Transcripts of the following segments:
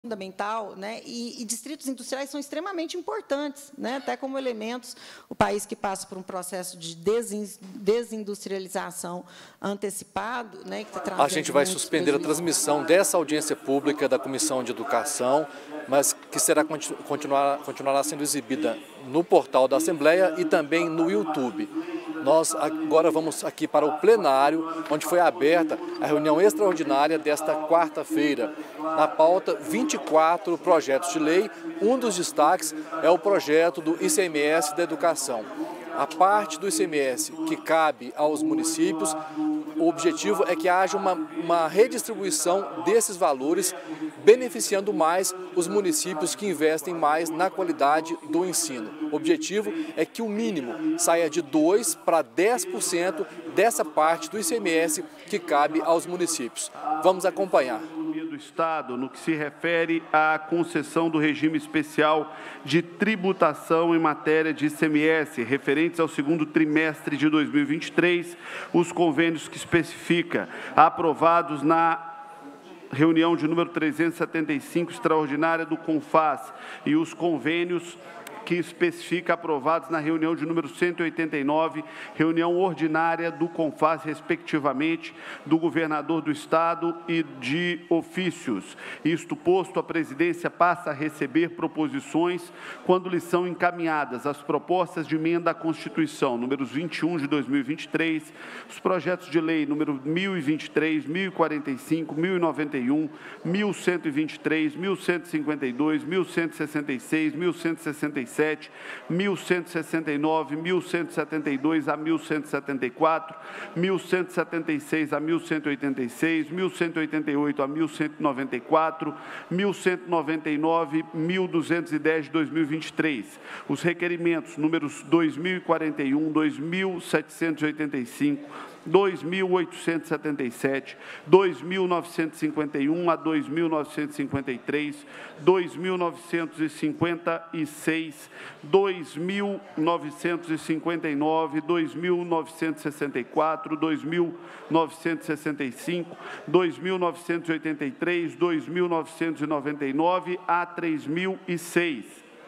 fundamental, né, e distritos industriais são extremamente importantes, né, até como elementos, o país que passa por um processo de desindustrialização antecipado, né, que está trazendo. A gente vai suspender a transmissão dessa audiência pública da Comissão de Educação, mas que continuará sendo exibida no portal da Assembleia e também no YouTube. Nós agora vamos aqui para o plenário, onde foi aberta a reunião extraordinária desta quarta-feira. Na pauta, 24 projetos de lei. Um dos destaques é o projeto do ICMS da educação. A parte do ICMS que cabe aos municípios, o objetivo é que haja uma redistribuição desses valores, beneficiando mais os municípios que investem mais na qualidade do ensino. O objetivo é que o mínimo saia de 2% para 10% dessa parte do ICMS que cabe aos municípios. Vamos acompanhar. Do Estado, no que se refere à concessão do regime especial de tributação em matéria de ICMS, referentes ao segundo trimestre de 2023, os convênios que especifica, aprovados na reunião de número 375 extraordinária do CONFAS e os convênios que especifica aprovados na reunião de número 189, reunião ordinária do CONFAS, respectivamente, do governador do Estado e de ofícios. Isto posto, a presidência passa a receber proposições quando lhes são encaminhadas as propostas de emenda à Constituição, números 21 de 2023, os projetos de lei número 1023, 1045, 1091, 1123, 1152, 1166, 1167, 1169, 1172 a 1174, 1176 a 1186, 1188 a 1194, 1199, 1210 de 2023. Os requerimentos números 2041, 2785, 2.877, 2.951 a 2.953, 2.956, 2.959, 2.964, 2.965, 2.983, 2.999 a 3.006.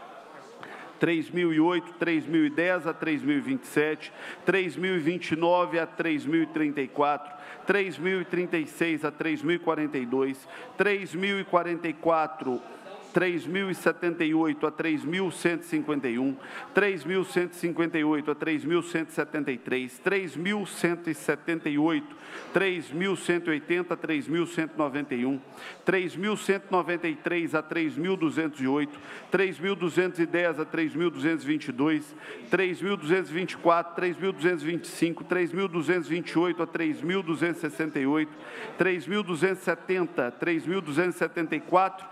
3.008, 3.010 a 3.027, 3.029 a 3.034, 3.036 a 3.042, 3.044, 3.078 a 3.151, 3.158 a 3.173, 3.178, 3.180 a 3.191, 3.193 a 3.208, 3.210 a 3.222, 3.224, 3.225, 3.228 a 3.268, 3.270, 3.274,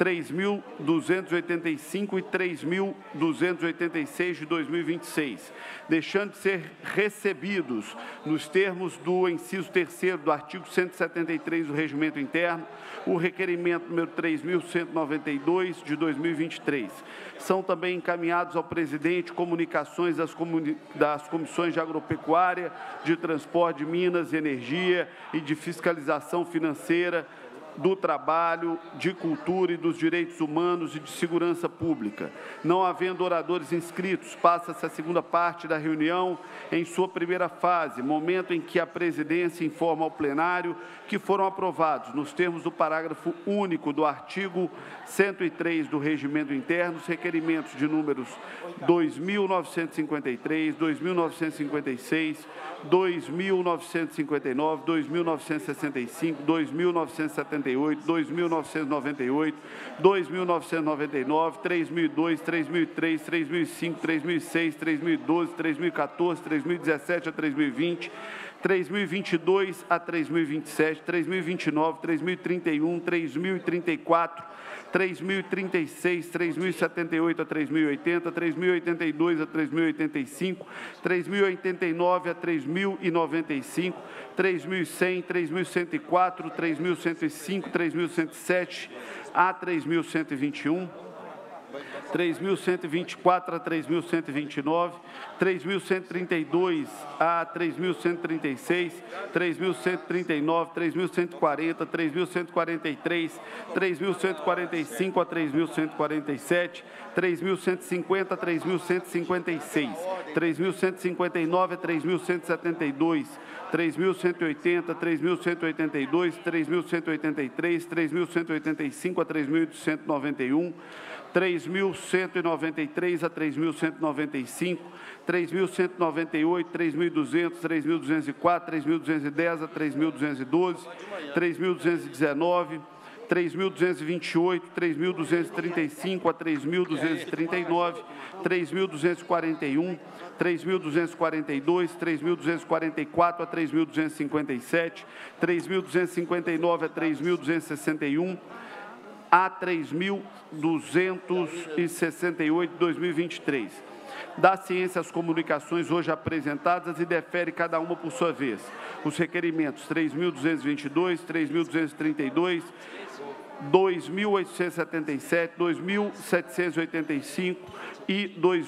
3.285 e 3.286 de 2026, deixando de ser recebidos nos termos do inciso 3º do artigo 173 do Regimento Interno, o requerimento número 3.192 de 2023. São também encaminhados ao presidente comunicações das comissões de agropecuária, de transporte, de minas e energia e de fiscalização financeira, do trabalho, de cultura e dos direitos humanos e de segurança pública. Não havendo oradores inscritos, passa-se a segunda parte da reunião em sua primeira fase, momento em que a presidência informa ao plenário que foram aprovados, nos termos do parágrafo único do artigo 103 do Regimento Interno, os requerimentos de números 2.953, 2.956, 2.959, 2.965, 2.978, 2.998, 2.999, 3.002, 3.003, 3.005, 3.006, 3.012, 3.014, 3.017 a 3.020, 3.022 a 3.027, 3.029, 3.031, 3.034, 3.036, 3.078 a 3.080, 3.082 a 3.085, 3.089 a 3.095, 3.100, 3.104, 3.105, 3.107 a 3.121, 3.124 a 3.129, 3.132 a 3.136, 3.139, 3.140, 3.143, 3.145 a 3.147, 3.150 a 3.156, 3.159 a 3.172, 3.180, 3.182, 3.183, 3.185 a 3.191, 3.193 a 3.195, 3.198, 3.200, 3.204, 3.210 a 3.212, 3.219, 3.228, 3.235 a 3.239, 3.241, 3.242, 3.244 a 3.257, 3.259 a 3.261, a 3.268 de 2023. Da ciência às comunicações hoje apresentadas e defere cada uma por sua vez. Os requerimentos 3.222, 3.232, 2.877, 2.785 e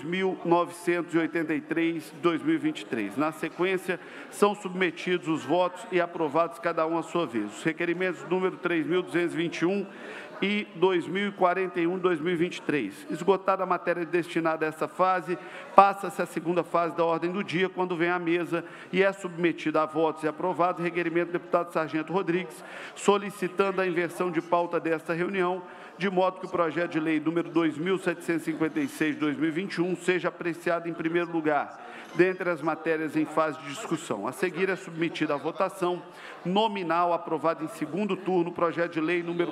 2.983 de 2023. Na sequência, são submetidos os votos e aprovados cada um à sua vez. Os requerimentos número 3.221 e 2041 de 2023. Esgotada a matéria destinada a essa fase, passa-se a segunda fase da ordem do dia, quando vem à mesa e é submetida a votos e aprovado o requerimento do deputado Sargento Rodrigues, solicitando a inversão de pauta desta reunião, de modo que o projeto de lei número 2.756 de 2021 seja apreciado em primeiro lugar, dentre as matérias em fase de discussão. A seguir é submetida à votação nominal aprovado em segundo turno o projeto de lei número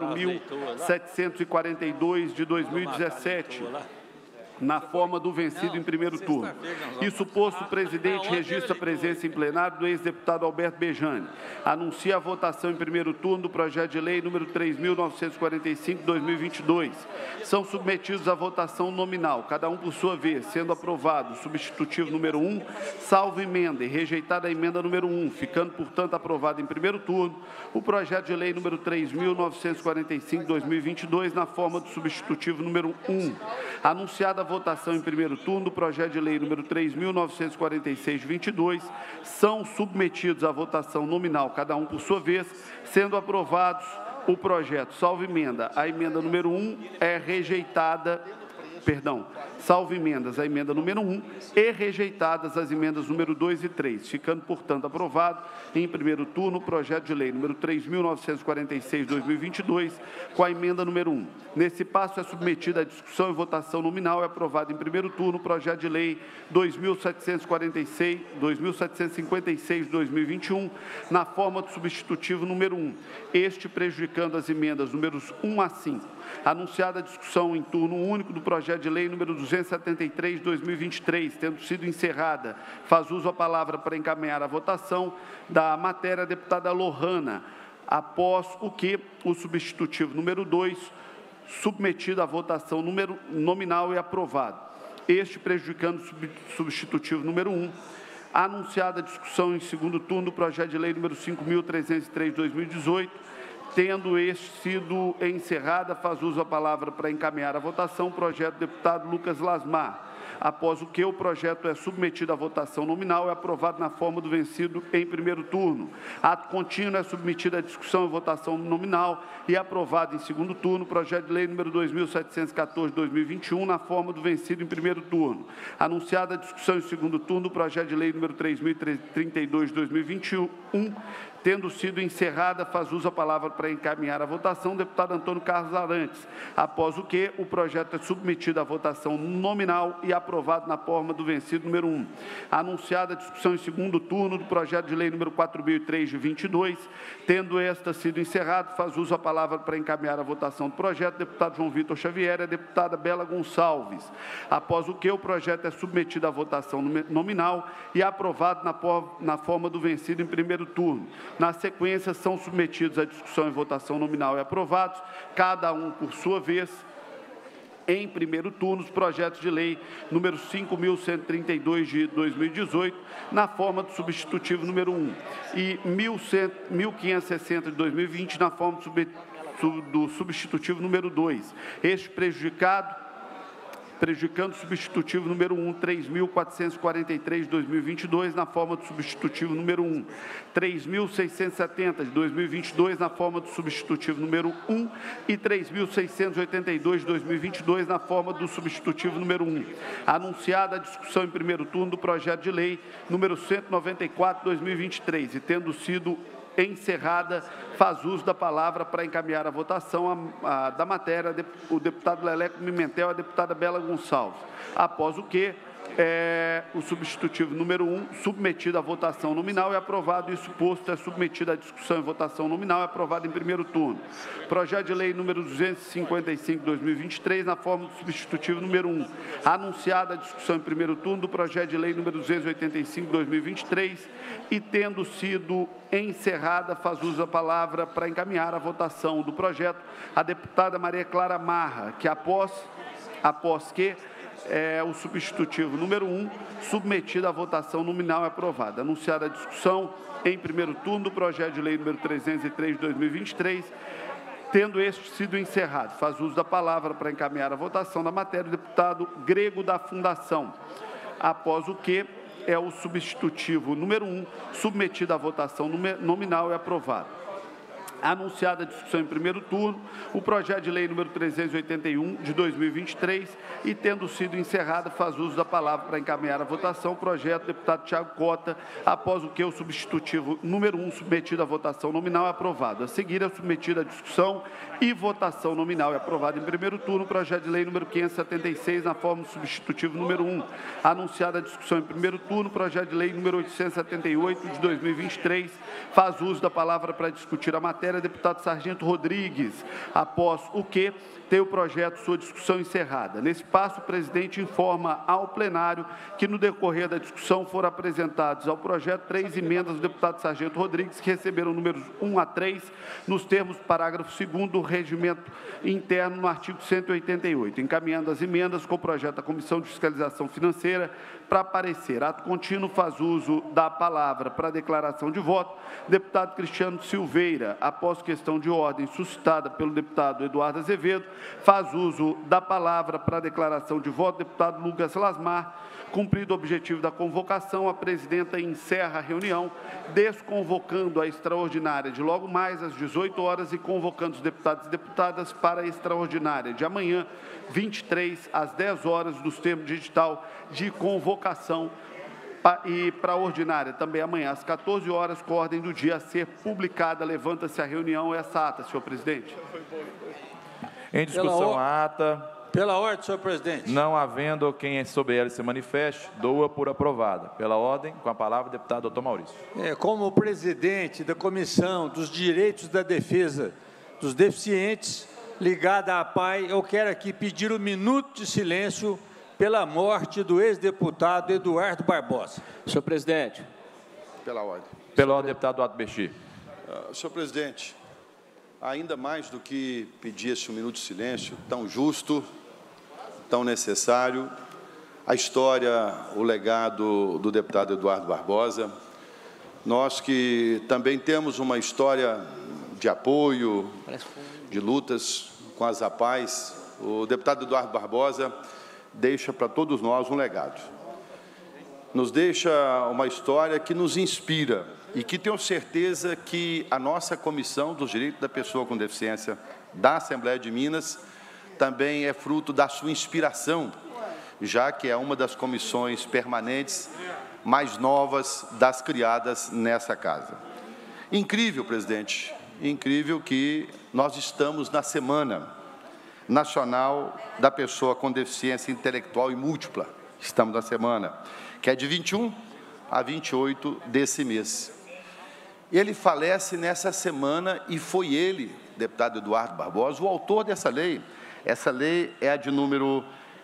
4.742 de 2017, na forma do vencido em primeiro turno. Isso posto, o presidente registra a presença em plenário do ex-deputado Alberto Bejani. Anuncia a votação em primeiro turno do projeto de lei número 3.945 de 2022. São submetidos à votação nominal, cada um por sua vez, sendo aprovado o substitutivo número 1, salvo emenda, e rejeitada a emenda número 1, ficando, portanto, aprovado em primeiro turno o projeto de lei número 3.945 de 2022, na forma do substitutivo número 1. Anunciada a votação em primeiro turno do projeto de lei número 3.946 de 22, são submetidos à votação nominal, cada um por sua vez, sendo aprovados o projeto, salvo emenda. A emenda número 1 é rejeitada, salvo emendas, a emenda número 1 e rejeitadas as emendas número 2 e 3, ficando, portanto, aprovado em primeiro turno o projeto de lei número 3.946 de 2022, com a emenda número 1. Nesse passo é submetida à discussão e votação nominal e aprovado em primeiro turno o projeto de lei 2.756 de 2021, na forma do substitutivo número 1, este prejudicando as emendas números 1 a 5. Anunciada a discussão em turno único do projeto de lei número 273 de 2023, tendo sido encerrada, faz uso a palavra para encaminhar a votação da matéria a deputada Lohana, após o que o substitutivo número 2, submetido à votação nominal e aprovado. Este prejudicando o substitutivo número 1. Anunciada a discussão em segundo turno do projeto de lei número 5.303 de 2018, tendo este sido encerrada, faz uso a palavra para encaminhar a votação o projeto do deputado Lucas Lasmar, após o que o projeto é submetido à votação nominal e aprovado na forma do vencido em primeiro turno. Ato contínuo é submetido à discussão e votação nominal e aprovado em segundo turno o projeto de lei número 2.714 de 2021, na forma do vencido em primeiro turno. Anunciada a discussão em segundo turno do projeto de lei número 3.032 de 2021, tendo sido encerrada, faz uso a palavra para encaminhar a votação o deputado Antônio Carlos Arantes, após o que o projeto é submetido à votação nominal e aprovado na forma do vencido número 1. Anunciada a discussão em segundo turno do projeto de lei número 4.003 de 22, tendo esta sido encerrada, faz uso a palavra para encaminhar a votação do projeto o deputado João Vitor Xavier e a deputada Bela Gonçalves, após o que o projeto é submetido à votação nominal e aprovado na forma do vencido em primeiro turno. Na sequência, são submetidos à discussão e votação nominal e aprovados, cada um por sua vez, em primeiro turno, os projetos de lei número 5.132 de 2018, na forma do substitutivo número 1, e 1.560 de 2020, na forma do substitutivo número 2. Este prejudicado prejudicando o substitutivo número 1, 3.443 de 2022, na forma do substitutivo número 1, 3.670 de 2022, na forma do substitutivo número 1 e 3.682 de 2022, na forma do substitutivo número 1. Anunciada a discussão em primeiro turno do projeto de lei número 194 de 2023 e tendo sido encerrada, faz uso da palavra para encaminhar a votação da matéria o deputado Leleco Pimentel e a deputada Bela Gonçalves, após o que o substitutivo número 1, submetido à votação nominal, é aprovado. Isso posto, é submetido à discussão e votação nominal, é aprovado em primeiro turno. Projeto de lei número 255 de 2023, na forma do substitutivo número 1. Anunciada a discussão em primeiro turno do projeto de lei número 285 de 2023 e tendo sido encerrada, faz uso da palavra para encaminhar a votação do projeto a deputada Maria Clara Marra, que após que o substitutivo número 1, submetido à votação nominal, é aprovado. Anunciada a discussão em primeiro turno do projeto de lei número 303 de 2023, tendo este sido encerrado, faz uso da palavra para encaminhar a votação da matéria o deputado Grego da Fundação, após o que o substitutivo número 1, submetido à votação nominal, é aprovado. Anunciada a discussão em primeiro turno, o projeto de lei número 381 de 2023 e tendo sido encerrada, faz uso da palavra para encaminhar a votação o projeto do deputado Tiago Cota, após o que o substitutivo número 1, submetido à votação nominal, é aprovado. A seguir, é submetido à discussão e votação nominal, é aprovado em primeiro turno o projeto de lei número 576, na forma do substitutivo número 1. Anunciada a discussão em primeiro turno, o projeto de lei número 878 de 2023, faz uso da palavra para discutir a matéria deputado Sargento Rodrigues, após o que tem o projeto sua discussão encerrada. Nesse passo, o presidente informa ao plenário que, no decorrer da discussão, foram apresentados ao projeto 3 emendas do deputado Sargento Rodrigues, que receberam números 1 a 3, nos termos do parágrafo 2º do regimento interno, no artigo 188, encaminhando as emendas com o projeto da Comissão de Fiscalização Financeira para parecer. Ato contínuo, faz uso da palavra para declaração de voto, deputado Cristiano Silveira, após questão de ordem suscitada pelo deputado Eduardo Azevedo, faz uso da palavra para declaração de voto, deputado Lucas Lasmar. Cumprido o objetivo da convocação, a presidenta encerra a reunião, desconvocando a extraordinária de logo mais às 18 horas e convocando os deputados e deputadas para a extraordinária de amanhã, 23, às 10 horas, nos termos de edital de convocação, e para a ordinária também amanhã, às 14 horas, com ordem do dia a ser publicada. Levanta-se a reunião, essa ata, senhor presidente. Em discussão, a ata. Pela ordem, senhor presidente. Não havendo quem sobre ela se manifeste, dou-a por aprovada. Pela ordem, com a palavra, o deputado doutor Maurício. Como presidente da Comissão dos Direitos da Defesa dos Deficientes, ligada à PAI, eu quero aqui pedir um minuto de silêncio pela morte do ex-deputado Eduardo Barbosa. Senhor presidente. Pela ordem. Pela ordem, deputado Eduardo Bexi. Senhor presidente, ainda mais do que pedir esse minuto de silêncio, tão justo, tão necessário, a história, o legado do deputado Eduardo Barbosa. Nós que também temos uma história de apoio, de lutas com as APAES, o deputado Eduardo Barbosa deixa para todos nós um legado. Nos deixa uma história que nos inspira e que tenho certeza que a nossa Comissão dos Direitos da Pessoa com Deficiência da Assembleia de Minas também é fruto da sua inspiração, já que é uma das comissões permanentes mais novas das criadas nessa casa. Incrível, presidente, incrível que nós estamos na Semana Nacional da Pessoa com Deficiência Intelectual e Múltipla. Estamos na semana, que é de 21 a 28 desse mês. Ele falece nessa semana e foi ele, deputado Eduardo Barbosa, o autor dessa lei. Essa lei é a de número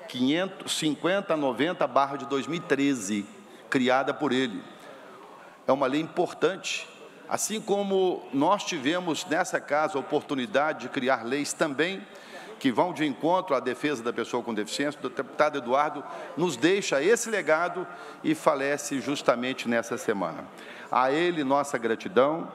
5090/de 2013, criada por ele. É uma lei importante. Assim como nós tivemos nessa casa a oportunidade de criar leis também que vão de encontro à defesa da pessoa com deficiência, o deputado Eduardo nos deixa esse legado e falece justamente nessa semana. A ele, nossa gratidão,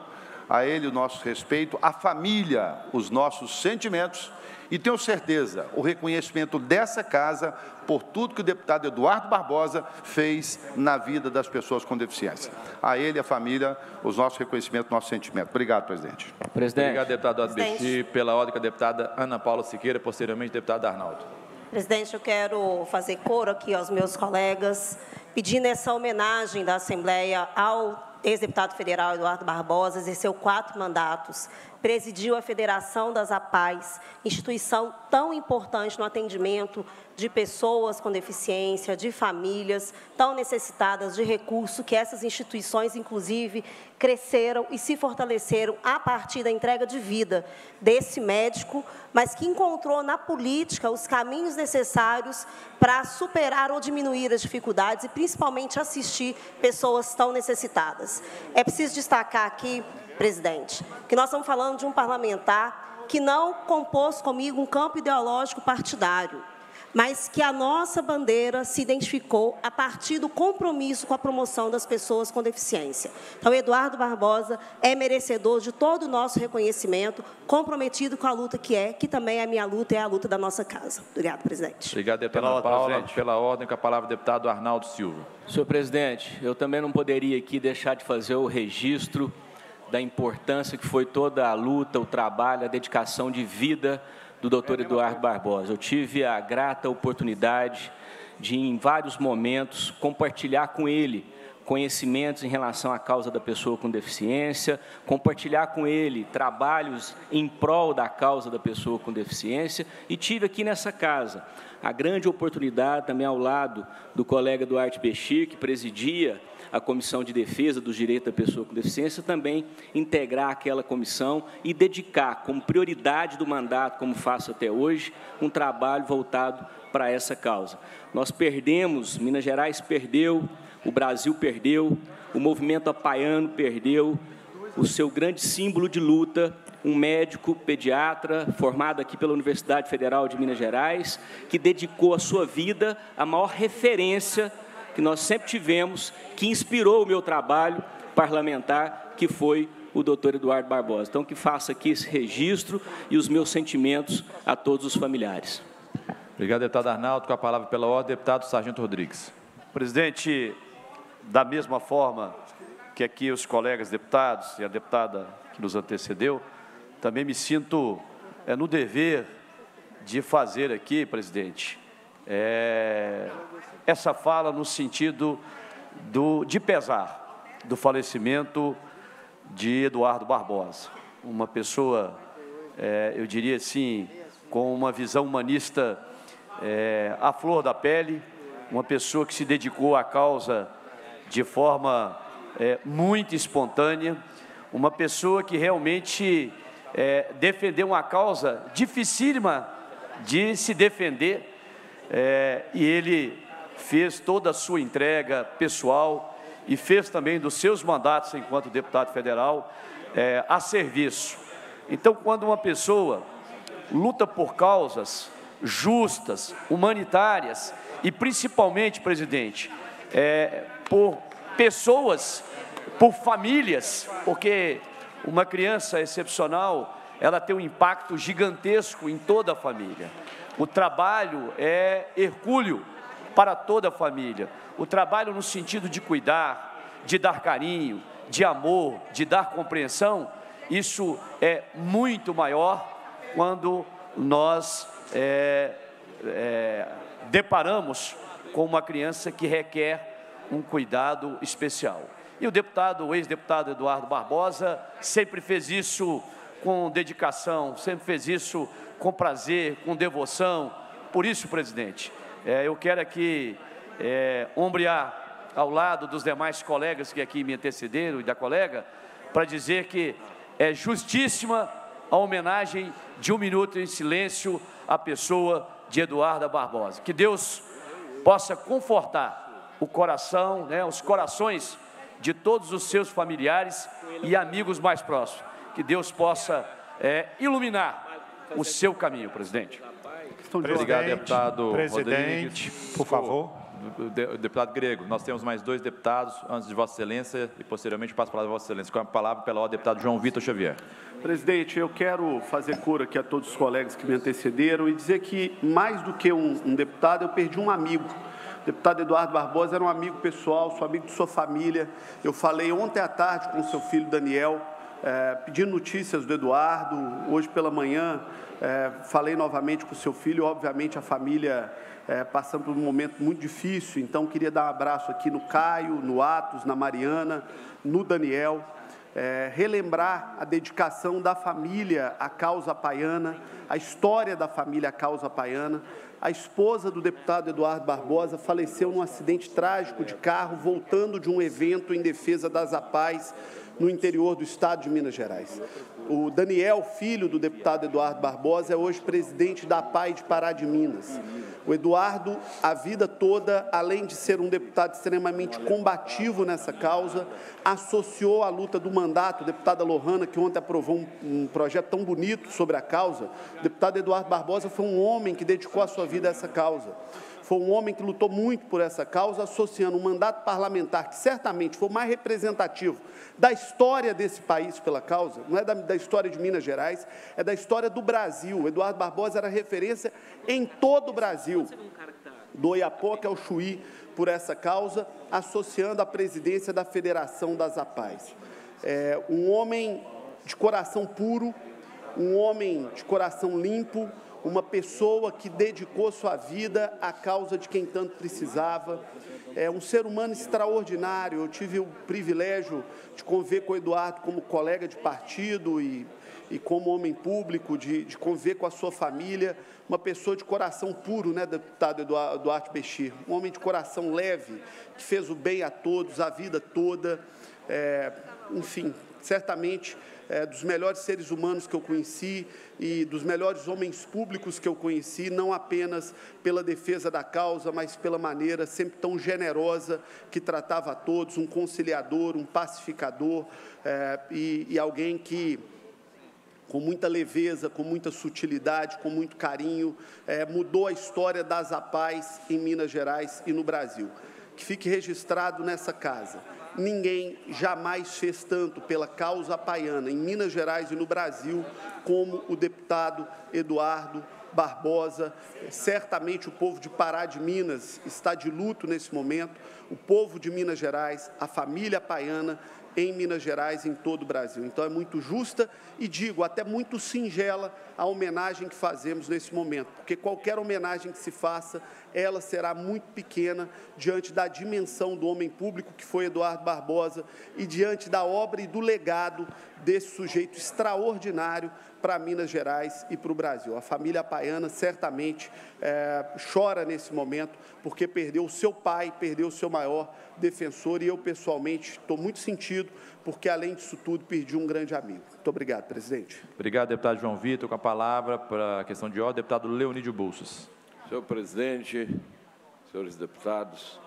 A ele o nosso respeito, à família, os nossos sentimentos e tenho certeza, o reconhecimento dessa casa por tudo que o deputado Eduardo Barbosa fez na vida das pessoas com deficiência. A ele, a família, os nossos reconhecimentos, nosso sentimento. Obrigado, presidente. Obrigado, deputado Eduardo Bexi. Pela ordem com a deputada Ana Paula Siqueira, posteriormente, deputado Arnaldo. Presidente, eu quero fazer coro aqui aos meus colegas, pedindo essa homenagem da Assembleia ao ex-deputado federal Eduardo Barbosa, exerceu 4 mandatos, presidiu a Federação das APAES, instituição tão importante no atendimento de pessoas com deficiência, de famílias tão necessitadas de recurso, que essas instituições, inclusive, cresceram e se fortaleceram a partir da entrega de vida desse médico, mas que encontrou na política os caminhos necessários para superar ou diminuir as dificuldades e, principalmente, assistir pessoas tão necessitadas. É preciso destacar aqui, presidente, que nós estamos falando de um parlamentar que não compôs comigo um campo ideológico partidário, mas que a nossa bandeira se identificou a partir do compromisso com a promoção das pessoas com deficiência. Então, Eduardo Barbosa é merecedor de todo o nosso reconhecimento, comprometido com a luta que também é a minha luta e é a luta da nossa casa. Obrigado, presidente. Obrigado, deputada Paula. Pela ordem, com a palavra, deputado Arnaldo Silva. Senhor presidente, eu também não poderia aqui deixar de fazer o registro da importância que foi toda a luta, o trabalho, a dedicação de vida do doutor Eduardo Barbosa. Eu tive a grata oportunidade de, em vários momentos, compartilhar com ele conhecimentos em relação à causa da pessoa com deficiência, compartilhar com ele trabalhos em prol da causa da pessoa com deficiência, e tive aqui nessa casa a grande oportunidade, também ao lado do colega Duarte Bexi, que presidia a Comissão de Defesa dos Direitos da Pessoa com Deficiência, também integrar aquela comissão e dedicar, como prioridade do mandato, como faço até hoje, um trabalho voltado para essa causa. Nós perdemos, Minas Gerais perdeu, o Brasil perdeu, o movimento apaiano perdeu o seu grande símbolo de luta, um médico pediatra formado aqui pela Universidade Federal de Minas Gerais, que dedicou a sua vida à maior referência que nós sempre tivemos, que inspirou o meu trabalho parlamentar, que foi o doutor Eduardo Barbosa. Então, que faça aqui esse registro e os meus sentimentos a todos os familiares. Obrigado, deputado Arnaldo. Com a palavra pela ordem, deputado Sargento Rodrigues. Presidente, da mesma forma que aqui os colegas deputados e a deputada que nos antecedeu, também me sinto no dever de fazer aqui, presidente, essa fala no sentido de pesar do falecimento de Eduardo Barbosa, uma pessoa, eu diria assim, com uma visão humanista à flor da pele, uma pessoa que se dedicou à causa de forma muito espontânea, uma pessoa que realmente defendeu uma causa dificílima de se defender, e ele fez toda a sua entrega pessoal e fez também dos seus mandatos enquanto deputado federal a serviço. Então, quando uma pessoa luta por causas justas, humanitárias e principalmente, presidente, por pessoas, por famílias, porque uma criança excepcional, ela tem um impacto gigantesco em toda a família. O trabalho é hercúleo para toda a família. O trabalho no sentido de cuidar, de dar carinho, de amor, de dar compreensão, isso é muito maior quando nós deparamos com uma criança que requer um cuidado especial. E o ex-deputado Eduardo Barbosa sempre fez isso com dedicação, sempre fez isso com prazer, com devoção. Por isso, presidente, eu quero aqui ombrear ao lado dos demais colegas que aqui me antecederam e da colega, para dizer que é justíssima a homenagem de 1 minuto em silêncio à pessoa de Eduardo Barbosa. Que Deus possa confortar o coração, os corações de todos os seus familiares e amigos mais próximos. Que Deus possa iluminar o seu caminho, presidente. Obrigado, deputado Rodrigues. Por favor. deputado Grego. Nós temos mais 2 deputados, antes de Vossa Excelência, e posteriormente passo a palavra a Vossa Excelência. Com a palavra, pela ordem, deputado João Vitor Xavier. Presidente, eu quero fazer coro aqui a todos os colegas que me antecederam e dizer que, mais do que um deputado, eu perdi um amigo. O deputado Eduardo Barbosa era um amigo pessoal, sou amigo de sua família. Eu falei ontem à tarde com o seu filho Daniel, pedindo notícias do Eduardo. Hoje pela manhã, falei novamente com o seu filho. Obviamente, a família passando por um momento muito difícil. Então, queria dar um abraço aqui no Caio, no Atos, na Mariana, no Daniel. Relembrar a dedicação da família à causa paiana, a história da família à causa paiana. A esposa do deputado Eduardo Barbosa faleceu num acidente trágico de carro, voltando de um evento em defesa das APAES no interior do estado de Minas Gerais. O Daniel, filho do deputado Eduardo Barbosa, é hoje presidente da APAE de Pará de Minas. O Eduardo, a vida toda, além de ser um deputado extremamente combativo nessa causa, associou à luta do mandato, a deputada Lohana, que ontem aprovou um projeto tão bonito sobre a causa. O deputado Eduardo Barbosa foi um homem que dedicou a sua vida a essa causa. Foi um homem que lutou muito por essa causa, associando um mandato parlamentar, que certamente foi o mais representativo da história desse país pela causa, não é da história de Minas Gerais, é da história do Brasil. O Eduardo Barbosa era referência em todo o Brasil, do Oiapoque ao Chuí, por essa causa, associando a presidência da Federação das APAES. Um homem de coração puro, um homem de coração limpo, uma pessoa que dedicou sua vida à causa de quem tanto precisava. Um ser humano extraordinário. Eu tive o privilégio de conviver com o Eduardo como colega de partido e como homem público, de conviver com a sua família. Uma pessoa de coração puro, né, deputado Duarte Bechir? Um homem de coração leve, que fez o bem a todos, a vida toda. Enfim, certamente dos melhores seres humanos que eu conheci e dos melhores homens públicos que eu conheci, não apenas pela defesa da causa, mas pela maneira sempre tão generosa que tratava a todos, um conciliador, um pacificador e alguém que, com muita leveza, com muita sutilidade, com muito carinho, mudou a história das APAES em Minas Gerais e no Brasil. Que fique registrado nessa casa. Ninguém jamais fez tanto pela causa paiana em Minas Gerais e no Brasil como o deputado Eduardo Barbosa. Certamente o povo de Pará de Minas está de luto nesse momento, o povo de Minas Gerais, a família paiana em Minas Gerais e em todo o Brasil. Então, é muito justa e, digo, até muito singela a homenagem que fazemos nesse momento, porque qualquer homenagem que se faça, ela será muito pequena diante da dimensão do homem público que foi Eduardo Barbosa e diante da obra e do legado desse sujeito extraordinário para Minas Gerais e para o Brasil. A família paiana certamente chora nesse momento, porque perdeu o seu pai, perdeu o seu maior defensor, e eu, pessoalmente, estou muito sentido, porque, além disso tudo, perdi um grande amigo. Muito obrigado, presidente. Obrigado, deputado João Vitor. Com a palavra, para a questão de ordem, deputado Leonídio Bulsos. Senhor presidente, senhores deputados,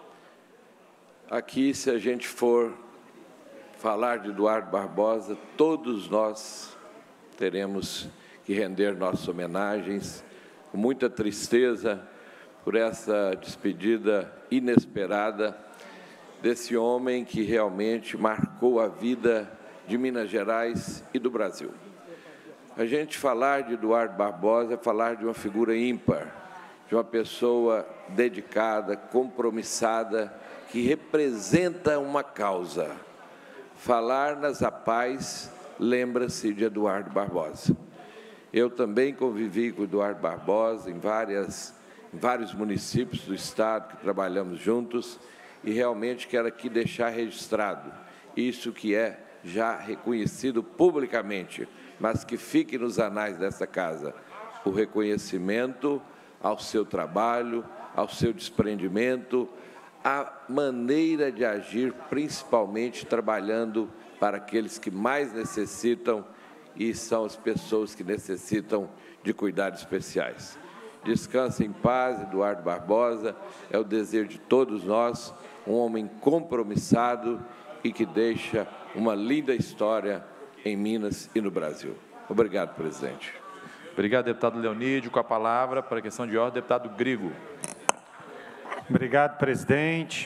aqui, se a gente for falar de Eduardo Barbosa, todos nós teremos que render nossas homenagens, com muita tristeza por essa despedida inesperada desse homem que realmente marcou a vida de Minas Gerais e do Brasil. A gente falar de Eduardo Barbosa é falar de uma figura ímpar, de uma pessoa dedicada, compromissada, que representa uma causa. Falar nas APAES lembra-se de Eduardo Barbosa. Eu também convivi com o Eduardo Barbosa em vários municípios do estado que trabalhamos juntos, e realmente quero aqui deixar registrado isso que é já reconhecido publicamente, mas que fique nos anais dessa casa, o reconhecimento ao seu trabalho, ao seu desprendimento, a maneira de agir, principalmente trabalhando para aqueles que mais necessitam, e são as pessoas que necessitam de cuidados especiais. Descanse em paz, Eduardo Barbosa, é o desejo de todos nós, um homem compromissado e que deixa uma linda história em Minas e no Brasil. Obrigado, presidente. Obrigado, deputado Leonídio. Com a palavra, para a questão de ordem, deputado Grego. Obrigado, presidente.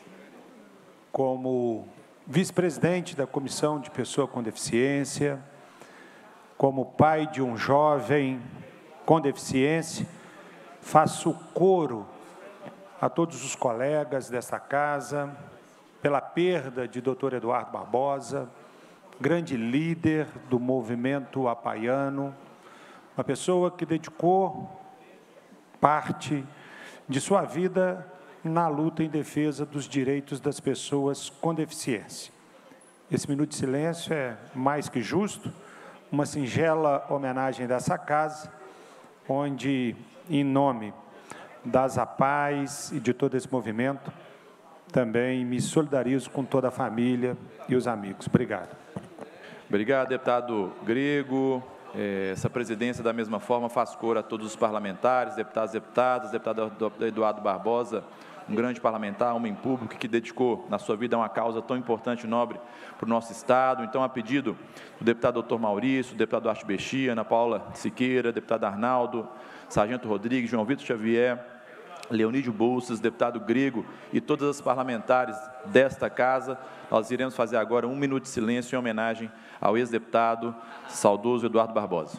Como vice-presidente da Comissão de Pessoa com Deficiência, como pai de um jovem com deficiência, faço coro a todos os colegas desta casa pela perda de Dr. Eduardo Barbosa, grande líder do movimento apaiano, uma pessoa que dedicou parte de sua vida na luta em defesa dos direitos das pessoas com deficiência. Esse minuto de silêncio é mais que justo, uma singela homenagem dessa casa, onde, em nome das APAES e de todo esse movimento, também me solidarizo com toda a família e os amigos. Obrigado. Obrigado, deputado Grego. Essa presidência, da mesma forma, faz coro a todos os parlamentares, deputados e deputadas, deputado Eduardo Barbosa, um grande parlamentar, homem público, que dedicou na sua vida a uma causa tão importante e nobre para o nosso Estado. Então, a pedido do deputado doutor Maurício, deputado Duarte Bexia, Ana Paula Siqueira, deputado Arnaldo, Sargento Rodrigues, João Vitor Xavier, Leonídio Bolsas, deputado Grego e todas as parlamentares desta casa, nós iremos fazer agora um minuto de silêncio em homenagem ao ex-deputado saudoso Eduardo Barbosa.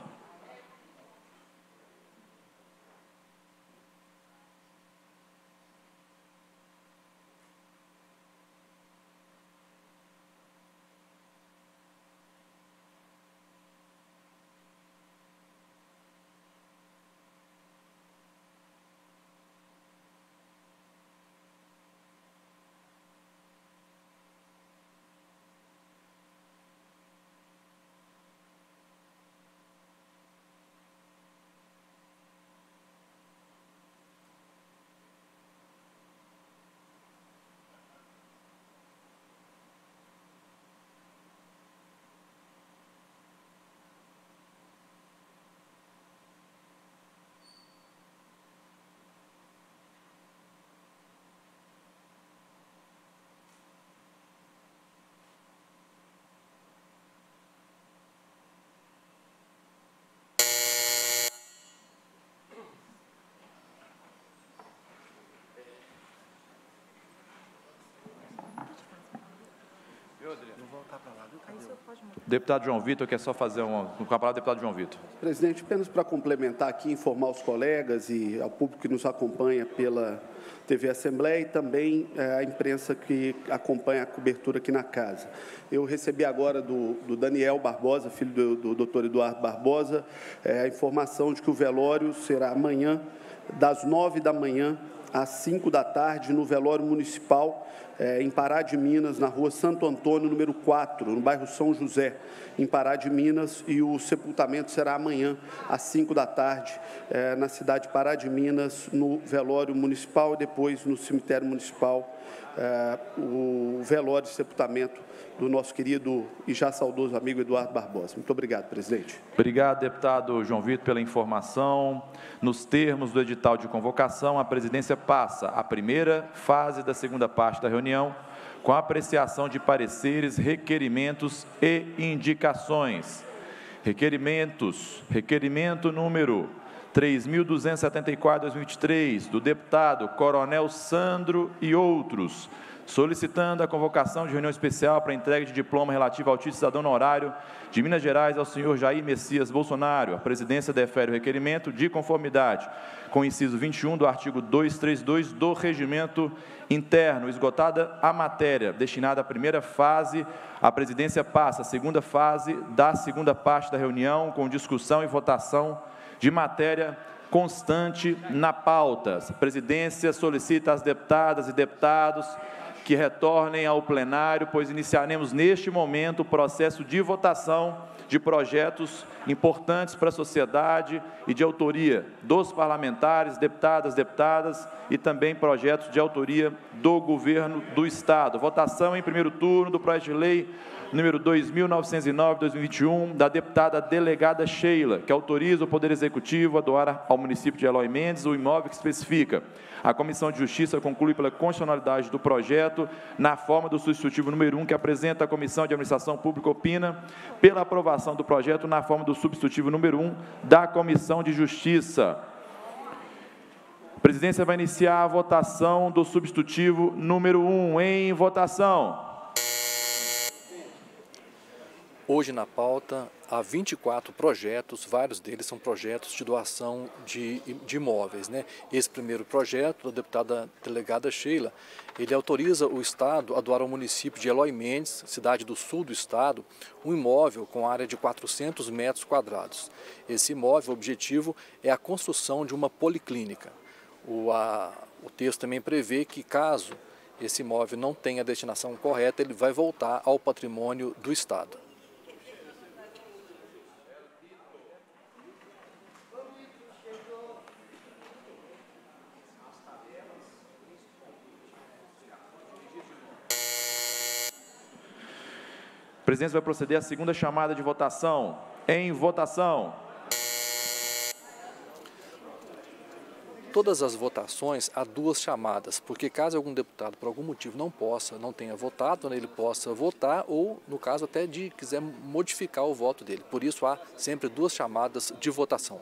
Deputado João Vitor, quer só fazer uma... Com a palavra, deputado João Vitor. Presidente, apenas para complementar aqui, informar os colegas e ao público que nos acompanha pela TV Assembleia e também a imprensa que acompanha a cobertura aqui na casa. Eu recebi agora do Daniel Barbosa, filho do doutor Eduardo Barbosa, a informação de que o velório será amanhã, das 9 da manhã às 5 da tarde, no velório municipal, em Pará de Minas, na rua Santo Antônio, número 4, no bairro São José, em Pará de Minas, e o sepultamento será amanhã, às 5 da tarde, na cidade de Pará de Minas, no velório municipal, e depois no cemitério municipal, o velório de sepultamento do nosso querido e já saudoso amigo Eduardo Barbosa. Muito obrigado, presidente. Obrigado, deputado João Vitor, pela informação. Nos termos do edital de convocação, a presidência passa a primeira fase da segunda parte da reunião, com a apreciação de pareceres, requerimentos e indicações. Requerimento número 3.274/2023, do deputado Coronel Sandro e outros, solicitando a convocação de reunião especial para entrega de diploma relativo ao título de cidadão honorário de Minas Gerais ao senhor Jair Messias Bolsonaro. A presidência defere o requerimento de conformidade com o inciso 21 do artigo 232 do Regimento Interno. Esgotada a matéria destinada à primeira fase, a presidência passa à segunda fase da segunda parte da reunião, com discussão e votação de matéria constante na pauta. A presidência solicita às deputadas e deputados que retornem ao plenário, pois iniciaremos neste momento o processo de votação de projetos importantes para a sociedade e de autoria dos parlamentares, deputadas e também projetos de autoria do governo do Estado. Votação em primeiro turno do projeto de lei número 2.909/2021, da deputada delegada Sheila, que autoriza o Poder Executivo a doar ao município de Eloy Mendes o imóvel que especifica. A Comissão de Justiça conclui pela constitucionalidade do projeto na forma do substitutivo número 1, que apresenta a Comissão de Administração Pública opina pela aprovação do projeto na forma do substitutivo número 1 da Comissão de Justiça. presidência vai iniciar a votação do substitutivo número 1. Em votação. Hoje na pauta há 24 projetos, vários deles são projetos de doação de imóveis, né? Esse primeiro projeto, da deputada delegada Sheila, ele autoriza o Estado a doar ao município de Eloy Mendes, cidade do sul do Estado, um imóvel com área de 400 metros quadrados. Esse imóvel, o objetivo é a construção de uma policlínica. O texto também prevê que, caso esse imóvel não tenha a destinação correta, ele vai voltar ao patrimônio do Estado. A presidência vai proceder à segunda chamada de votação. Em votação. Todas as votações há duas chamadas, porque caso algum deputado, por algum motivo, não tenha votado, ele possa votar ou, no caso, até quiser modificar o voto dele. Por isso, há sempre duas chamadas de votação.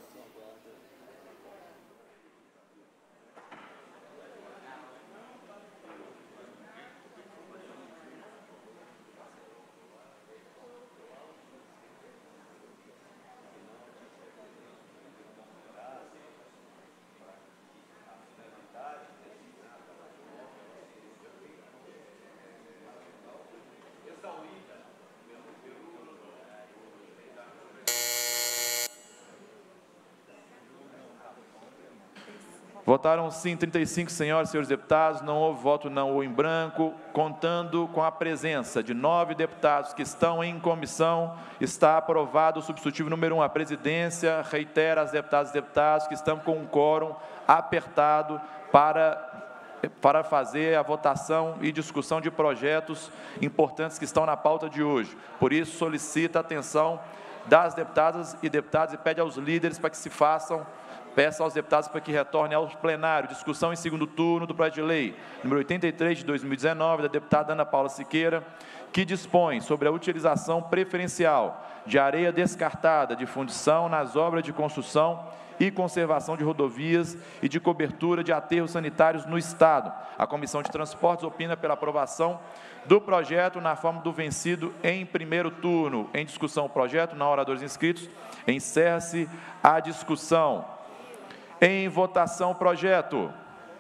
Votaram sim 35 senhoras e senhores deputados, não houve voto não ou em branco, contando com a presença de 9 deputados que estão em comissão, está aprovado o substitutivo número 1. A presidência reitera às deputadas e deputados que estão com um quórum apertado para fazer a votação e discussão de projetos importantes que estão na pauta de hoje. Por isso, solicita a atenção das deputadas e deputados e pede aos líderes para que se façam. Peço aos deputados para que retornem ao plenário. Discussão em segundo turno do projeto de lei número 83 de 2019, da deputada Ana Paula Siqueira, que dispõe sobre a utilização preferencial de areia descartada de fundição nas obras de construção e conservação de rodovias e de cobertura de aterros sanitários no Estado. A Comissão de Transportes opina pela aprovação do projeto na forma do vencido em primeiro turno. Em discussão o projeto, não há oradores inscritos. Encerra-se a discussão. Em votação, o projeto.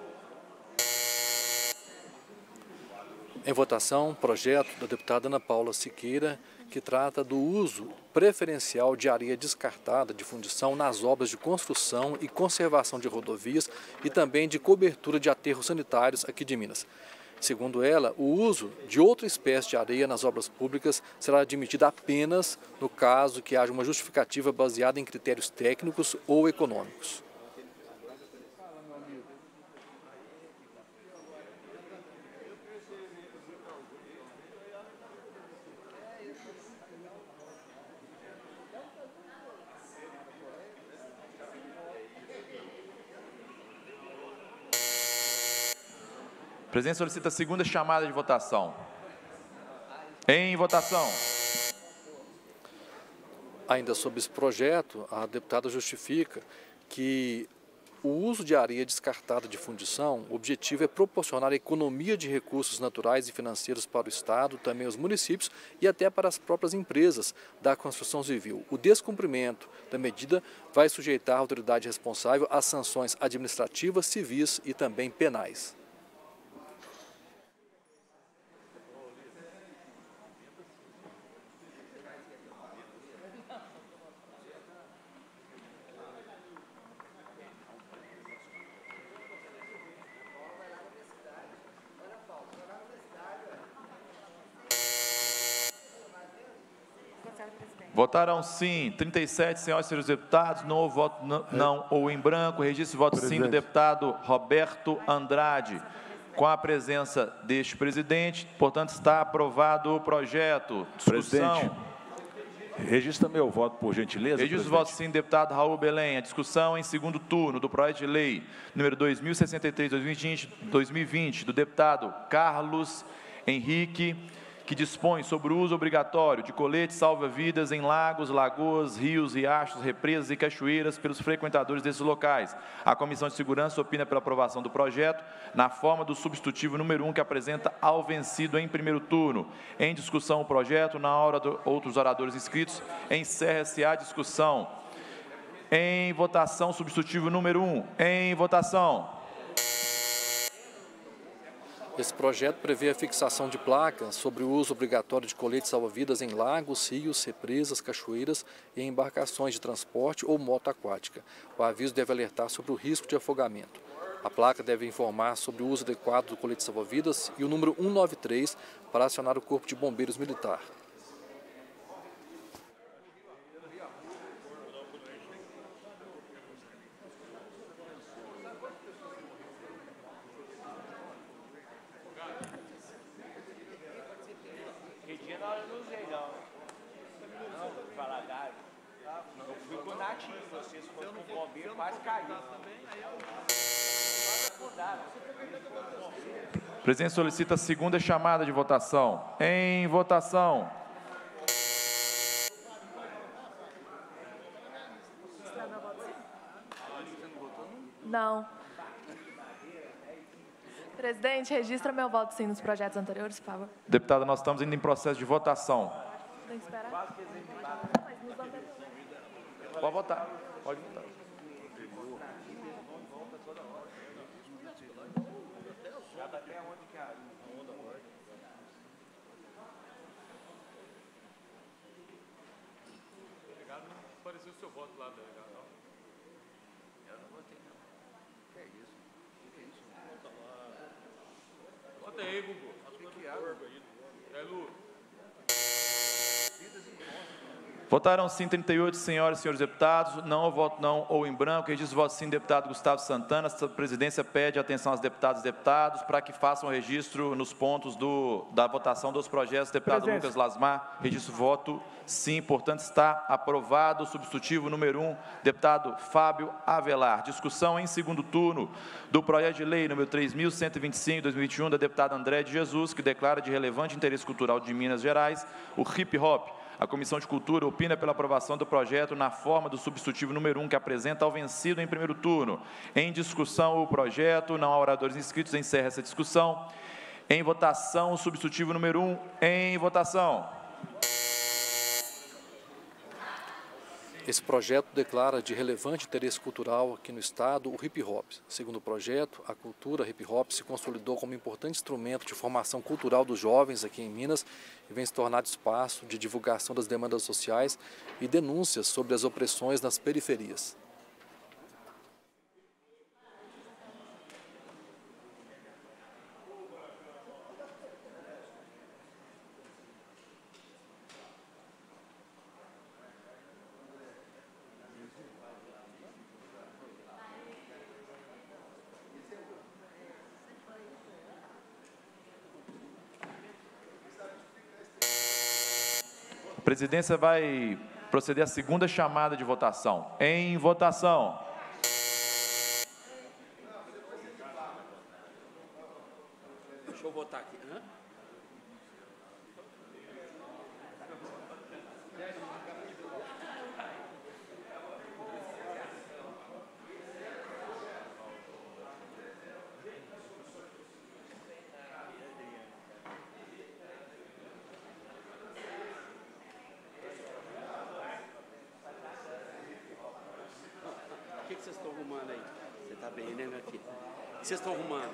Em votação, projeto da deputada Ana Paula Siqueira, que trata do uso preferencial de areia descartada de fundição nas obras de construção e conservação de rodovias e também de cobertura de aterros sanitários aqui de Minas. Segundo ela, o uso de outra espécie de areia nas obras públicas será admitido apenas no caso que haja uma justificativa baseada em critérios técnicos ou econômicos. A presidência solicita a segunda chamada de votação. Em votação. Ainda sobre esse projeto, a deputada justifica que o uso de areia descartada de fundição, o objetivo é proporcionar economia de recursos naturais e financeiros para o Estado, também os municípios e até para as próprias empresas da construção civil. O descumprimento da medida vai sujeitar a autoridade responsável às sanções administrativas, civis e também penais. Votaram sim 37 senhoras e senhores deputados, não houve voto não ou em branco. Registro de voto sim do deputado Roberto Andrade. Com a presença deste presidente, portanto, está aprovado o projeto. Discussão. Presidente, registra meu voto, por gentileza. Registro de voto sim do deputado Raul Belém. A discussão em segundo turno do projeto de lei número 2063-2020, do deputado Carlos Henrique, que dispõe sobre o uso obrigatório de coletes salva-vidas em lagos, lagoas, rios, riachos, represas e cachoeiras pelos frequentadores desses locais. A Comissão de Segurança opina pela aprovação do projeto na forma do substitutivo número 1, que apresenta ao vencido em primeiro turno. Em discussão o projeto, na hora de outros oradores inscritos, encerra-se a discussão. Em votação, substitutivo número 1. Em votação. Esse projeto prevê a fixação de placas sobre o uso obrigatório de coletes salva-vidas em lagos, rios, represas, cachoeiras e em embarcações de transporte ou moto aquática. O aviso deve alertar sobre o risco de afogamento. A placa deve informar sobre o uso adequado do colete salva-vidas e o número 193 para acionar o Corpo de Bombeiros Militar. O presidente solicita a segunda chamada de votação. Em votação. Não. Presidente, registra meu voto sim nos projetos anteriores, por favor. Deputada, nós estamos indo em processo de votação. Tem que esperar? Pode votar. Pode votar. Apareceu o seu voto lá, delegado. Eu não votei, não. Que é isso? Que é isso? Volta lá. Bota aí, Gugu. O que é? É, Lu. Votaram sim 38 senhoras e senhores deputados, não ao voto não ou em branco. Registro voto sim, deputado Gustavo Santana. A presidência pede atenção aos deputados e deputados para que façam registro nos pontos da votação dos projetos. Deputado Lucas Lasmar, registro voto sim, portanto está aprovado. Substitutivo número 1, deputado Fábio Avelar. Discussão em segundo turno do projeto de lei número 3.125/2021 da deputada André de Jesus, que declara de relevante interesse cultural de Minas Gerais o hip hop. A Comissão de Cultura opina pela aprovação do projeto na forma do substitutivo número 1, que apresenta ao vencido em primeiro turno. Em discussão, o projeto. Não há oradores inscritos. Encerra essa discussão. Em votação, o substitutivo número 1. Em votação. Esse projeto declara de relevante interesse cultural aqui no Estado o hip-hop. Segundo o projeto, a cultura hip-hop se consolidou como importante instrumento de formação cultural dos jovens aqui em Minas e vem se tornar espaço de divulgação das demandas sociais e denúncias sobre as opressões nas periferias. A presidência vai proceder à segunda chamada de votação. Em votação. Deixa eu votar aqui. Hã? O que vocês estão arrumando aí? Você está bem, né, minha filha? O que vocês estão arrumando?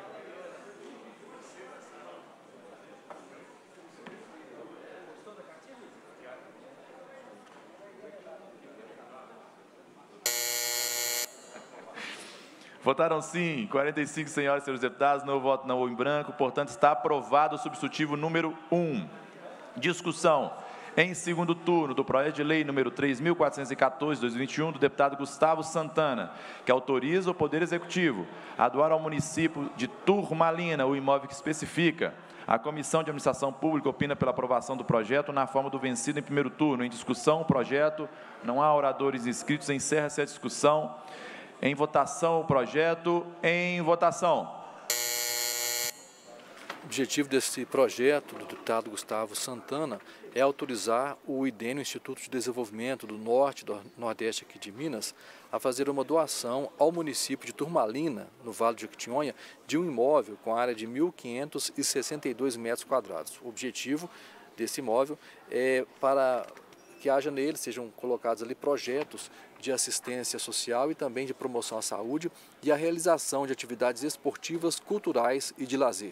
Votaram sim, 45 senhoras e senhores deputados, não voto não ou em branco, portanto está aprovado o substitutivo número 1. Discussão em segundo turno do projeto de lei número 3.414/2021 do deputado Gustavo Santana, que autoriza o Poder Executivo a doar ao município de Turmalina o imóvel que especifica. A Comissão de Administração Pública opina pela aprovação do projeto na forma do vencido em primeiro turno. Em discussão, o projeto. Não há oradores inscritos. Encerra-se a discussão. Em votação, o projeto. Em votação. objetivo desse projeto do deputado Gustavo Santana é autorizar o IDENE, o Instituto de Desenvolvimento do Norte e do Nordeste aqui de Minas, a fazer uma doação ao município de Turmalina, no Vale do Jequitinhonha, de um imóvel com área de 1.562 metros quadrados. O objetivo desse imóvel é para que haja nele, sejam colocados ali projetos de assistência social e também de promoção à saúde e a realização de atividades esportivas, culturais e de lazer.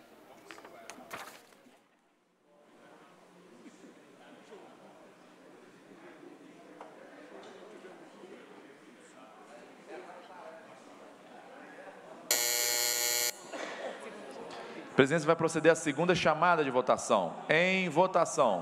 A presidência vai proceder à segunda chamada de votação. Em votação.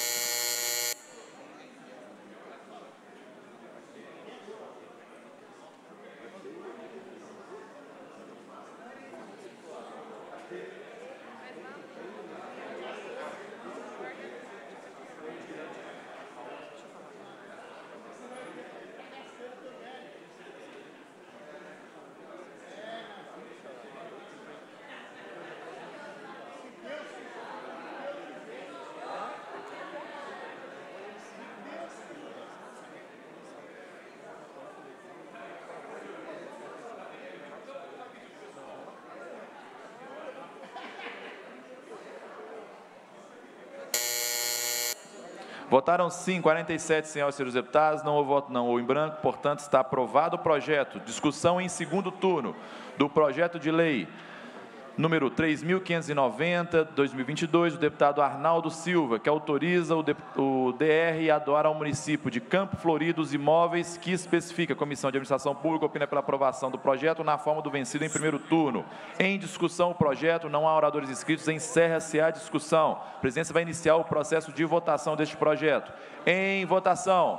Votaram sim 47 senhoras e senhores deputados, não houve voto não ou em branco, portanto está aprovado o projeto. Discussão em segundo turno do projeto de lei número 3.590/2022, do deputado Arnaldo Silva, que autoriza o DR a doar ao município de Campo Florido os imóveis que especifica. A Comissão de Administração Pública opina pela aprovação do projeto na forma do vencido em primeiro turno. Em discussão o projeto, não há oradores inscritos, encerra-se a discussão. A presidência vai iniciar o processo de votação deste projeto. Em votação.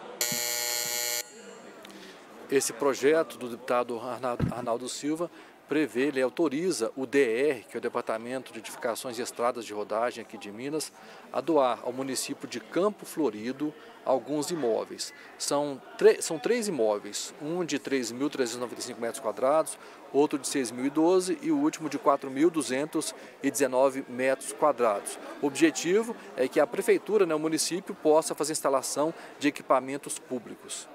Esse projeto do deputado Arnaldo Silva prevê, ele autoriza o DR, que é o Departamento de Edificações e Estradas de Rodagem aqui de Minas, a doar ao município de Campo Florido alguns imóveis. São três imóveis, um de 3.395 metros quadrados, outro de 6.012 e o último de 4.219 metros quadrados. O objetivo é que a prefeitura, o município, possa fazer instalação de equipamentos públicos.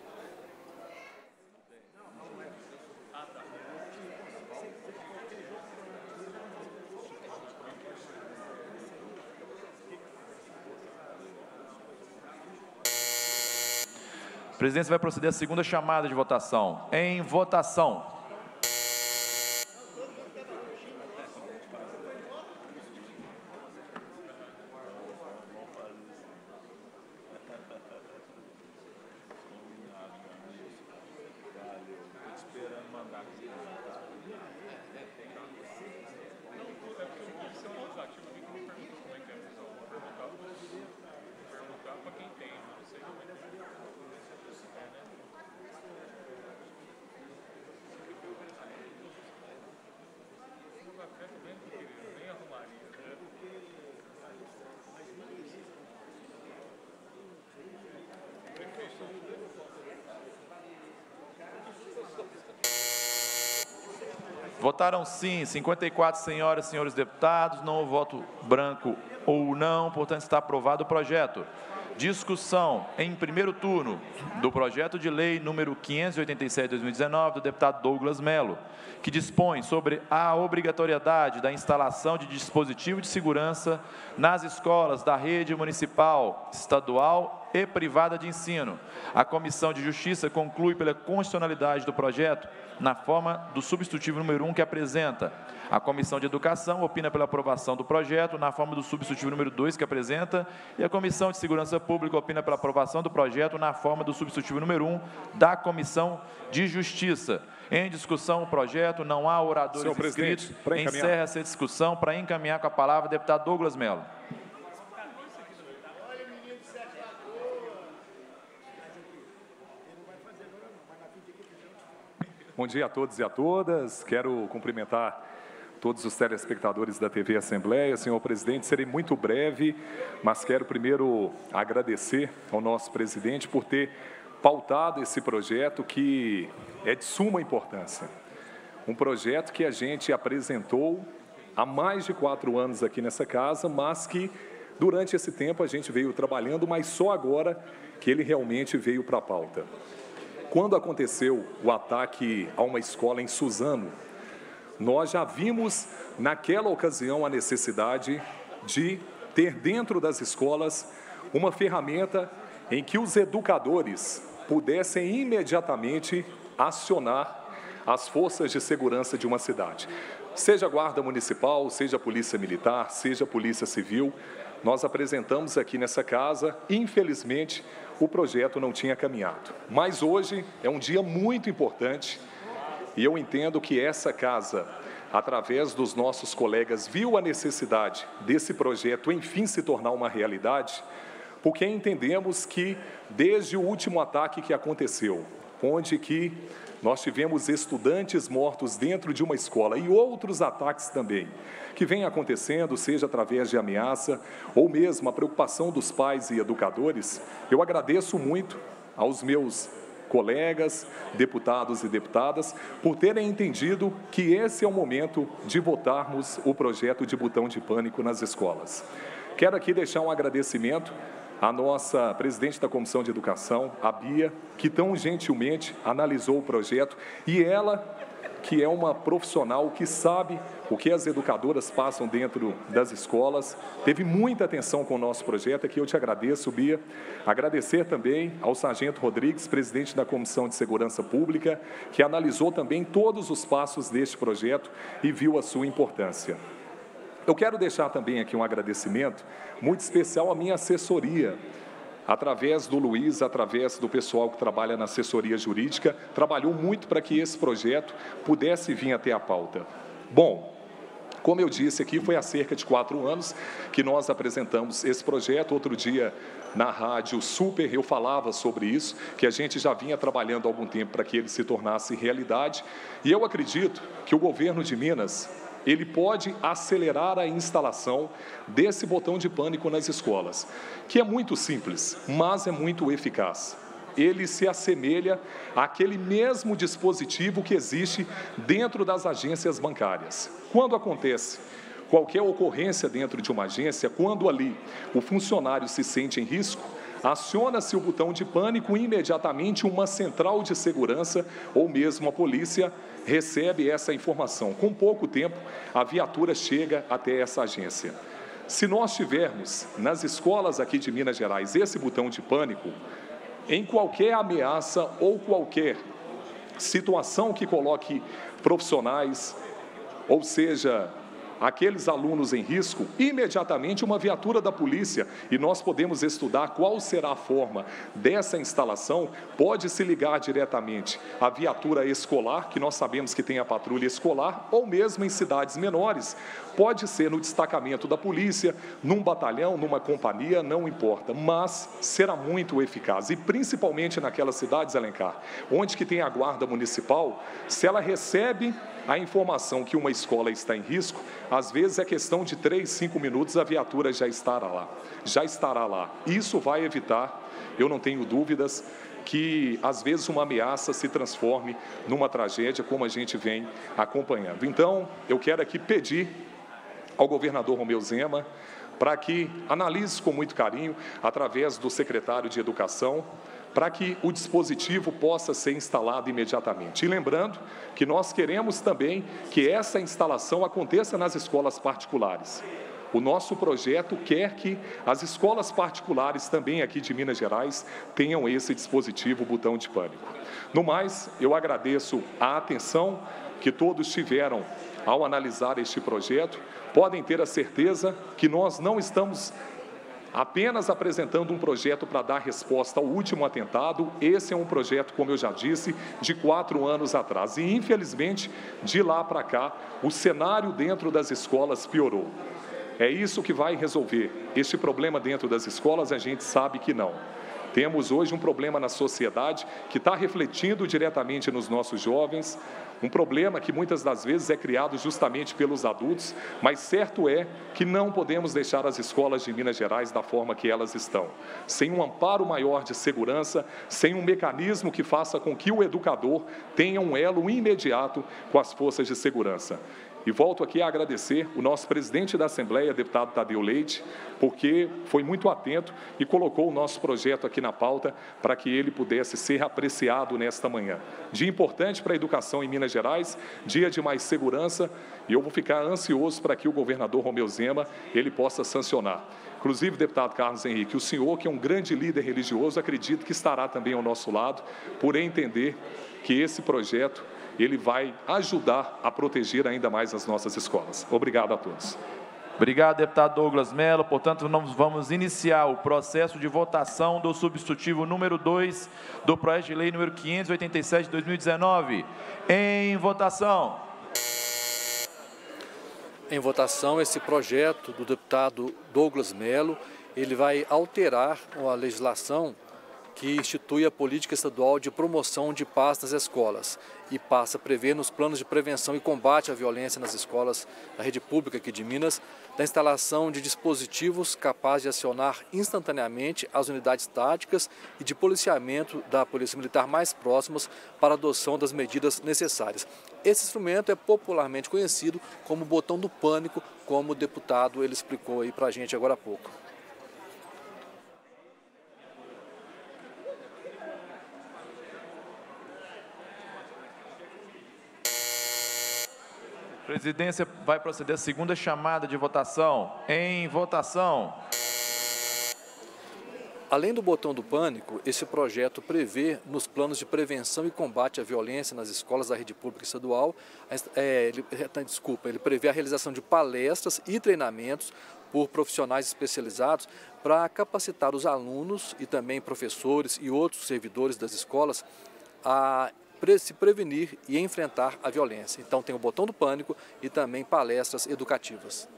A presidência vai proceder à segunda chamada de votação. Em votação. Votaram sim 54 senhoras e senhores deputados, não houve voto branco ou não, portanto está aprovado o projeto. Discussão em primeiro turno do projeto de lei número 587/2019 do deputado Douglas Mello, que dispõe sobre a obrigatoriedade da instalação de dispositivo de segurança nas escolas da rede municipal, estadual e privada de ensino. A Comissão de Justiça conclui pela constitucionalidade do projeto na forma do substitutivo número 1 que apresenta. A Comissão de Educação opina pela aprovação do projeto na forma do substitutivo número 2 que apresenta, e a Comissão de Segurança Pública opina pela aprovação do projeto na forma do substitutivo número 1 da Comissão de Justiça. Em discussão o projeto, não há oradores inscritos. Encerra-se a discussão. Para encaminhar com a palavra, deputado Douglas Mello. Bom dia a todos e a todas. Quero cumprimentar todos os telespectadores da TV Assembleia. Senhor presidente, serei muito breve, mas quero primeiro agradecer ao nosso presidente por ter pautado esse projeto que é de suma importância. Um projeto que a gente apresentou há mais de 4 anos aqui nessa casa, mas que durante esse tempo a gente veio trabalhando, mas só agora que ele realmente veio para a pauta. Quando aconteceu o ataque a uma escola em Suzano, nós já vimos naquela ocasião a necessidade de ter dentro das escolas uma ferramenta em que os educadores pudessem imediatamente acionar as forças de segurança de uma cidade. Seja a Guarda Municipal, seja a Polícia Militar, seja a Polícia Civil, nós apresentamos aqui nessa casa, infelizmente, o projeto não tinha caminhado. Mas hoje é um dia muito importante e eu entendo que essa casa, através dos nossos colegas, viu a necessidade desse projeto, enfim, se tornar uma realidade, porque entendemos que, desde o último ataque que aconteceu, onde que nós tivemos estudantes mortos dentro de uma escola e outros ataques também, que vem acontecendo, seja através de ameaça ou mesmo a preocupação dos pais e educadores, eu agradeço muito aos meus colegas, deputados e deputadas, por terem entendido que esse é o momento de votarmos o projeto de botão de pânico nas escolas. Quero aqui deixar um agradecimento à nossa presidente da Comissão de Educação, a Bia, que tão gentilmente analisou o projeto, e ela, que é uma profissional que sabe o que as educadoras passam dentro das escolas, teve muita atenção com o nosso projeto, aqui eu te agradeço, Bia. Agradecer também ao Sargento Rodrigues, presidente da Comissão de Segurança Pública, que analisou também todos os passos deste projeto e viu a sua importância. Eu quero deixar também aqui um agradecimento muito especial à minha assessoria, através do Luiz, através do pessoal que trabalha na assessoria jurídica, trabalhou muito para que esse projeto pudesse vir até a pauta. Bom, como eu disse aqui, foi há cerca de 4 anos que nós apresentamos esse projeto. Outro dia, na Rádio Super, eu falava sobre isso, que a gente já vinha trabalhando há algum tempo para que ele se tornasse realidade. E eu acredito que o governo de Minas, ele pode acelerar a instalação desse botão de pânico nas escolas, que é muito simples, mas é muito eficaz. Ele se assemelha àquele mesmo dispositivo que existe dentro das agências bancárias. Quando acontece qualquer ocorrência dentro de uma agência, quando ali o funcionário se sente em risco, aciona-se o botão de pânico e imediatamente uma central de segurança ou mesmo a polícia recebe essa informação. Com pouco tempo, a viatura chega até essa agência. Se nós tivermos nas escolas aqui de Minas Gerais esse botão de pânico, em qualquer ameaça ou qualquer situação que coloque profissionais, ou seja, aqueles alunos em risco, imediatamente uma viatura da polícia, e nós podemos estudar qual será a forma dessa instalação, pode se ligar diretamente à viatura escolar, que nós sabemos que tem a patrulha escolar, ou mesmo em cidades menores, pode ser no destacamento da polícia, num batalhão, numa companhia, não importa, mas será muito eficaz, e principalmente naquelas cidades, Alencar, onde que tem a guarda municipal, se ela recebe a informação que uma escola está em risco, às vezes é questão de 3, 5 minutos, a viatura já estará lá. Isso vai evitar, eu não tenho dúvidas, que às vezes uma ameaça se transforme numa tragédia, como a gente vem acompanhando. Então, eu quero aqui pedir ao governador Romeu Zema para que analise com muito carinho, através do secretário de Educação, para que o dispositivo possa ser instalado imediatamente. E lembrando que nós queremos também que essa instalação aconteça nas escolas particulares. O nosso projeto quer que as escolas particulares também aqui de Minas Gerais tenham esse dispositivo, botão de pânico. No mais, eu agradeço a atenção que todos tiveram ao analisar este projeto. Podem ter a certeza que nós não estamos apenas apresentando um projeto para dar resposta ao último atentado. Esse é um projeto, como eu já disse, de 4 anos atrás. E, infelizmente, de lá para cá, o cenário dentro das escolas piorou. É isso que vai resolver este problema dentro das escolas? A gente sabe que não. Temos hoje um problema na sociedade que está refletindo diretamente nos nossos jovens, Um problema que muitas das vezes é criado justamente pelos adultos, mas certo é que não podemos deixar as escolas de Minas Gerais da forma que elas estão, sem um amparo maior de segurança, sem um mecanismo que faça com que o educador tenha um elo imediato com as forças de segurança. E volto aqui a agradecer o nosso presidente da Assembleia, deputado Tadeu Leite, porque foi muito atento e colocou o nosso projeto aqui na pauta para que ele pudesse ser apreciado nesta manhã. Dia importante para a educação em Minas Gerais, dia de mais segurança, e eu vou ficar ansioso para que o governador Romeu Zema ele possa sancionar. Inclusive, deputado Carlos Henrique, o senhor, que é um grande líder religioso, acredito que estará também ao nosso lado, por entender que esse projeto ele vai ajudar a proteger ainda mais as nossas escolas. Obrigado a todos. Obrigado, deputado Douglas Mello. Portanto, nós vamos iniciar o processo de votação do substitutivo número 2 do projeto de lei número 587 de 2019. Em votação. Em votação, esse projeto do deputado Douglas Mello, ele vai alterar a legislação que institui a política estadual de promoção de paz nas escolas e passa a prever nos planos de prevenção e combate à violência nas escolas da rede pública aqui de Minas, da instalação de dispositivos capazes de acionar instantaneamente as unidades táticas e de policiamento da Polícia Militar mais próximas para a adoção das medidas necessárias. Esse instrumento é popularmente conhecido como botão do pânico, como o deputado ele explicou aí para a gente agora há pouco. A presidência vai proceder à segunda chamada de votação. Em votação. Além do botão do pânico, esse projeto prevê nos planos de prevenção e combate à violência nas escolas da rede pública estadual, ele prevê a realização de palestras e treinamentos por profissionais especializados para capacitar os alunos e também professores e outros servidores das escolas a se prevenir e enfrentar a violência. Então tem o botão do pânico e também palestras educativas.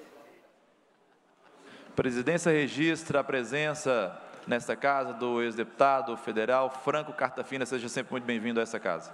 A presidência registra a presença nesta casa do ex-deputado federal Franco Cartafina. Seja sempre muito bem-vindo a essa casa.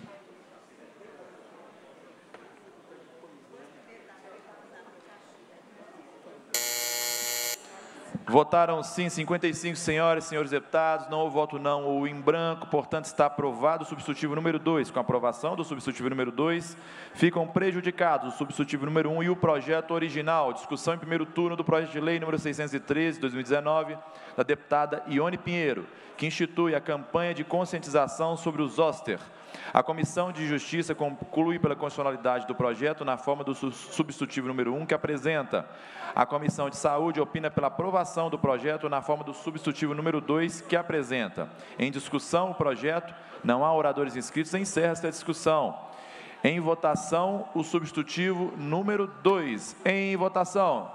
Votaram sim 55 senhoras e senhores deputados, não houve voto não ou em branco, portanto está aprovado o substitutivo número 2. Com a aprovação do substitutivo número 2, ficam prejudicados o substitutivo número 1 e o projeto original. Discussão em primeiro turno do projeto de lei número 613 de 2019, da deputada Ione Pinheiro, que institui a campanha de conscientização sobre o zoster. A Comissão de Justiça conclui pela constitucionalidade do projeto na forma do substitutivo número 1, que apresenta. A Comissão de Saúde opina pela aprovação do projeto na forma do substitutivo número 2, que apresenta. Em discussão, o projeto, não há oradores inscritos, encerra esta discussão. Em votação, o substitutivo número 2. Em votação.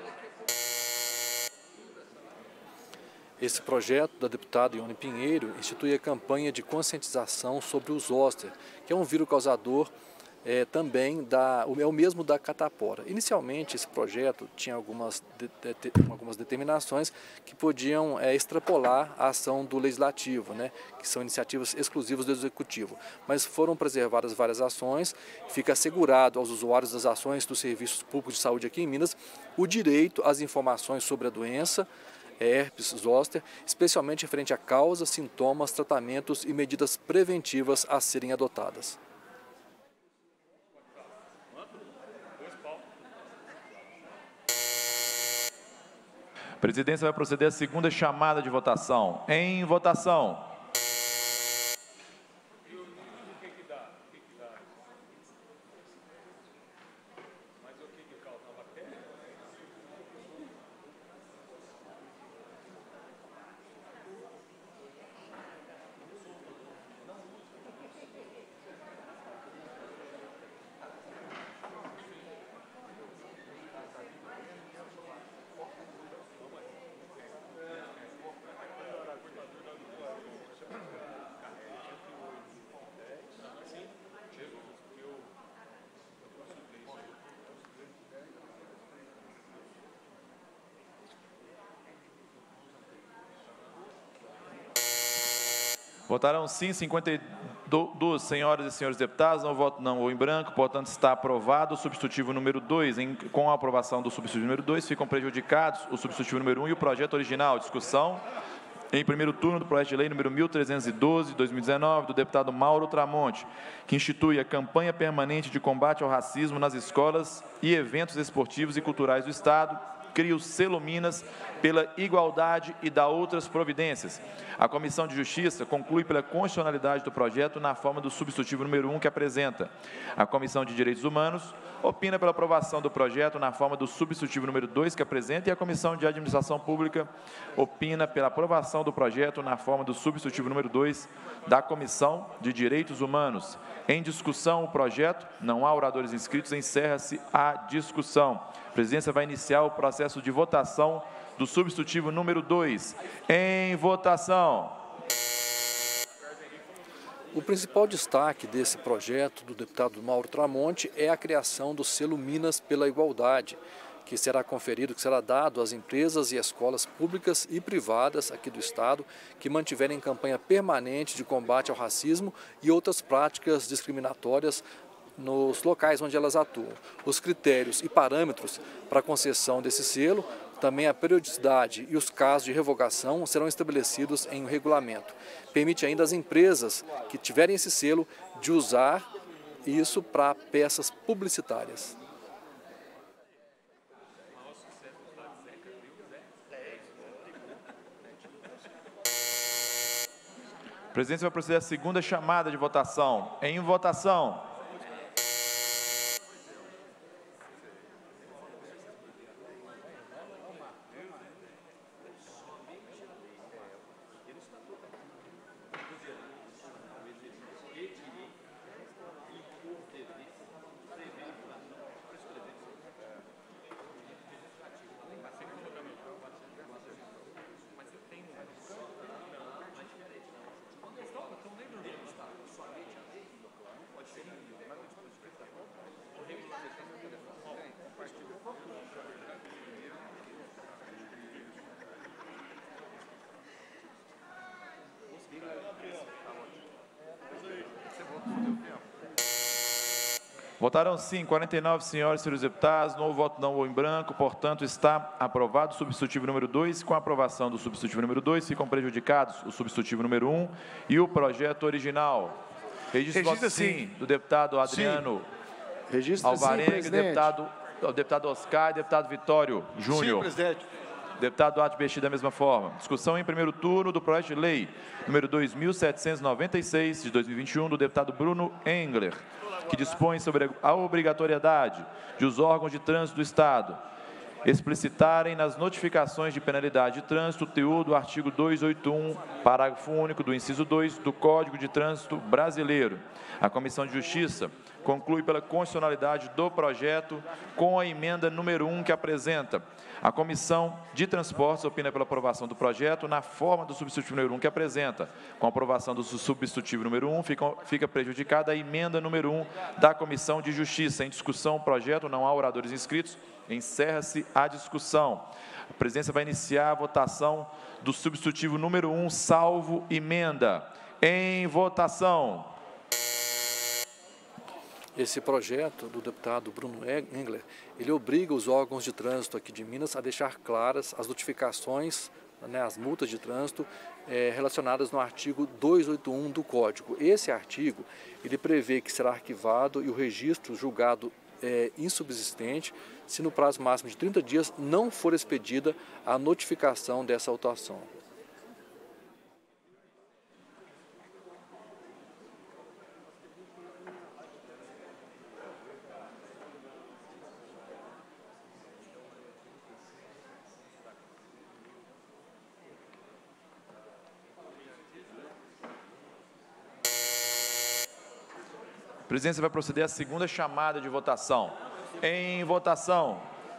Esse projeto da deputada Ione Pinheiro institui a campanha de conscientização sobre o zoster, que é um vírus causador também é o mesmo da catapora. Inicialmente, esse projeto tinha algumas determinações que podiam extrapolar a ação do Legislativo, né, que são iniciativas exclusivas do Executivo. Mas foram preservadas várias ações, fica assegurado aos usuários das ações dos serviços públicos de saúde aqui em Minas o direito às informações sobre a doença, herpes zoster, especialmente referente a causas, sintomas, tratamentos e medidas preventivas a serem adotadas. A presidência vai proceder à segunda chamada de votação. Em votação. Votaram sim 52 Dos senhoras e senhores deputados, não voto não ou em branco, portanto está aprovado o substitutivo número 2. Com a aprovação do substitutivo número 2, ficam prejudicados o substitutivo número 1 e o projeto original. Discussão em primeiro turno do projeto de lei número 1312, de 2019, do deputado Mauro Tramonte, que institui a campanha permanente de combate ao racismo nas escolas e eventos esportivos e culturais do Estado, cria o selo Minas pela igualdade e dá outras providências. A Comissão de Justiça conclui pela constitucionalidade do projeto na forma do substitutivo número 1 que apresenta. A Comissão de Direitos Humanos opina pela aprovação do projeto na forma do substitutivo número 2 que apresenta e a Comissão de Administração Pública opina pela aprovação do projeto na forma do substitutivo número 2 da Comissão de Direitos Humanos. Em discussão o projeto, não há oradores inscritos, encerra-se a discussão. A presidência vai iniciar o processo de votação do substitutivo número 2. Em votação. O principal destaque desse projeto do deputado Mauro Tramonte é a criação do selo Minas pela Igualdade, que será conferido, que será dado às empresas e escolas públicas e privadas aqui do Estado que mantiverem campanha permanente de combate ao racismo e outras práticas discriminatórias nos locais onde elas atuam. Os critérios e parâmetros para a concessão desse selo, também a periodicidade e os casos de revogação serão estabelecidos em um regulamento. Permite ainda às empresas que tiverem esse selo de usar isso para peças publicitárias. A presidência vai proceder à segunda chamada de votação. Em votação. Votaram sim, 49 senhoras e senhores deputados, não voto não ou em branco, portanto está aprovado o substitutivo número 2. Com a aprovação do substitutivo número 2, ficam prejudicados o substitutivo número 1 e o projeto original. Registro sim do deputado Adriano Alvarenga, deputado Oscar e deputado Vitório Júnior. Sim, presidente. Deputado Duarte Bexi, da mesma forma. Discussão em primeiro turno do projeto de lei número 2796, de 2021, do deputado Bruno Engler, que dispõe sobre a obrigatoriedade de os órgãos de trânsito do Estado explicitarem nas notificações de penalidade de trânsito o teor do artigo 281, parágrafo único do inciso 2 do Código de Trânsito Brasileiro. A Comissão de Justiça conclui pela constitucionalidade do projeto com a emenda número 1 que apresenta. A Comissão de Transportes opina pela aprovação do projeto na forma do substitutivo número 1 que apresenta. Com a aprovação do substitutivo número 1, fica prejudicada a emenda número 1 da Comissão de Justiça. Em discussão, o projeto, não há oradores inscritos, encerra-se a discussão. A presidência vai iniciar a votação do substitutivo número 1, salvo emenda. Em votação. Esse projeto do deputado Bruno Engler, ele obriga os órgãos de trânsito aqui de Minas a deixar claras as notificações, né, as multas de trânsito relacionadas no artigo 281 do Código. Esse artigo, ele prevê que será arquivado e o registro julgado insubsistente se no prazo máximo de 30 dias não for expedida a notificação dessa autuação. A presidência vai proceder à segunda chamada de votação. Em votação.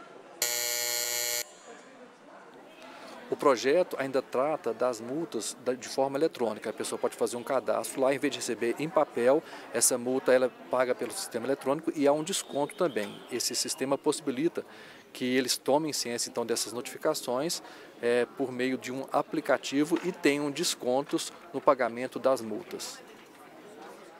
O projeto ainda trata das multas de forma eletrônica. A pessoa pode fazer um cadastro lá, em vez de receber em papel, essa multa ela é paga pelo sistema eletrônico e há um desconto também. Esse sistema possibilita que eles tomem ciência então dessas notificações por meio de um aplicativo e tenham descontos no pagamento das multas.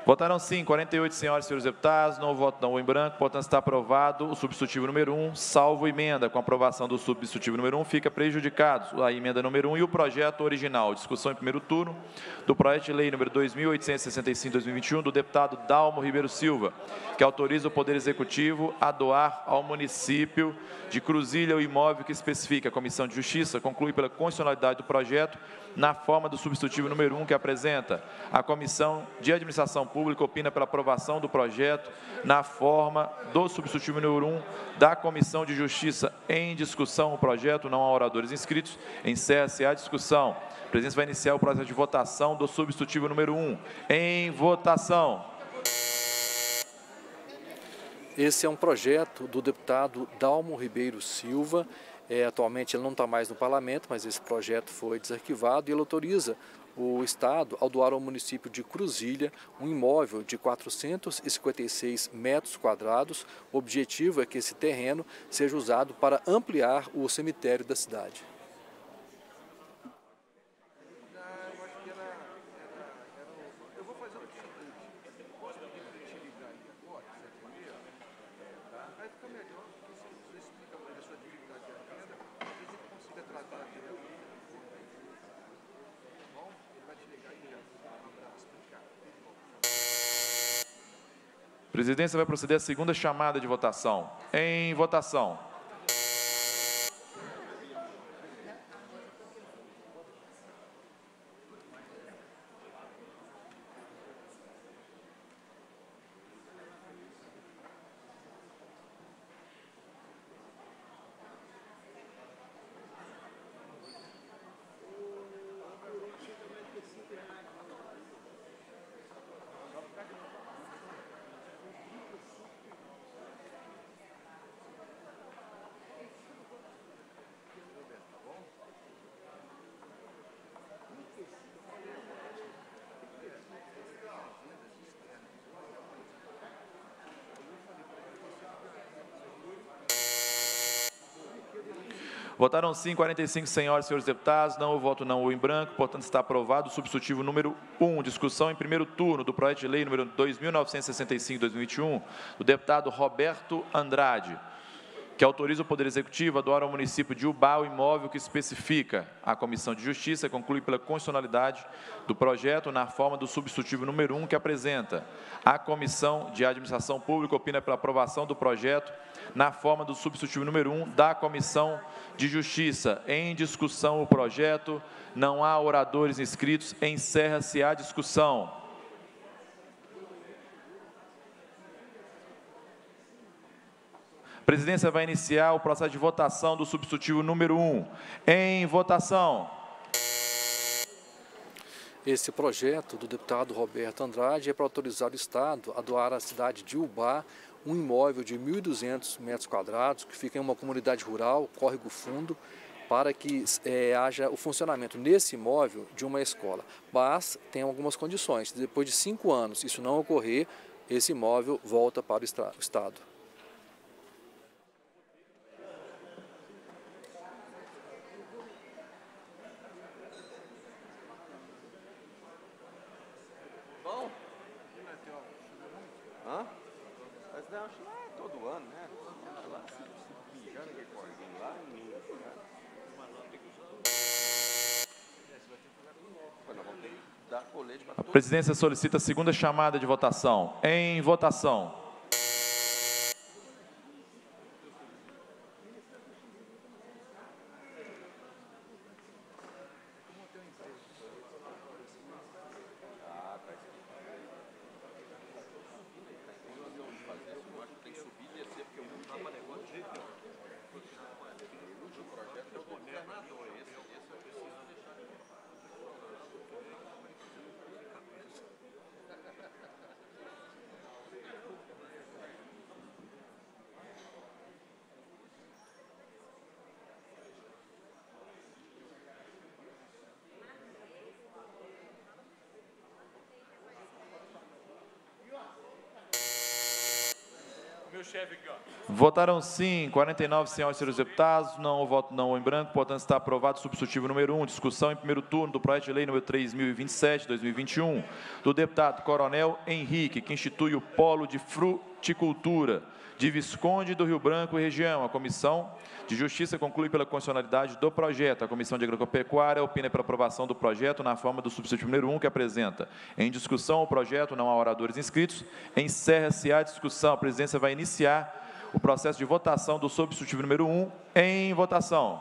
Votaram sim, 48 senhoras e senhores deputados, não voto não em branco, portanto está aprovado o substitutivo número 1, salvo emenda. Com a aprovação do substitutivo número 1, fica prejudicado a emenda número 1 e o projeto original. Discussão em primeiro turno do projeto de lei número 2.865/2021 do deputado Dalmo Ribeiro Silva, que autoriza o Poder Executivo a doar ao município de Cruzília o imóvel que especifica. A Comissão de Justiça conclui pela constitucionalidade do projeto na forma do substitutivo número 1 que apresenta. A Comissão de Administração Pública opina pela aprovação do projeto na forma do substitutivo número 1 da Comissão de Justiça. Em discussão o projeto, não há oradores inscritos. Encerra-se a discussão. A presidência vai iniciar o processo de votação do substitutivo número 1. Em votação. Esse é um projeto do deputado Dalmo Ribeiro Silva. Atualmente ele não está mais no parlamento, mas esse projeto foi desarquivado e ele autoriza o Estado ao doar ao município de Cruzília um imóvel de 456 metros quadrados. O objetivo é que esse terreno seja usado para ampliar o cemitério da cidade. A presidência vai proceder à segunda chamada de votação. Em votação. Votaram sim, 45 senhoras e senhores deputados, não o voto não ou em branco, portanto está aprovado o substitutivo número 1, discussão em primeiro turno do projeto de lei número 2.965/2021, do deputado Roberto Andrade, que autoriza o Poder Executivo a doar ao município de Ubá o imóvel que especifica. A Comissão de Justiça conclui pela constitucionalidade do projeto na forma do substitutivo número 1 que apresenta. A Comissão de Administração Pública opina pela aprovação do projeto na forma do substitutivo número 1 da Comissão de Justiça. Em discussão o projeto, não há oradores inscritos, encerra-se a discussão. A presidência vai iniciar o processo de votação do substitutivo número 1. Em votação. Esse projeto do deputado Roberto Andrade é para autorizar o Estado a doar à cidade de Ubá um imóvel de 1.200 metros quadrados, que fica em uma comunidade rural, Córrego Fundo, para que haja o funcionamento nesse imóvel de uma escola. Mas tem algumas condições. Depois de 5 anos, isso não ocorrer, esse imóvel volta para o Estado. A presidência solicita a segunda chamada de votação. Em votação. Votaram sim, 49 senhores e senhores deputados, não o voto não em branco, portanto está aprovado o substitutivo número 1, discussão em primeiro turno do projeto de lei número 3027/2021, do deputado Coronel Henrique, que institui o Polo de Fruticultura de Visconde do Rio Branco e região. A Comissão de Justiça conclui pela constitucionalidade do projeto. A Comissão de Agropecuária opina pela aprovação do projeto na forma do substitutivo número 1, que apresenta em discussão o projeto, não há oradores inscritos. Encerra-se a discussão. A presidência vai iniciar o processo de votação do substitutivo número 1 em votação.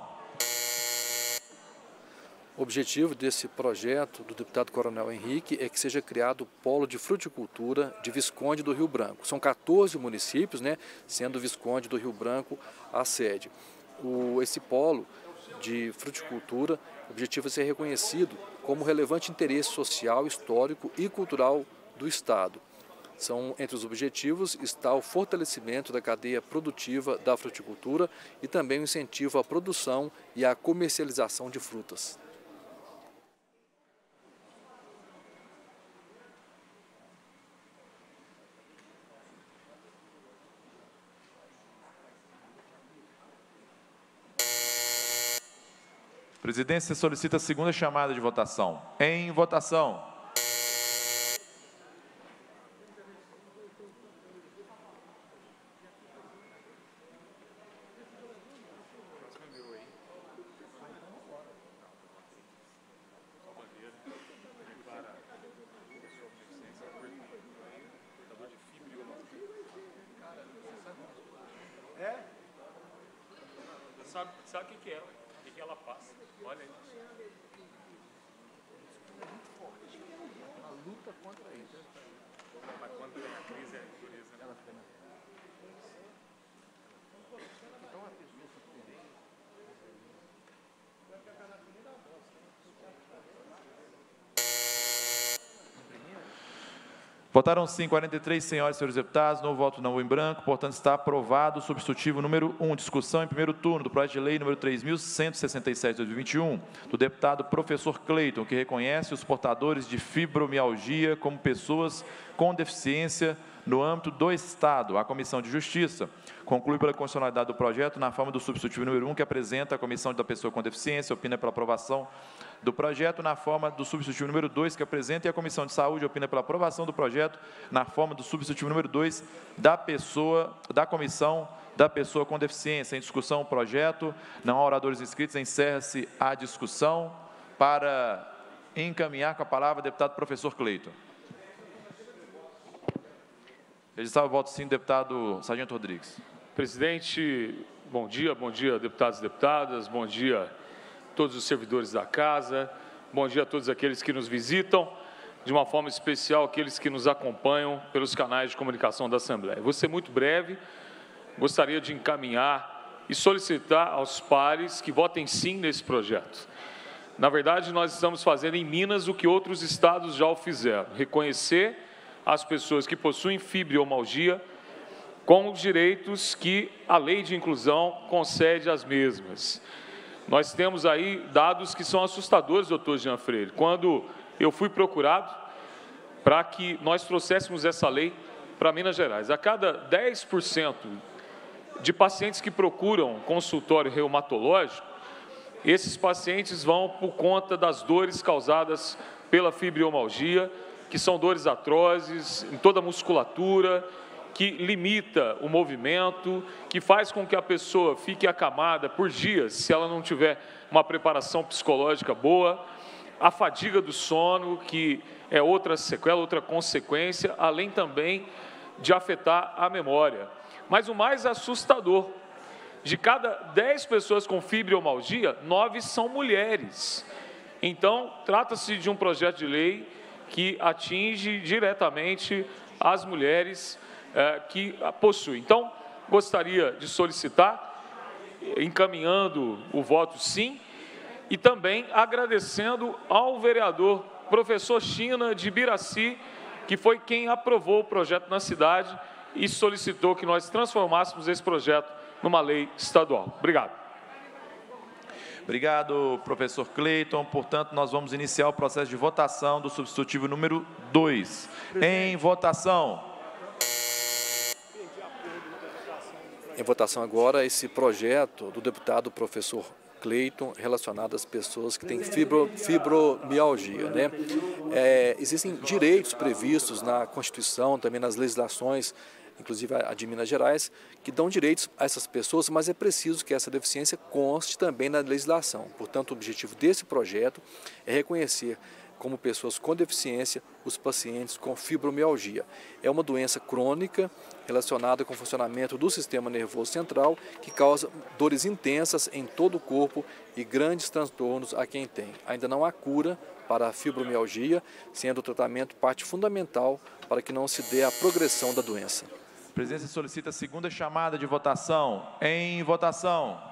O objetivo desse projeto do deputado Coronel Henrique é que seja criado o Polo de Fruticultura de Visconde do Rio Branco. São 14 municípios, né, sendo Visconde do Rio Branco a sede. Esse polo de fruticultura, o objetivo é ser reconhecido como relevante interesse social, histórico e cultural do Estado. Entre os objetivos está o fortalecimento da cadeia produtiva da fruticultura e também o incentivo à produção e à comercialização de frutas. Presidência solicita a segunda chamada de votação. Em votação. Sabe o que é ela? O que ela passa? Olha aí. A luta contra isso. Mas quando vem a crise é dureza, né? Então a pessoa Votaram sim 43 senhoras e senhores deputados, no voto não em branco, portanto está aprovado o substitutivo número 1, discussão em primeiro turno do projeto de lei número 3167/2021, do deputado professor Cleiton, que reconhece os portadores de fibromialgia como pessoas com deficiência no âmbito do Estado. A Comissão de Justiça conclui pela constitucionalidade do projeto na forma do substitutivo número 1, que apresenta a Comissão da Pessoa com Deficiência, opina pela aprovação do projeto na forma do substitutivo número 2, que apresenta, e a Comissão de Saúde opina pela aprovação do projeto na forma do substitutivo número 2 da Comissão da Pessoa com Deficiência. Em discussão o projeto, não há oradores inscritos, encerra-se a discussão. Para encaminhar com a palavra o deputado professor Cleiton. Registrar o voto sim, deputado Sargento Rodrigues. Presidente, bom dia, deputados e deputadas, bom dia a todos os servidores da casa, bom dia a todos aqueles que nos visitam, de uma forma especial aqueles que nos acompanham pelos canais de comunicação da Assembleia. Vou ser muito breve, gostaria de encaminhar e solicitar aos pares que votem sim nesse projeto. Na verdade, nós estamos fazendo em Minas o que outros estados já o fizeram, reconhecer as pessoas que possuem fibromialgia com os direitos que a lei de inclusão concede às mesmas. Nós temos aí dados que são assustadores, doutor Jean Freire. Quando eu fui procurado para que nós trouxéssemos essa lei para Minas Gerais, a cada 10% de pacientes que procuram consultório reumatológico, esses pacientes vão por conta das dores causadas pela fibromialgia, que são dores atrozes em toda a musculatura, que limita o movimento, que faz com que a pessoa fique acamada por dias, se ela não tiver uma preparação psicológica boa, a fadiga do sono, que é outra sequela, outra consequência, além também de afetar a memória. Mas o mais assustador, de cada 10 pessoas com fibromialgia, 9 são mulheres. Então, trata-se de um projeto de lei que atinge diretamente as mulheres que a possuem. Então, gostaria de solicitar, encaminhando o voto sim, e também agradecendo ao vereador professor China de Biraci, que foi quem aprovou o projeto na cidade e solicitou que nós transformássemos esse projeto numa lei estadual. Obrigado. Obrigado, professor Cleiton. Portanto, nós vamos iniciar o processo de votação do substitutivo número 2. Em votação. em votação agora esse projeto do deputado professor Cleiton relacionado às pessoas que têm fibromialgia, né? Existem direitos previstos na Constituição, também nas legislações, inclusive a de Minas Gerais, que dão direitos a essas pessoas, mas é preciso que essa deficiência conste também na legislação. Portanto, o objetivo desse projeto é reconhecer como pessoas com deficiência os pacientes com fibromialgia. É uma doença crônica relacionada com o funcionamento do sistema nervoso central que causa dores intensas em todo o corpo e grandes transtornos a quem tem. Ainda não há cura para a fibromialgia, sendo o tratamento parte fundamental para que não se dê a progressão da doença. A presidência solicita a segunda chamada de votação. Em votação.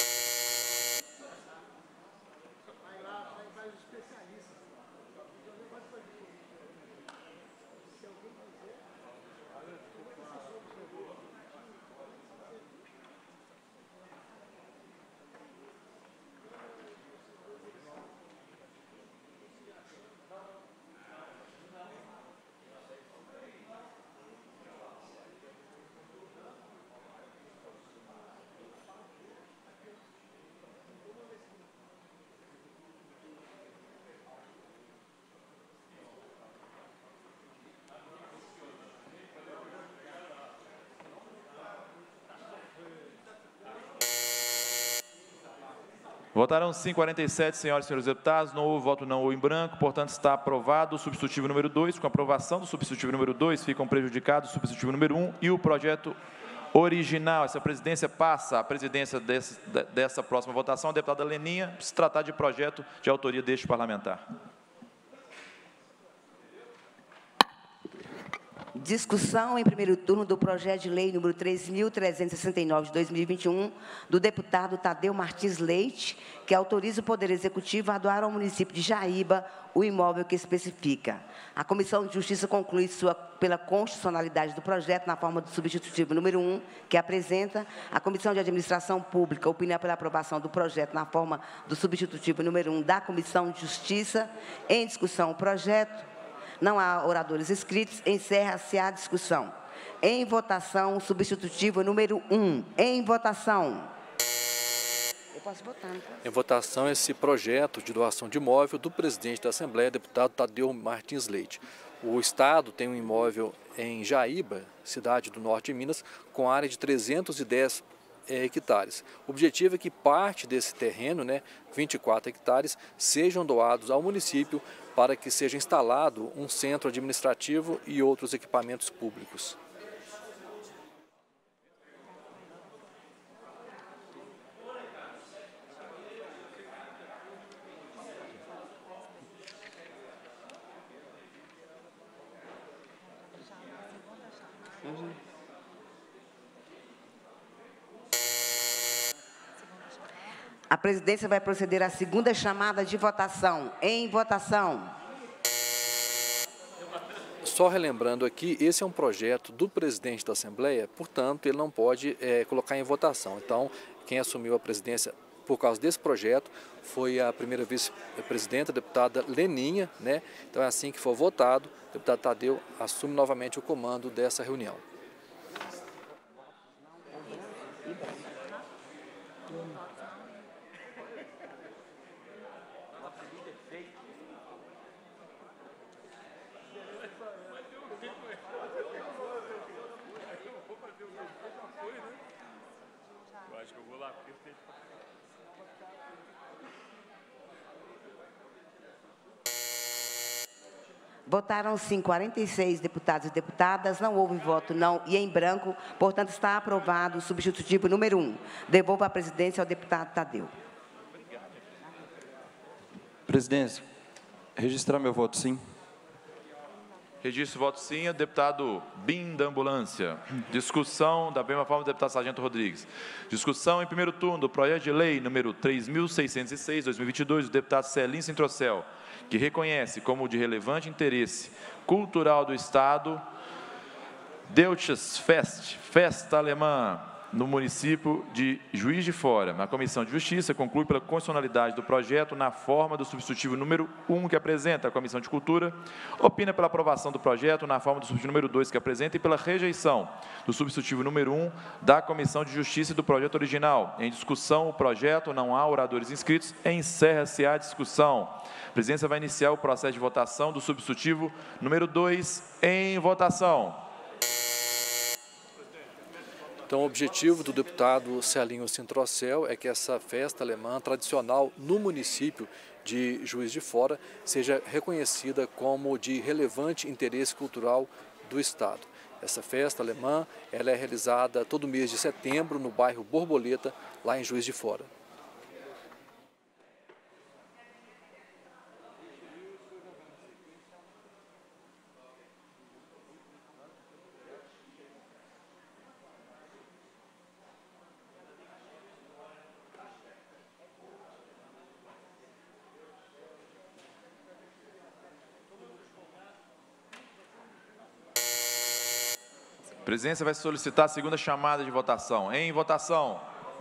Votaram sim 47, senhoras e senhores deputados, não houve voto não ou em branco, portanto está aprovado o substitutivo número 2. Com a aprovação do substitutivo número 2, ficam prejudicados o substitutivo número 1 e o projeto original. Essa presidência passa a presidência dessa próxima votação à deputada Leninha, se tratar de projeto de autoria deste parlamentar. Discussão em primeiro turno do projeto de lei número 3.369 de 2021, do deputado Tadeu Martins Leite, que autoriza o Poder Executivo a doar ao município de Jaíba o imóvel que especifica. A Comissão de Justiça conclui pela constitucionalidade do projeto na forma do substitutivo número 1, que apresenta. A Comissão de Administração Pública opina pela aprovação do projeto na forma do substitutivo número 1 da Comissão de Justiça. Em discussão o projeto. Não há oradores inscritos, encerra-se a discussão. Em votação, substitutivo número 1. Em votação. Eu posso votar, não posso? Em votação, esse projeto de doação de imóvel do presidente da Assembleia, deputado Tadeu Martins Leite. O Estado tem um imóvel em Jaíba, cidade do norte de Minas, com área de 310 hectares. O objetivo é que parte desse terreno, 24 hectares, sejam doados ao município para que seja instalado um centro administrativo e outros equipamentos públicos. A presidência vai proceder à segunda chamada de votação. Em votação. Só relembrando aqui, esse é um projeto do presidente da Assembleia, portanto, ele não pode colocar em votação. Então, quem assumiu a presidência por causa desse projeto foi a primeira vice-presidenta, a deputada Leninha, Então, é assim que for votado, o deputado Tadeu assume novamente o comando dessa reunião. Eu acho que eu vou lá. Votaram sim 46 deputados e deputadas, não houve voto não e em branco, portanto está aprovado o substitutivo número 1. Devolvo a presidência ao deputado Tadeu. Presidência, registrar meu voto sim. Registro voto sim, deputado Bim da Ambulância. Discussão, da mesma forma, do deputado Sargento Rodrigues. Discussão em primeiro turno do projeto de lei número 3.606, 2022, do deputado Celim Sintrocel, que reconhece como de relevante interesse cultural do Estado Deutsches Fest, festa alemã, no município de Juiz de Fora. A Comissão de Justiça conclui pela constitucionalidade do projeto na forma do substitutivo número 1 que apresenta. A Comissão de Cultura opina pela aprovação do projeto na forma do substitutivo número 2 que apresenta e pela rejeição do substitutivo número 1 da Comissão de Justiça e do projeto original. Em discussão, o projeto, não há oradores inscritos, encerra-se a discussão. A presidência vai iniciar o processo de votação do substitutivo número 2 em votação. Então, o objetivo do deputado Celinho Sintrocel é que essa festa alemã tradicional no município de Juiz de Fora seja reconhecida como de relevante interesse cultural do Estado. Essa festa alemã ela é realizada todo mês de setembro no bairro Borboleta, lá em Juiz de Fora. A presidência vai solicitar a segunda chamada de votação. Em votação.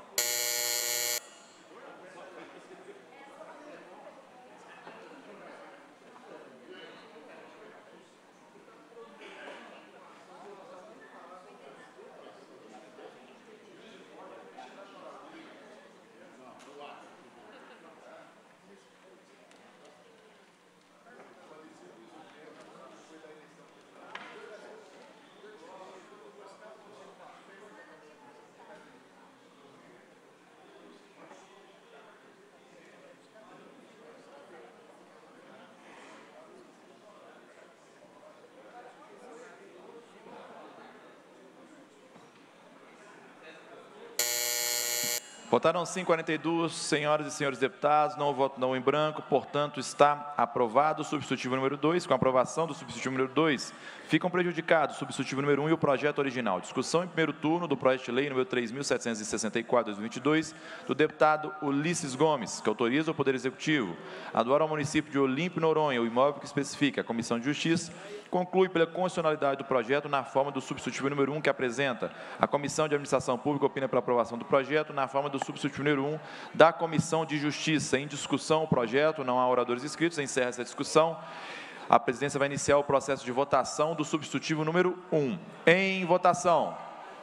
Votaram sim 42 senhoras e senhores deputados, não voto não em branco, portanto está aprovado o substitutivo número 2. Com a aprovação do substitutivo número 2, ficam prejudicados o substitutivo número 1 e o projeto original. Discussão em primeiro turno do projeto de lei número 3.764/2022, do deputado Ulisses Gomes, que autoriza o Poder Executivo a doar ao município de Olímpio Noronha o imóvel que especifica. A Comissão de Justiça conclui pela constitucionalidade do projeto na forma do substitutivo número 1 que apresenta. A Comissão de Administração Pública opina pela aprovação do projeto na forma do substitutivo número 1 da Comissão de Justiça. Em discussão o projeto, não há oradores inscritos, encerra essa discussão. A presidência vai iniciar o processo de votação do substitutivo número 1. Em votação.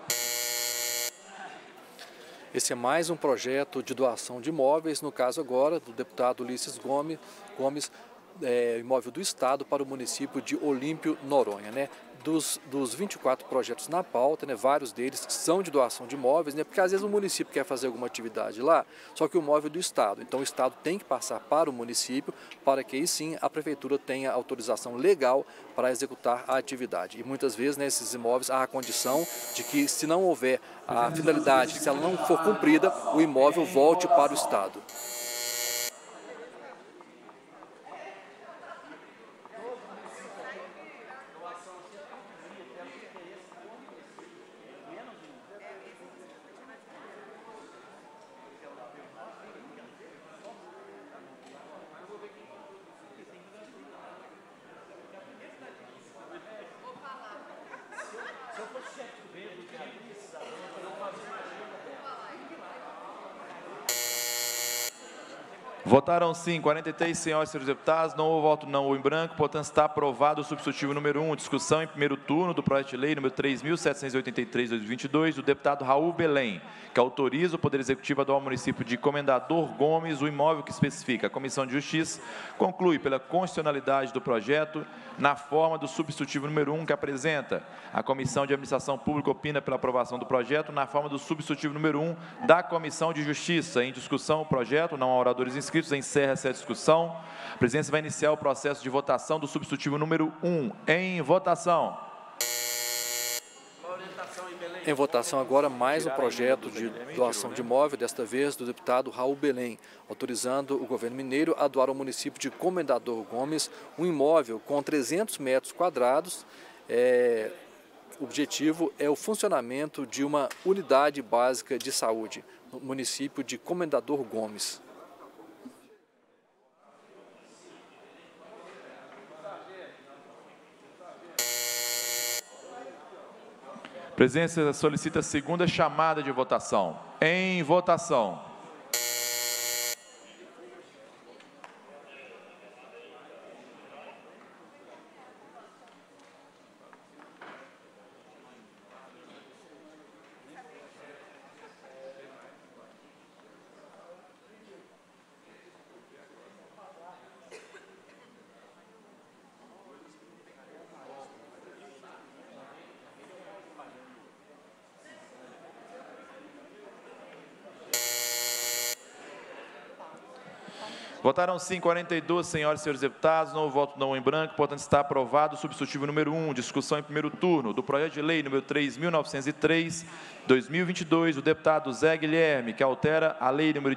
Esse é mais um projeto de doação de imóveis, no caso agora do deputado Ulisses Gomes, imóvel do Estado para o município de Olímpio Noronha, né? Dos 24 projetos na pauta, né, vários deles são de doação de imóveis, né, porque às vezes o município quer fazer alguma atividade lá, só que o imóvel é do Estado. Então o Estado tem que passar para o município para que aí sim a Prefeitura tenha autorização legal para executar a atividade. E muitas vezes nesses imóveis há a condição de que, se não houver a finalidade, se ela não for cumprida, o imóvel volte para o Estado. Votaram sim 43 senhoras e senhores deputados, não houve voto não ou em branco, portanto está aprovado o substitutivo número 1. Discussão em primeiro turno do projeto de lei número 3.783/2022, do deputado Raul Belém, que autoriza o Poder Executivo a doar ao município de Comendador Gomes o imóvel que especifica. A Comissão de Justiça conclui pela constitucionalidade do projeto na forma do substitutivo número 1 que apresenta. A Comissão de Administração Pública opina pela aprovação do projeto na forma do substitutivo número 1 da Comissão de Justiça. Em discussão o projeto, não há oradores inscritos, encerra essa discussão. A presidência vai iniciar o processo de votação do substitutivo número 1. Em votação. Em votação agora mais um projeto de doação de imóvel, desta vez do deputado Raul Belém, autorizando o governo mineiro a doar ao município de Comendador Gomes um imóvel com 300 metros quadrados. O objetivo é o funcionamento de uma unidade básica de saúde no município de Comendador Gomes. A Presidência solicita a segunda chamada de votação. Em votação. Votaram sim 42 senhoras e senhores deputados, não voto não em branco, portanto está aprovado o substitutivo número 1, discussão em primeiro turno, do projeto de lei número 3.903, 2022, do deputado Zé Guilherme, que altera a lei número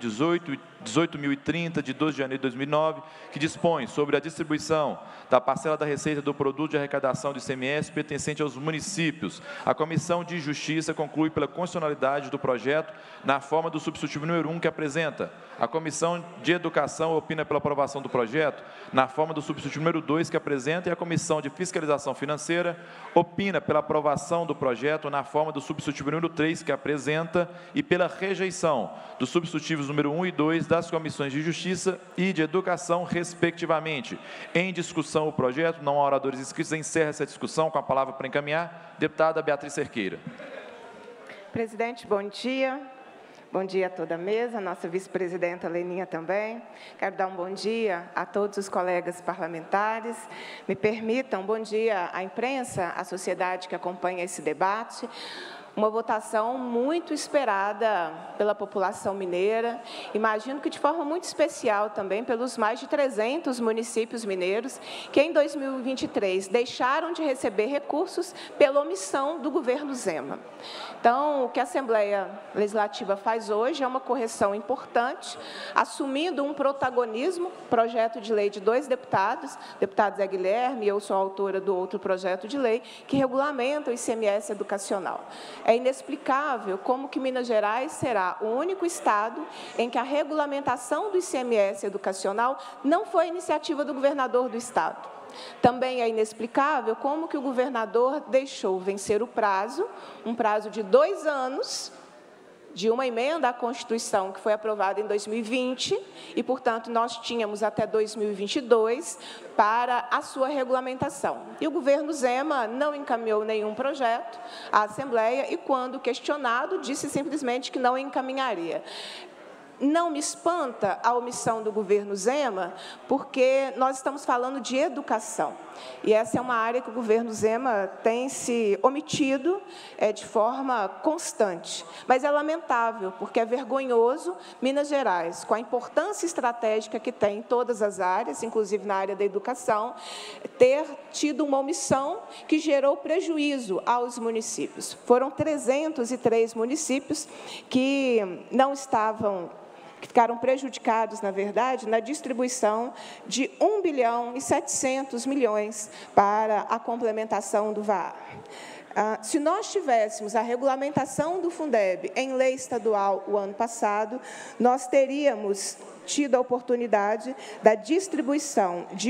18.030, de 12 de janeiro de 2009, que dispõe sobre a distribuição da parcela da receita do produto de arrecadação do ICMS pertencente aos municípios. A Comissão de Justiça conclui pela constitucionalidade do projeto na forma do substitutivo número 1, que apresenta. A Comissão de Educação opina pela aprovação do projeto na forma do substitutivo número 2, que apresenta, e a Comissão de Fiscalização Financeira opina pela aprovação do projeto na forma do substitutivo número 3, que apresenta, e pela rejeição dos substitutivos número 1 e 2 das Comissões de Justiça e de Educação, respectivamente. Em discussão o projeto, não há oradores inscritos, encerra essa discussão. Com a palavra para encaminhar, deputada Beatriz Cerqueira. Presidente, bom dia. Bom dia a toda a mesa, nossa vice-presidenta Leninha também. Quero dar um bom dia a todos os colegas parlamentares. Me permitam, bom dia à imprensa, à sociedade que acompanha esse debate. Uma votação muito esperada pela população mineira, imagino que de forma muito especial também pelos mais de 300 municípios mineiros que em 2023 deixaram de receber recursos pela omissão do governo Zema. Então, o que a Assembleia Legislativa faz hoje é uma correção importante, assumindo um protagonismo, projeto de lei de 2 deputados, deputado Zé Guilherme, e eu sou autora do outro projeto de lei, que regulamenta o ICMS educacional. É inexplicável como que Minas Gerais será o único estado em que a regulamentação do ICMS educacional não foi iniciativa do governador do estado. Também é inexplicável como que o governador deixou vencer o prazo, um prazo de 2 anos, de uma emenda à Constituição que foi aprovada em 2020 e, portanto, nós tínhamos até 2022 para a sua regulamentação. E o governo Zema não encaminhou nenhum projeto à Assembleia e, quando questionado, disse simplesmente que não encaminharia. Não me espanta a omissão do governo Zema, porque nós estamos falando de educação. E essa é uma área que o governo Zema tem se omitido de forma constante. Mas é lamentável, porque é vergonhoso Minas Gerais, com a importância estratégica que tem em todas as áreas, inclusive na área da educação, ter tido uma omissão que gerou prejuízo aos municípios. Foram 303 municípios que não estavam... que ficaram prejudicados, na verdade, na distribuição de 1.7 bilhões para a complementação do VAR. Se nós tivéssemos a regulamentação do Fundeb em lei estadual o ano passado, nós teríamos tido a oportunidade da distribuição de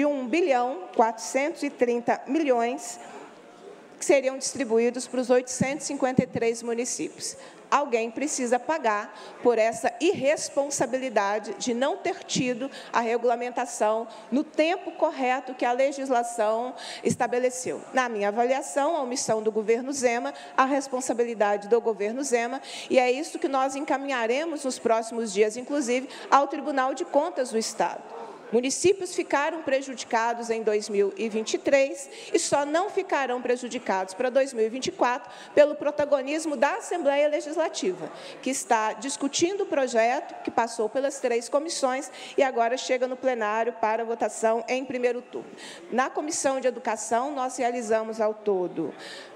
1.430 bilhões que seriam distribuídos para os 853 municípios. Alguém precisa pagar por essa irresponsabilidade de não ter tido a regulamentação no tempo correto que a legislação estabeleceu. Na minha avaliação, a omissão do governo Zema, a responsabilidade do governo Zema, e é isso que nós encaminharemos nos próximos dias, inclusive, ao Tribunal de Contas do Estado. Municípios ficaram prejudicados em 2023 e só não ficarão prejudicados para 2024 pelo protagonismo da Assembleia Legislativa, que está discutindo o projeto, que passou pelas 3 comissões e agora chega no plenário para votação em primeiro turno. Na Comissão de Educação, nós realizamos ao todo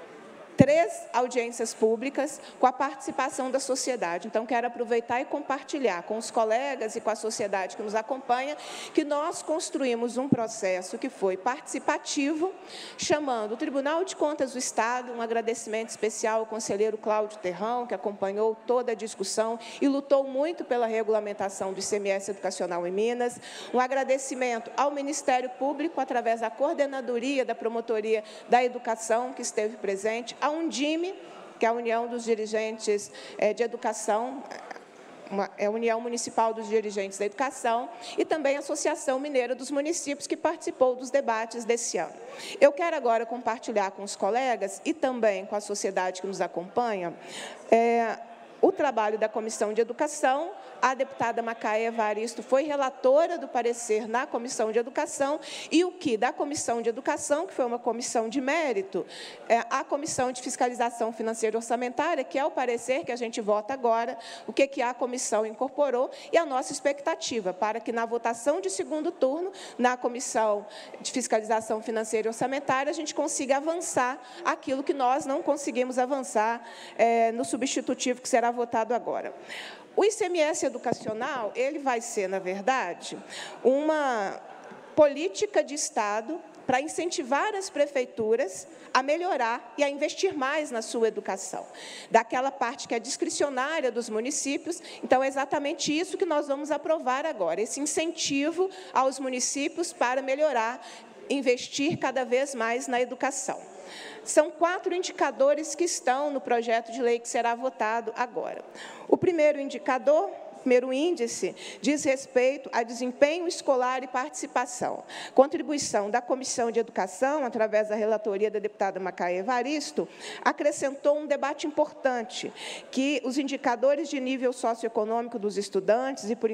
3 audiências públicas com a participação da sociedade. Então, quero aproveitar e compartilhar com os colegas e com a sociedade que nos acompanha que nós construímos um processo que foi participativo, chamando o Tribunal de Contas do Estado, um agradecimento especial ao conselheiro Cláudio Terrão, que acompanhou toda a discussão e lutou muito pela regulamentação do ICMS educacional em Minas, um agradecimento ao Ministério Público, através da Coordenadoria da Promotoria da Educação, que esteve presente, a Undime, que é a União dos Dirigentes de Educação, a União Municipal dos Dirigentes da Educação, e também a Associação Mineira dos Municípios, que participou dos debates desse ano. Eu quero agora compartilhar com os colegas e também com a sociedade que nos acompanha o trabalho da Comissão de Educação. A deputada Macaé Evaristo foi relatora do parecer na Comissão de Educação, e o que da Comissão de Educação, que foi uma comissão de mérito, a Comissão de Fiscalização Financeira e Orçamentária, que é o parecer que a gente vota agora, o que a comissão incorporou, e a nossa expectativa para que, na votação de segundo turno, na Comissão de Fiscalização Financeira e Orçamentária, a gente consiga avançar aquilo que nós não conseguimos avançar no substitutivo que será votado agora. O ICMS educacional, ele vai ser, na verdade, uma política de Estado para incentivar as prefeituras a melhorar e a investir mais na sua educação. Daquela parte que é discricionária dos municípios, então é exatamente isso que nós vamos aprovar agora, esse incentivo aos municípios para melhorar, investir cada vez mais na educação. São 4 indicadores que estão no projeto de lei que será votado agora. O primeiro indicador, o primeiro índice, diz respeito a desempenho escolar e participação. Contribuição da Comissão de Educação, através da relatoria da deputada Macaé Evaristo, acrescentou um debate importante, que os indicadores de nível socioeconômico dos estudantes e por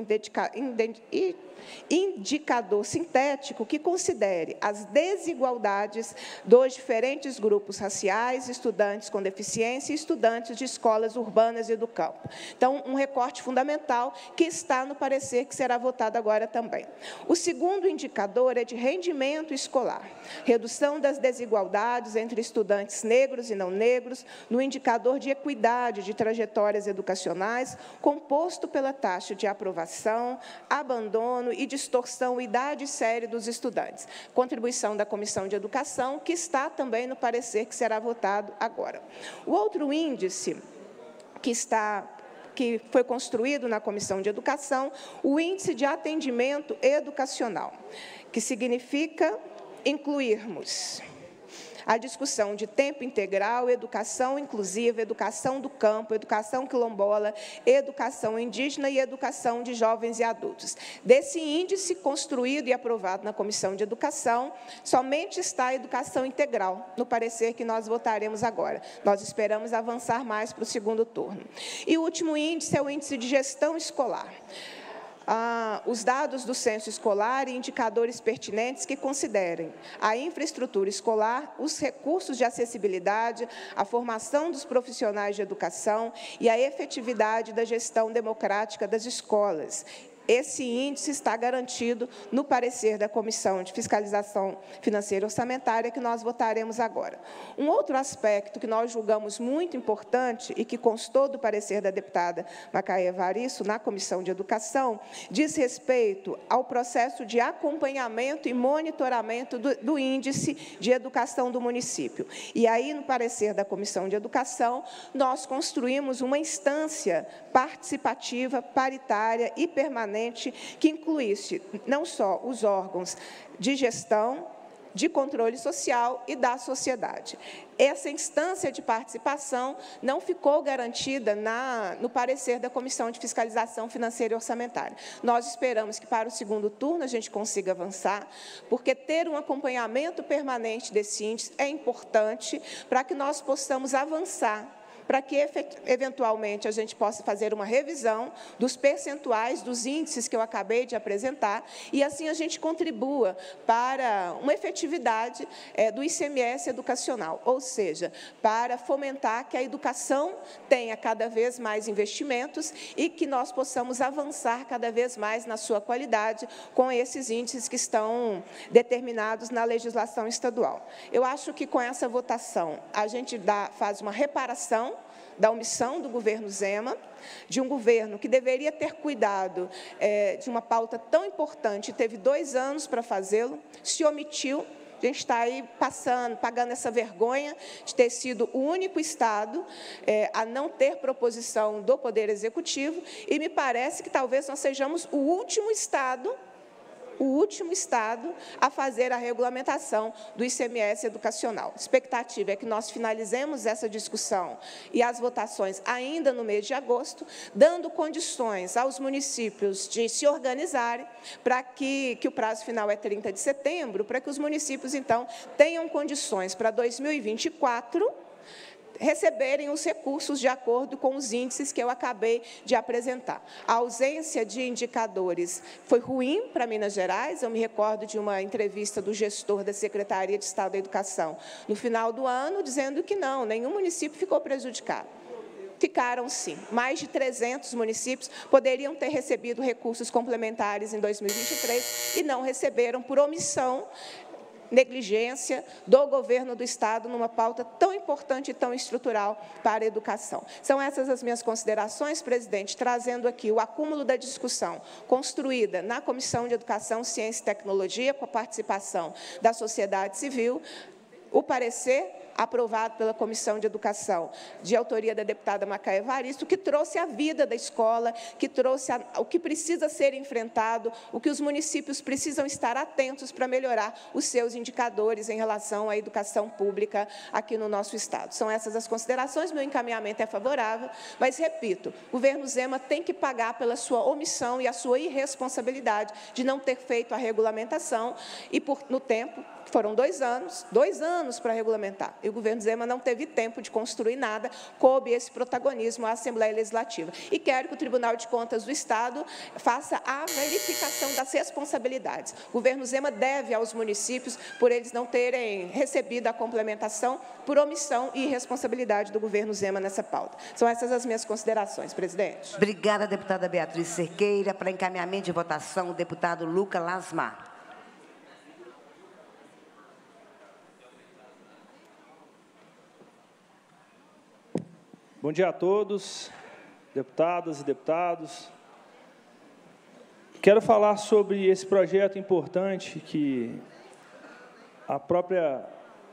indicador sintético que considere as desigualdades dos diferentes grupos raciais, estudantes com deficiência e estudantes de escolas urbanas e do campo. Então, um recorte fundamental que está no parecer que será votado agora também. O segundo indicador é de rendimento escolar, redução das desigualdades entre estudantes negros e não negros, no indicador de equidade de trajetórias educacionais, composto pela taxa de aprovação, abandono e distorção e idade séria dos estudantes. Contribuição da Comissão de Educação, que está também no parecer que será votado agora. O outro índice que foi construído na Comissão de Educação, o Índice de Atendimento Educacional, que significa incluirmos a discussão de tempo integral, educação inclusiva, educação do campo, educação quilombola, educação indígena e educação de jovens e adultos. Desse índice construído e aprovado na Comissão de Educação, somente está a educação integral, no parecer que nós votaremos agora. Nós esperamos avançar mais para o segundo turno. E o último índice é o índice de gestão escolar. Os dados do censo escolar e indicadores pertinentes que considerem a infraestrutura escolar, os recursos de acessibilidade, a formação dos profissionais de educação e a efetividade da gestão democrática das escolas. Esse índice está garantido no parecer da Comissão de Fiscalização Financeira e Orçamentária, que nós votaremos agora. Um outro aspecto que nós julgamos muito importante e que constou do parecer da deputada Macaé Evaristo na Comissão de Educação, diz respeito ao processo de acompanhamento e monitoramento do índice de educação do município. E aí, no parecer da Comissão de Educação, nós construímos uma instância participativa, paritária e permanente, que incluísse não só os órgãos de gestão, de controle social e da sociedade. Essa instância de participação não ficou garantida no parecer da Comissão de Fiscalização Financeira e Orçamentária. Nós esperamos que, para o segundo turno, a gente consiga avançar, porque ter um acompanhamento permanente desse índice é importante para que nós possamos avançar, para que, eventualmente, a gente possa fazer uma revisão dos percentuais dos índices que eu acabei de apresentar, e assim a gente contribua para uma efetividade do ICMS educacional, ou seja, para fomentar que a educação tenha cada vez mais investimentos e que nós possamos avançar cada vez mais na sua qualidade com esses índices que estão determinados na legislação estadual. Eu acho que, com essa votação, a gente faz uma reparação da omissão do governo Zema, de um governo que deveria ter cuidado de uma pauta tão importante, teve 2 anos para fazê-lo, se omitiu. A gente está aí pagando essa vergonha de ter sido o único Estado a não ter proposição do Poder Executivo, e me parece que talvez nós sejamos o último Estado o último estado a fazer a regulamentação do ICMS educacional. A expectativa é que nós finalizemos essa discussão e as votações ainda no mês de agosto, dando condições aos municípios de se organizarem para que o prazo final é 30 de setembro, para que os municípios, então, tenham condições para 2024 receberem os recursos de acordo com os índices que eu acabei de apresentar. A ausência de indicadores foi ruim para Minas Gerais. Eu me recordo de uma entrevista do gestor da Secretaria de Estado da Educação no final do ano, dizendo que não, nenhum município ficou prejudicado. Ficaram, sim. Mais de 300 municípios poderiam ter recebido recursos complementares em 2023 e não receberam por omissão, negligência do governo do Estado numa pauta tão importante e tão estrutural para a educação. São essas as minhas considerações, presidente, trazendo aqui o acúmulo da discussão construída na Comissão de Educação, Ciência e Tecnologia, com a participação da sociedade civil, o parecer aprovado pela Comissão de Educação, de autoria da deputada Macaé Evaristo, que trouxe a vida da escola, que trouxe o que precisa ser enfrentado, o que os municípios precisam estar atentos para melhorar os seus indicadores em relação à educação pública aqui no nosso Estado. São essas as considerações, meu encaminhamento é favorável, mas, repito, o governo Zema tem que pagar pela sua omissão e a sua irresponsabilidade de não ter feito a regulamentação e, no tempo, foram 2 anos para regulamentar. E o governo Zema não teve tempo de construir nada, coube esse protagonismo à Assembleia Legislativa. E quero que o Tribunal de Contas do Estado faça a verificação das responsabilidades. O governo Zema deve aos municípios por eles não terem recebido a complementação por omissão e irresponsabilidade do governo Zema nessa pauta. São essas as minhas considerações, presidente. Obrigada, deputada Beatriz Cerqueira. Para encaminhamento de votação, o deputado Lucas Lasmar. Bom dia a todos, deputadas e deputados. Quero falar sobre esse projeto importante que a própria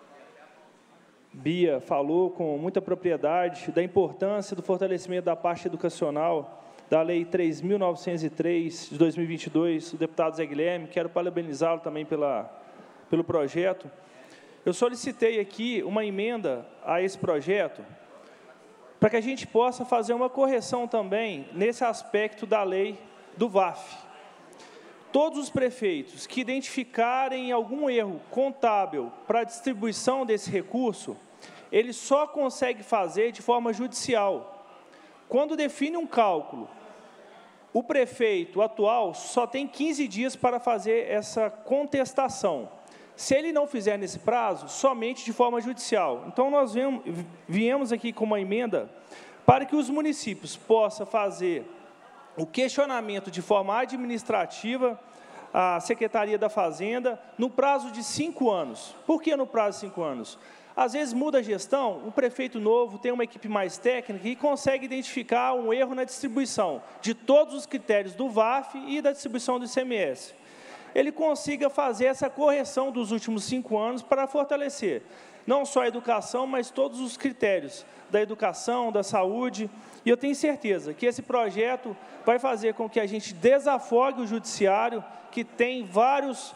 Bia falou com muita propriedade, da importância do fortalecimento da parte educacional da Lei 3.903, de 2022, do deputado Zé Guilherme. Quero parabenizá-lo também pelo projeto. Eu solicitei aqui uma emenda a esse projeto, para que a gente possa fazer uma correção também nesse aspecto da lei do VAF. Todos os prefeitos que identificarem algum erro contábil para a distribuição desse recurso, ele só consegue fazer de forma judicial. Quando define um cálculo, o prefeito atual só tem 15 dias para fazer essa contestação. Se ele não fizer nesse prazo, somente de forma judicial. Então, nós viemos aqui com uma emenda para que os municípios possam fazer o questionamento de forma administrativa à Secretaria da Fazenda no prazo de 5 anos. Por que no prazo de 5 anos? Às vezes muda a gestão, o prefeito novo tem uma equipe mais técnica e consegue identificar um erro na distribuição de todos os critérios do VAF e da distribuição do ICMS. Ele consiga fazer essa correção dos últimos 5 anos para fortalecer não só a educação, mas todos os critérios da educação, da saúde. E eu tenho certeza que esse projeto vai fazer com que a gente desafogue o judiciário, que tem várias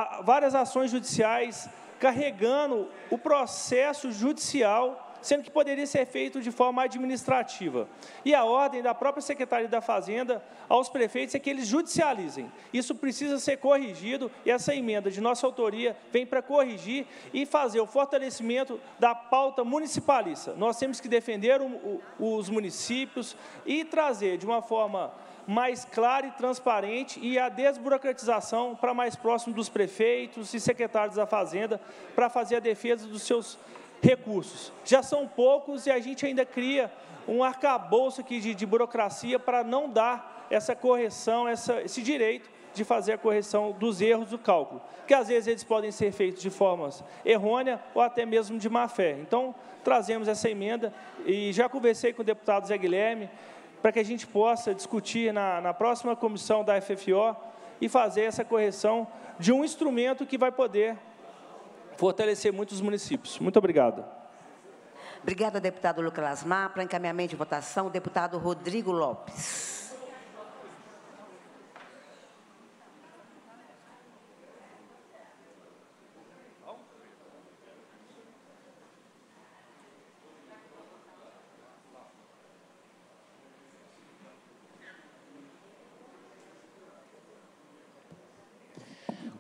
ações judiciais carregando o processo judicial, sendo que poderia ser feito de forma administrativa. E a ordem da própria Secretaria da Fazenda aos prefeitos é que eles judicializem. Isso precisa ser corrigido, e essa emenda de nossa autoria vem para corrigir e fazer o fortalecimento da pauta municipalista. Nós temos que defender os municípios e trazer de uma forma mais clara e transparente e a desburocratização para mais próximo dos prefeitos e secretários da Fazenda para fazer a defesa dos seus recursos. Já são poucos e a gente ainda cria um arcabouço aqui de burocracia para não dar essa correção, esse direito de fazer a correção dos erros do cálculo, que às vezes eles podem ser feitos de formas errôneas ou até mesmo de má fé. Então, trazemos essa emenda e já conversei com o deputado Zé Guilherme para que a gente possa discutir na próxima comissão da FFO e fazer essa correção de um instrumento que vai poder fortalecer muitos municípios. Muito obrigado. Obrigada, deputado Lucas Lasmar. Para encaminhamento de votação, o deputado Rodrigo Lopes.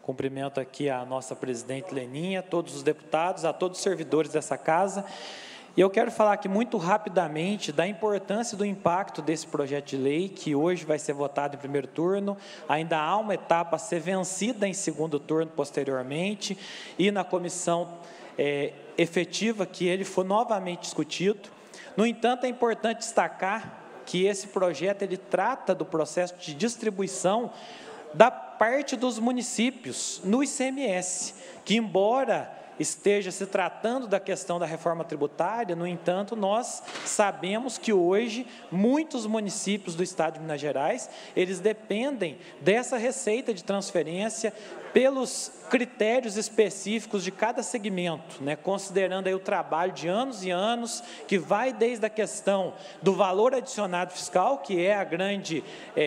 Cumprimento aqui a nossa presidente Leninha, todos os deputados, a todos os servidores dessa casa. E eu quero falar aqui muito rapidamente da importância do impacto desse projeto de lei, que hoje vai ser votado em primeiro turno. Ainda há uma etapa a ser vencida em segundo turno posteriormente, e na comissão efetiva que ele for novamente discutido. No entanto, é importante destacar que esse projeto ele trata do processo de distribuição da parte dos municípios no ICMS, que embora esteja se tratando da questão da reforma tributária, no entanto, nós sabemos que hoje muitos municípios do estado de Minas Gerais, eles dependem dessa receita de transferência pelos critérios específicos de cada segmento, né, considerando aí o trabalho de anos e anos, que vai desde a questão do valor adicionado fiscal, que é a grande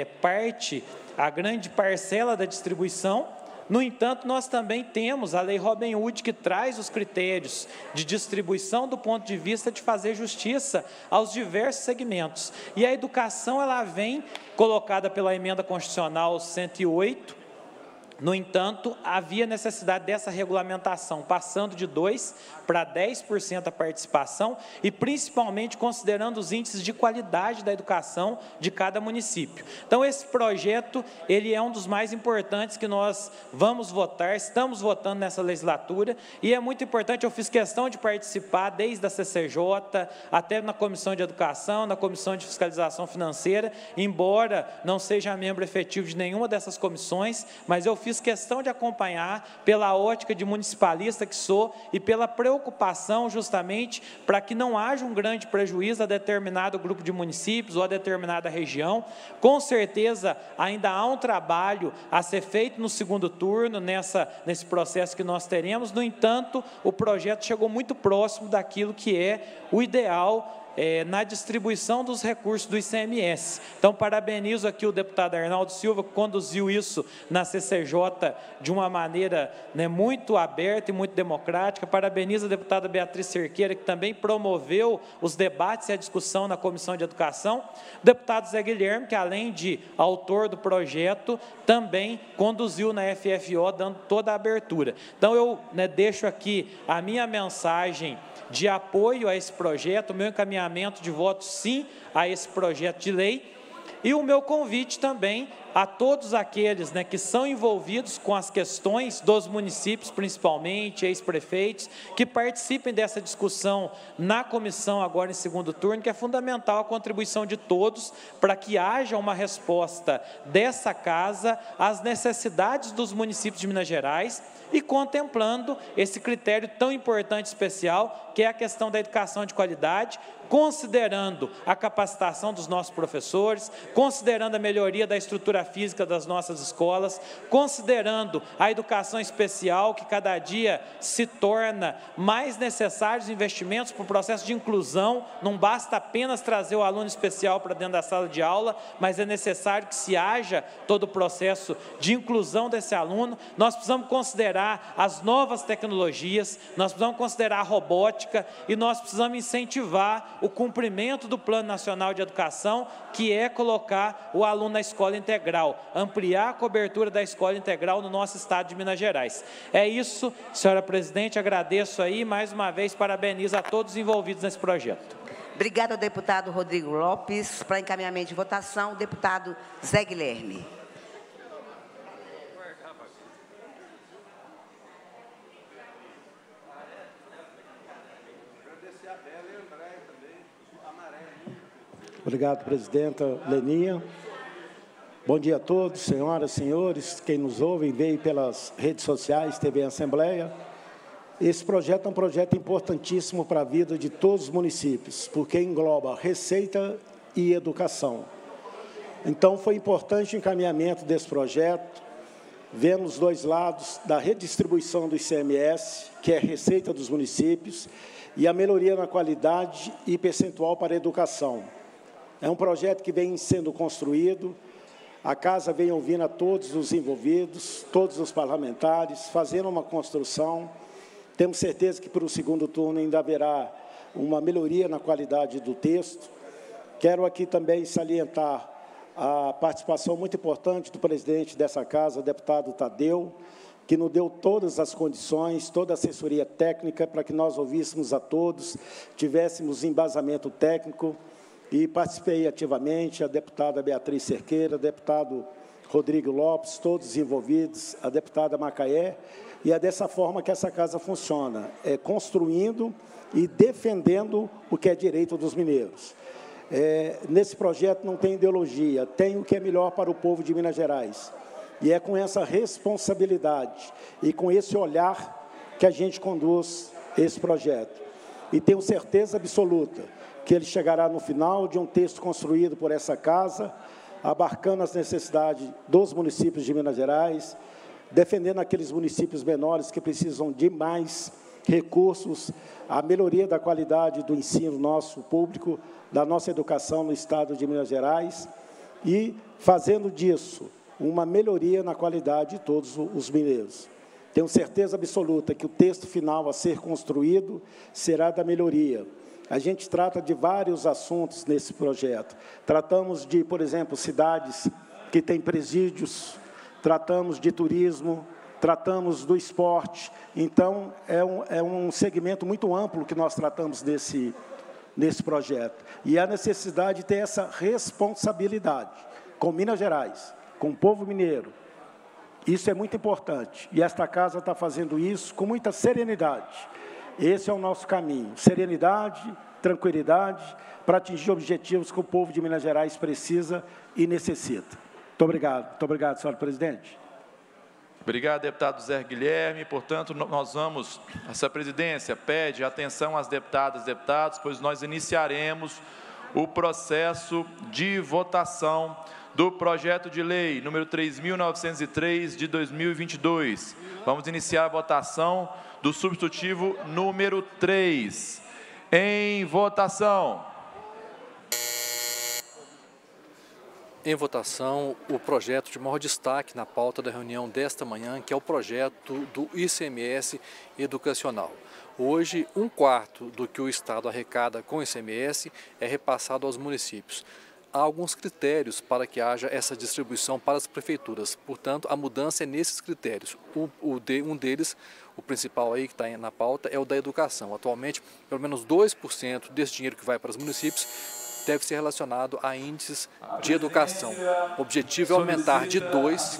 a grande parcela da distribuição. No entanto, nós também temos a Lei Robin Hood, que traz os critérios de distribuição do ponto de vista de fazer justiça aos diversos segmentos. E a educação, ela vem colocada pela Emenda Constitucional 108, no entanto, havia necessidade dessa regulamentação, passando de 2% para 10% a participação e principalmente considerando os índices de qualidade da educação de cada município. Então, esse projeto, ele é um dos mais importantes que nós vamos votar, estamos votando nessa legislatura, e é muito importante, eu fiz questão de participar desde a CCJ, até na Comissão de Educação, na Comissão de Fiscalização Financeira, embora não seja membro efetivo de nenhuma dessas comissões, mas eu fiz questão de acompanhar pela ótica de municipalista que sou e pela preocupação justamente para que não haja um grande prejuízo a determinado grupo de municípios ou a determinada região. Com certeza ainda há um trabalho a ser feito no segundo turno, nesse processo que nós teremos. No entanto, o projeto chegou muito próximo daquilo que é o ideal na distribuição dos recursos do ICMS. Então, parabenizo aqui o deputado Arnaldo Silva, que conduziu isso na CCJ de uma maneira muito aberta e muito democrática. Parabenizo a deputada Beatriz Cerqueira, que também promoveu os debates e a discussão na Comissão de Educação. O deputado Zé Guilherme, que além de autor do projeto, também conduziu na FFO, dando toda a abertura. Então, eu deixo aqui a minha mensagem de apoio a esse projeto, o meu encaminhamento de voto sim a esse projeto de lei, e o meu convite também a todos aqueles que são envolvidos com as questões dos municípios, principalmente ex-prefeitos, que participem dessa discussão na comissão agora em segundo turno, que é fundamental a contribuição de todos para que haja uma resposta dessa casa às necessidades dos municípios de Minas Gerais e contemplando esse critério tão importante e especial, que é a questão da educação de qualidade, considerando a capacitação dos nossos professores, considerando a melhoria da estrutura física das nossas escolas, considerando a educação especial, que cada dia se torna mais necessários investimentos para o processo de inclusão. Não basta apenas trazer o aluno especial para dentro da sala de aula, mas é necessário que se haja todo o processo de inclusão desse aluno. Nós precisamos considerar as novas tecnologias, nós precisamos considerar a robótica e nós precisamos incentivar o cumprimento do Plano Nacional de Educação, que é colocar o aluno na escola integral, ampliar a cobertura da escola integral no nosso estado de Minas Gerais. É isso, senhora presidente, agradeço aí, mais uma vez, parabenizo a todos envolvidos nesse projeto. Obrigada ao deputado Rodrigo Lopes. Para encaminhamento de votação, o deputado Zé Guilherme. Obrigado, presidenta Leninha. Bom dia a todos, senhoras, senhores, quem nos ouve e veio pelas redes sociais, TV Assembleia. Esse projeto é um projeto importantíssimo para a vida de todos os municípios, porque engloba receita e educação. Então, foi importante o encaminhamento desse projeto, vendo os dois lados da redistribuição do ICMS, que é a receita dos municípios, e a melhoria na qualidade e percentual para a educação. É um projeto que vem sendo construído, a Casa vem ouvindo a todos os envolvidos, todos os parlamentares, fazendo uma construção. Temos certeza que para o segundo turno ainda haverá uma melhoria na qualidade do texto. Quero aqui também salientar a participação muito importante do presidente dessa Casa, o deputado Tadeu, que nos deu todas as condições, toda a assessoria técnica para que nós ouvíssemos a todos, tivéssemos embasamento técnico, e participei ativamente, a deputada Beatriz Cerqueira, deputado Rodrigo Lopes, todos envolvidos, a deputada Macaé, e é dessa forma que essa casa funciona, construindo e defendendo o que é direito dos mineiros. Nesse projeto não tem ideologia, tem o que é melhor para o povo de Minas Gerais. E é com essa responsabilidade e com esse olhar que a gente conduz esse projeto. E tenho certeza absoluta que ele chegará no final de um texto construído por essa casa, abarcando as necessidades dos municípios de Minas Gerais, defendendo aqueles municípios menores que precisam de mais recursos, a melhoria da qualidade do ensino nosso público, da nossa educação no estado de Minas Gerais, e fazendo disso uma melhoria na qualidade de todos os mineiros. Tenho certeza absoluta que o texto final a ser construído será da melhoria. A gente trata de vários assuntos nesse projeto. Tratamos de, por exemplo, cidades que têm presídios, tratamos de turismo, tratamos do esporte. Então, é um segmento muito amplo que nós tratamos nesse projeto. E a necessidade de ter essa responsabilidade com Minas Gerais, com o povo mineiro. Isso é muito importante. E esta casa está fazendo isso com muita serenidade. Esse é o nosso caminho. Serenidade, tranquilidade, para atingir objetivos que o povo de Minas Gerais precisa e necessita. Muito obrigado. Muito obrigado, senhora presidente. Obrigado, deputado Zé Guilherme. Portanto, essa presidência pede atenção às deputadas e deputados, pois nós iniciaremos o processo de votação do projeto de lei número 3.903 de 2022. Vamos iniciar a votação do substitutivo número 3. Em votação. Em votação, o projeto de maior destaque na pauta da reunião desta manhã, que é o projeto do ICMS educacional. Hoje, 1/4 do que o Estado arrecada com o ICMS é repassado aos municípios. Há alguns critérios para que haja essa distribuição para as prefeituras. Portanto, a mudança é nesses critérios. Um deles, o principal aí que está na pauta, é o da educação. Atualmente, pelo menos 2% desse dinheiro que vai para os municípios deve ser relacionado a índices de educação. O objetivo é aumentar de 2...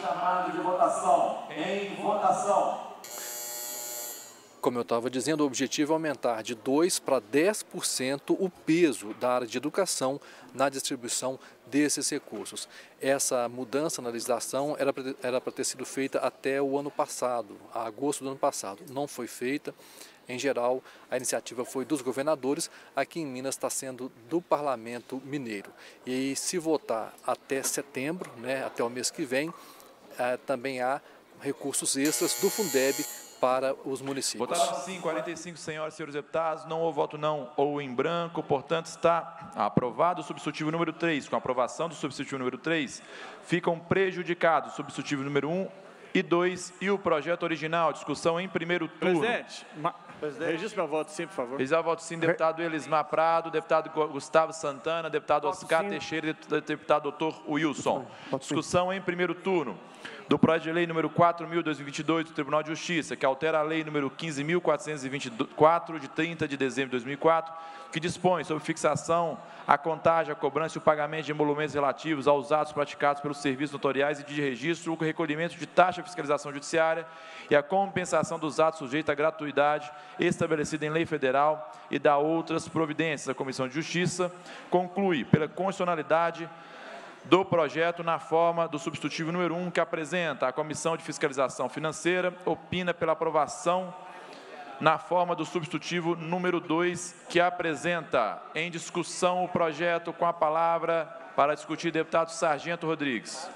Como eu estava dizendo, o objetivo é aumentar de 2% para 10% o peso da área de educação na distribuição desses recursos. Essa mudança na legislação era para ter sido feita até o ano passado, a agosto do ano passado. Não foi feita. Em geral, a iniciativa foi dos governadores, aqui em Minas está sendo do Parlamento Mineiro. E se votar até setembro, até o mês que vem, também há recursos extras do Fundeb para os municípios. Votaram sim, 45 senhoras e senhores deputados, não houve voto não ou em branco, portanto está aprovado o substitutivo número 3. Com a aprovação do substitutivo número 3, ficam prejudicados o substitutivo número 1 e 2 e o projeto original. Discussão em primeiro turno. Presidente, registre meu voto sim, por favor. Registrar o voto sim, deputado Elismar Prado, deputado Gustavo Santana, deputado Oscar Teixeira e deputado doutor Wilson. Discussão em primeiro turno do projeto de lei número 4.2022 do Tribunal de Justiça, que altera a lei número 15.424, de 30 de dezembro de 2004, que dispõe sobre fixação, a contagem, a cobrança e o pagamento de emolumentos relativos aos atos praticados pelos serviços notoriais e de registro, o recolhimento de taxa de fiscalização judiciária e a compensação dos atos sujeitos à gratuidade estabelecida em lei federal e da outras providências. A Comissão de Justiça conclui pela constitucionalidade do projeto na forma do substitutivo número 1, que apresenta a Comissão de Fiscalização Financeira, opina pela aprovação na forma do substitutivo número 2, que apresenta em discussão o projeto. Com a palavra para discutir, deputado Sargento Rodrigues.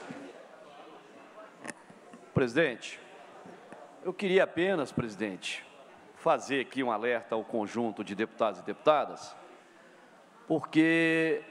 Presidente, eu queria apenas, presidente, fazer aqui um alerta ao conjunto de deputados e deputadas, porque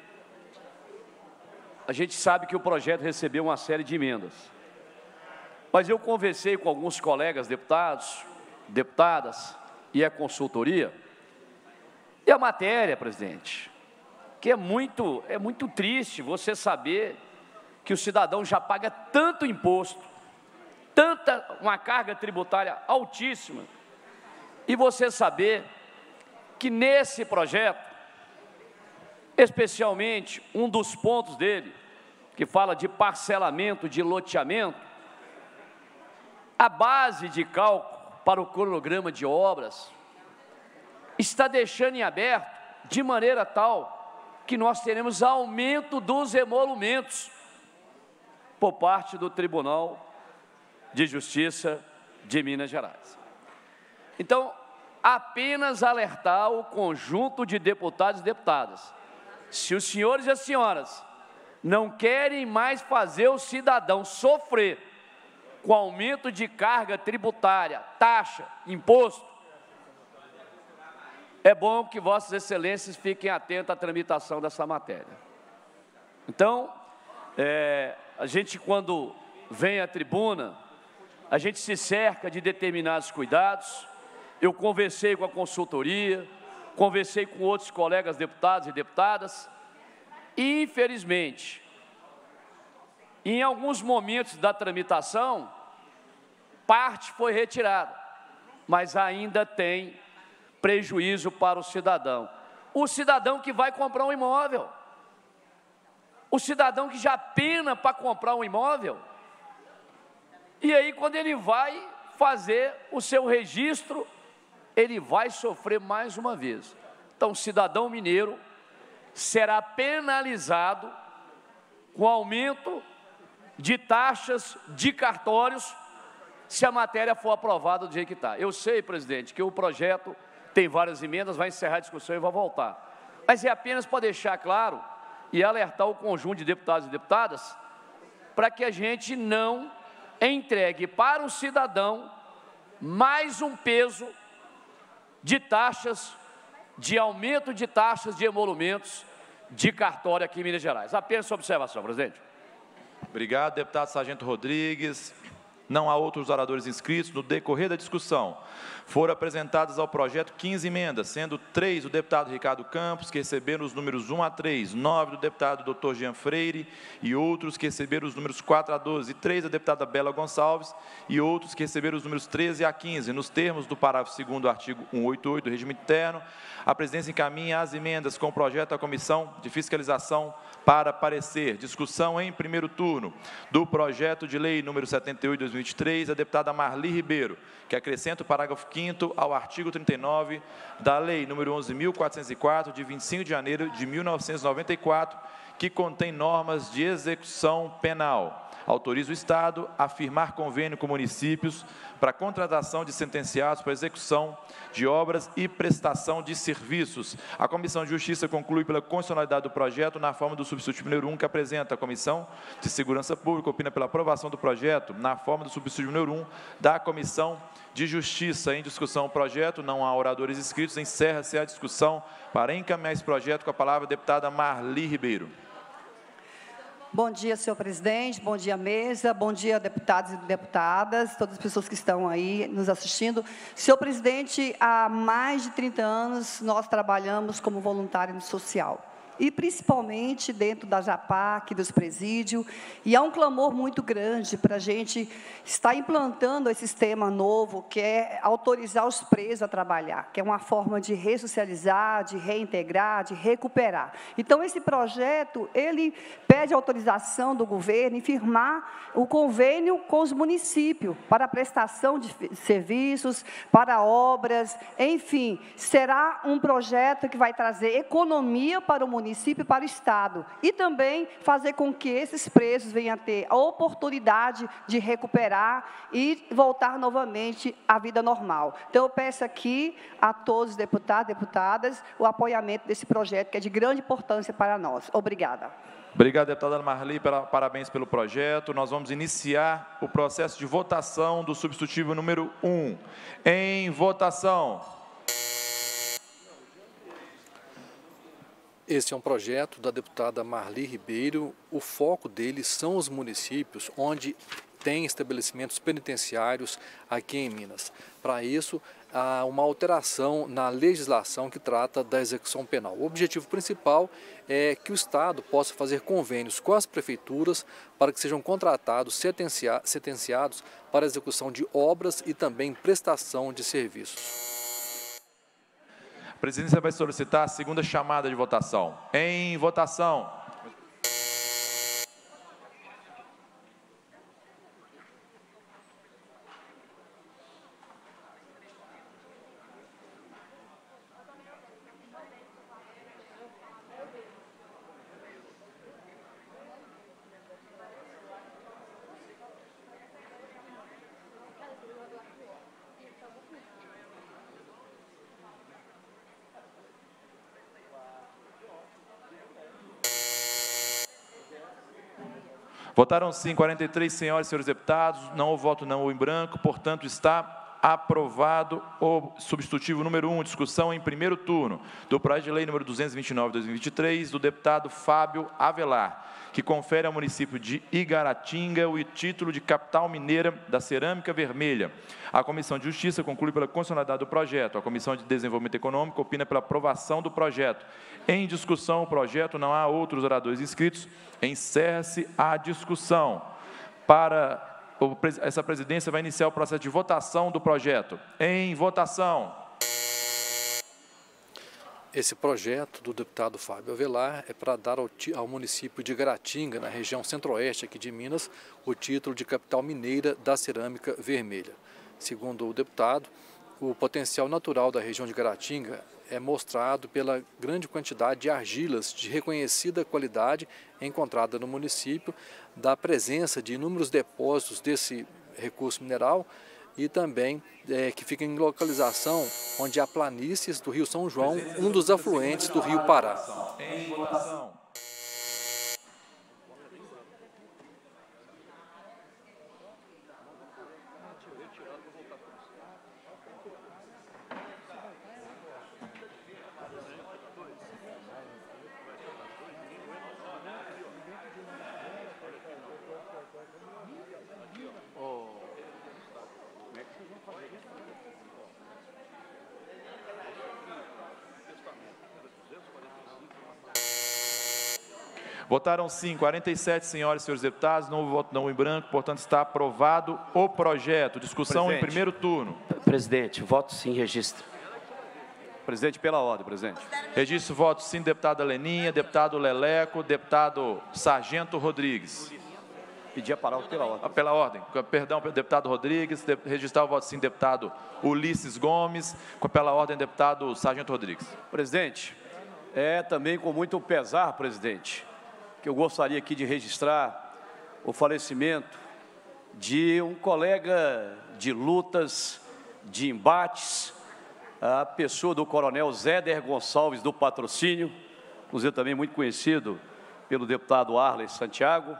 a gente sabe que o projeto recebeu uma série de emendas. Mas eu conversei com alguns colegas deputados, deputadas e a consultoria, e a matéria, presidente, que é muito triste você saber que o cidadão já paga tanto imposto uma carga tributária altíssima, e você saber que nesse projeto, especialmente um dos pontos dele, que fala de parcelamento, de loteamento, a base de cálculo para o cronograma de obras está deixando em aberto de maneira tal que nós teremos aumento dos emolumentos por parte do Tribunal de Justiça de Minas Gerais. Então, apenas alertar o conjunto de deputados e deputadas. Se os senhores e as senhoras não querem mais fazer o cidadão sofrer com aumento de carga tributária, taxa, imposto, é bom que vossas excelências fiquem atentos à tramitação dessa matéria. Então, a gente, quando vem à tribuna, a gente se cerca de determinados cuidados. Eu conversei com a consultoria, conversei com outros colegas deputados e deputadas, e, infelizmente, em alguns momentos da tramitação, parte foi retirada, mas ainda tem prejuízo para o cidadão. O cidadão que vai comprar um imóvel, o cidadão que já pena para comprar um imóvel, e aí quando ele vai fazer o seu registro, ele vai sofrer mais uma vez. Então, o cidadão mineiro será penalizado com aumento de taxas de cartórios se a matéria for aprovada do jeito que está. Eu sei, presidente, que o projeto tem várias emendas, vai encerrar a discussão e vai voltar. Mas é apenas para deixar claro e alertar o conjunto de deputados e deputadas para que a gente não entregue para o cidadão mais um peso de taxas, de aumento de taxas de emolumentos de cartório aqui em Minas Gerais. Apenas essa observação, presidente. Obrigado, deputado Sargento Rodrigues. Não há outros oradores inscritos. No decorrer da discussão, foram apresentadas ao projeto 15 emendas, sendo 3 do deputado Ricardo Campos, que receberam os números 1 a 3, 9 do deputado Dr. Jean Freire, e outros que receberam os números 4 a 12, e 3 da deputada Bela Gonçalves, e outros que receberam os números 13 a 15. Nos termos do parágrafo 2º do artigo 188 do regime interno, a presidência encaminha as emendas com o projeto à Comissão de Fiscalização para parecer. Discussão em primeiro turno do projeto de lei número 78 de 2023, a deputada Marli Ribeiro, que acrescenta o parágrafo 5º ao artigo 39 da lei número 11.404, de 25 de janeiro de 1994, que contém normas de execução penal. Autoriza o Estado a firmar convênio com municípios para contratação de sentenciados para execução de obras e prestação de serviços. A Comissão de Justiça conclui pela constitucionalidade do projeto na forma do substitutivo número 1, que apresenta a Comissão de Segurança Pública, opina pela aprovação do projeto na forma do substitutivo número 1 da Comissão de Justiça. Em discussão o projeto, não há oradores inscritos, encerra-se a discussão. Para encaminhar esse projeto, com a palavra a deputada Marli Ribeiro. Bom dia, senhor presidente, bom dia, mesa, bom dia, deputados e deputadas, todas as pessoas que estão aí nos assistindo. Senhor presidente, há mais de 30 anos nós trabalhamos como voluntário no social, e principalmente dentro da JAPAC, dos presídios, e há um clamor muito grande para a gente estar implantando esse sistema novo, que é autorizar os presos a trabalhar, que é uma forma de ressocializar, de reintegrar, de recuperar. Então, esse projeto, ele pede autorização do governo em firmar o convênio com os municípios para a prestação de serviços, para obras, enfim, será um projeto que vai trazer economia para o município e para o Estado, e também fazer com que esses presos venham a ter a oportunidade de recuperar e voltar novamente à vida normal. Então, eu peço aqui a todos os deputados e deputadas o apoiamento desse projeto, que é de grande importância para nós. Obrigada. Obrigado, deputada Marli, parabéns pelo projeto. Nós vamos iniciar o processo de votação do substitutivo número 1. Em votação. Este é um projeto da deputada Marli Ribeiro. O foco dele são os municípios onde tem estabelecimentos penitenciários aqui em Minas. Para isso, há uma alteração na legislação que trata da execução penal. O objetivo principal é que o Estado possa fazer convênios com as prefeituras para que sejam contratados sentenciados para a execução de obras e também prestação de serviços. A presidência vai solicitar a segunda chamada de votação. Em votação. Votaram sim 43 senhoras e senhores deputados, não houve voto não ou em branco, portanto está aprovado o substitutivo número 1, discussão em primeiro turno do projeto de lei número 229/2023 do deputado Fábio Avelar, que confere ao município de Igaratinga o título de capital mineira da cerâmica vermelha. A Comissão de Justiça conclui pela constitucionalidade do projeto. A Comissão de Desenvolvimento Econômico opina pela aprovação do projeto. Em discussão o projeto, não há outros oradores inscritos. Encerra-se a discussão. Essa presidência vai iniciar o processo de votação do projeto. Em votação. Esse projeto do deputado Fábio Avelar é para dar ao município de Igaratinga, na região centro-oeste aqui de Minas, o título de capital mineira da cerâmica vermelha. Segundo o deputado, o potencial natural da região de Igaratinga é mostrado pela grande quantidade de argilas de reconhecida qualidade encontrada no município, da presença de inúmeros depósitos desse recurso mineral e também que fica em localização onde há planícies do Rio São João, um dos afluentes do Rio Pará. Em votação. Votaram sim 47 senhoras e senhores deputados, não houve voto não em branco, portanto está aprovado o projeto. Discussão em primeiro turno. Presidente, voto sim, registro. Presidente, pela ordem, presidente. Registro voto sim, deputada Leninha, deputado Leleco, deputado Sargento Rodrigues. Pedia parar pela ordem. Pela ordem. Perdão, deputado Rodrigues. Registrar o voto sim, deputado Ulisses Gomes. Pela ordem, deputado Sargento Rodrigues. Presidente, é também com muito pesar, presidente, que eu gostaria aqui de registrar o falecimento de um colega de lutas, de embates, a pessoa do coronel Zéder Gonçalves do Patrocínio, inclusive também muito conhecido pelo deputado Arley Santiago,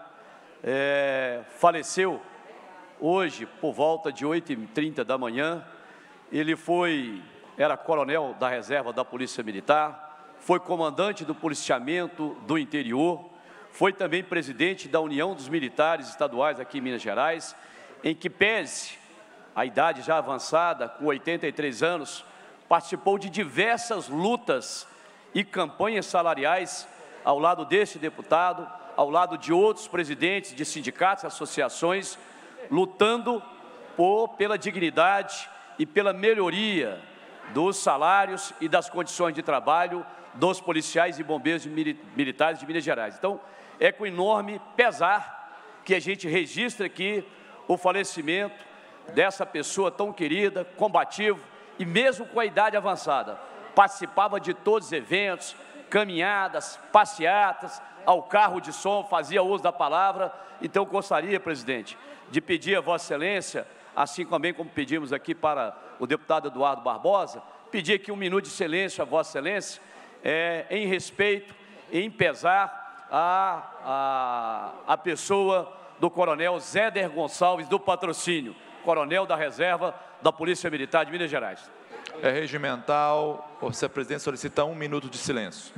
faleceu hoje por volta de 8h30 da manhã. Ele era coronel da reserva da Polícia Militar, foi comandante do policiamento do interior, foi também presidente da União dos Militares Estaduais aqui em Minas Gerais, em que, pese a idade já avançada, com 83 anos, participou de diversas lutas e campanhas salariais ao lado deste deputado, ao lado de outros presidentes de sindicatos e associações, lutando pela dignidade e pela melhoria dos salários e das condições de trabalho dos policiais e bombeiros militares de Minas Gerais. Então, é com enorme pesar que a gente registra aqui o falecimento dessa pessoa tão querida, combativo, e mesmo com a idade avançada, participava de todos os eventos, caminhadas, passeatas, ao carro de som, fazia uso da palavra. Então, eu gostaria, presidente, de pedir a Vossa Excelência, assim também como pedimos aqui para o deputado Eduardo Barbosa, pedir aqui 1 minuto de silêncio a Vossa Excelência, em respeito, em pesar a pessoa do coronel Zéder Gonçalves do Patrocínio, coronel da reserva da Polícia Militar de Minas Gerais. É regimental, se a presidente solicita 1 minuto de silêncio.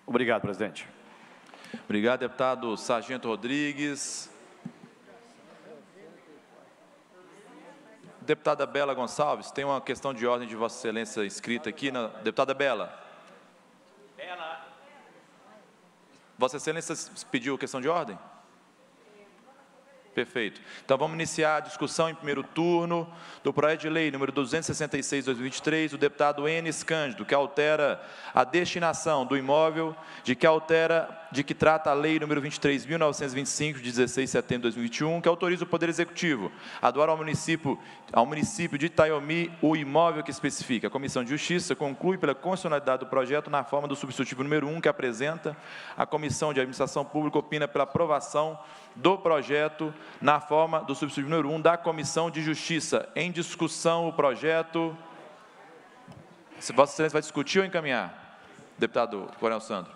Obrigado, presidente. Obrigado, deputado Sargento Rodrigues. Deputada Bela Gonçalves, tem uma questão de ordem de Vossa Excelência escrita aqui. Deputada Bela. Vossa Excelência pediu questão de ordem? Perfeito. Então, vamos iniciar a discussão em primeiro turno do projeto de lei número 266 de 2023, do deputado Enes Cândido, que altera a destinação do imóvel de que trata a lei número 23.925, de 16 de setembro de 2021, que autoriza o Poder Executivo a doar ao município de Itaiomi o imóvel que especifica. A Comissão de Justiça conclui pela constitucionalidade do projeto na forma do substitutivo número 1, que apresenta. A Comissão de Administração Pública opina pela aprovação do projeto na forma do substitutivo número 1 da Comissão de Justiça. Em discussão o projeto. Se Vossa Excelência vai discutir ou encaminhar? Deputado Coronel Sandro.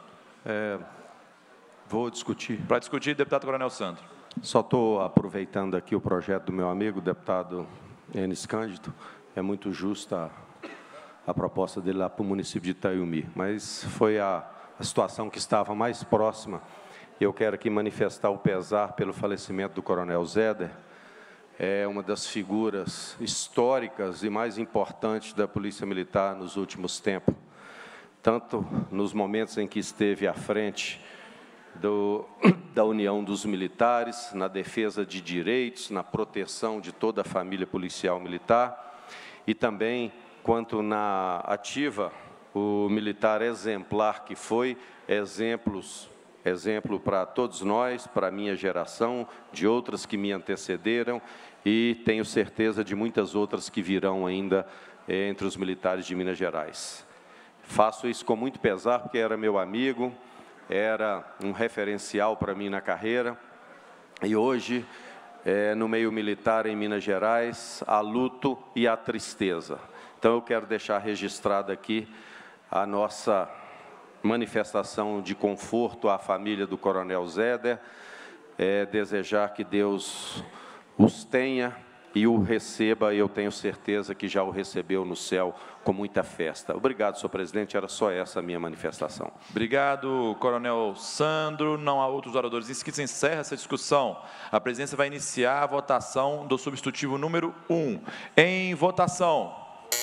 Vou discutir. Para discutir, deputado Coronel Sandro. Só estou aproveitando aqui o projeto do meu amigo, deputado Enes Cândido. É muito justa a proposta dele lá para o município de Itaiomi, mas foi a situação que estava mais próxima. Eu quero aqui manifestar o pesar pelo falecimento do Coronel Zéder. É uma das figuras históricas e mais importantes da Polícia Militar nos últimos tempos, tanto nos momentos em que esteve à frente da União dos Militares, na defesa de direitos, na proteção de toda a família policial militar, e também quanto na ativa, o militar exemplar que foi, exemplo para todos nós, para a minha geração, de outras que me antecederam, e tenho certeza de muitas outras que virão ainda entre os militares de Minas Gerais. Faço isso com muito pesar, porque era meu amigo, era um referencial para mim na carreira, e hoje, no meio militar em Minas Gerais, há luto e há tristeza. Então, eu quero deixar registrado aqui a nossa manifestação de conforto à família do Coronel Zéder, desejar que Deus os tenha e o receba, e eu tenho certeza que já o recebeu no céu com muita festa. Obrigado, senhor presidente, era só essa a minha manifestação. Obrigado, Coronel Sandro. Não há outros oradores inscritos. Encerra essa discussão. A presidência vai iniciar a votação do substitutivo número 1. Em votação.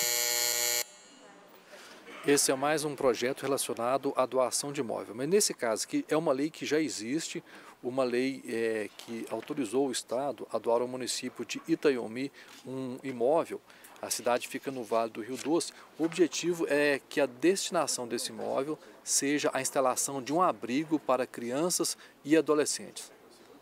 Esse é mais um projeto relacionado à doação de imóvel. Mas, nesse caso aqui, é uma lei que já existe, uma lei que autorizou o Estado a doar ao município de Itaiomi um imóvel. A cidade fica no Vale do Rio Doce. O objetivo é que a destinação desse imóvel seja a instalação de um abrigo para crianças e adolescentes.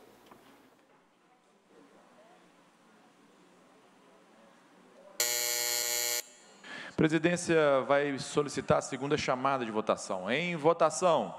A presidência vai solicitar a segunda chamada de votação. Em votação.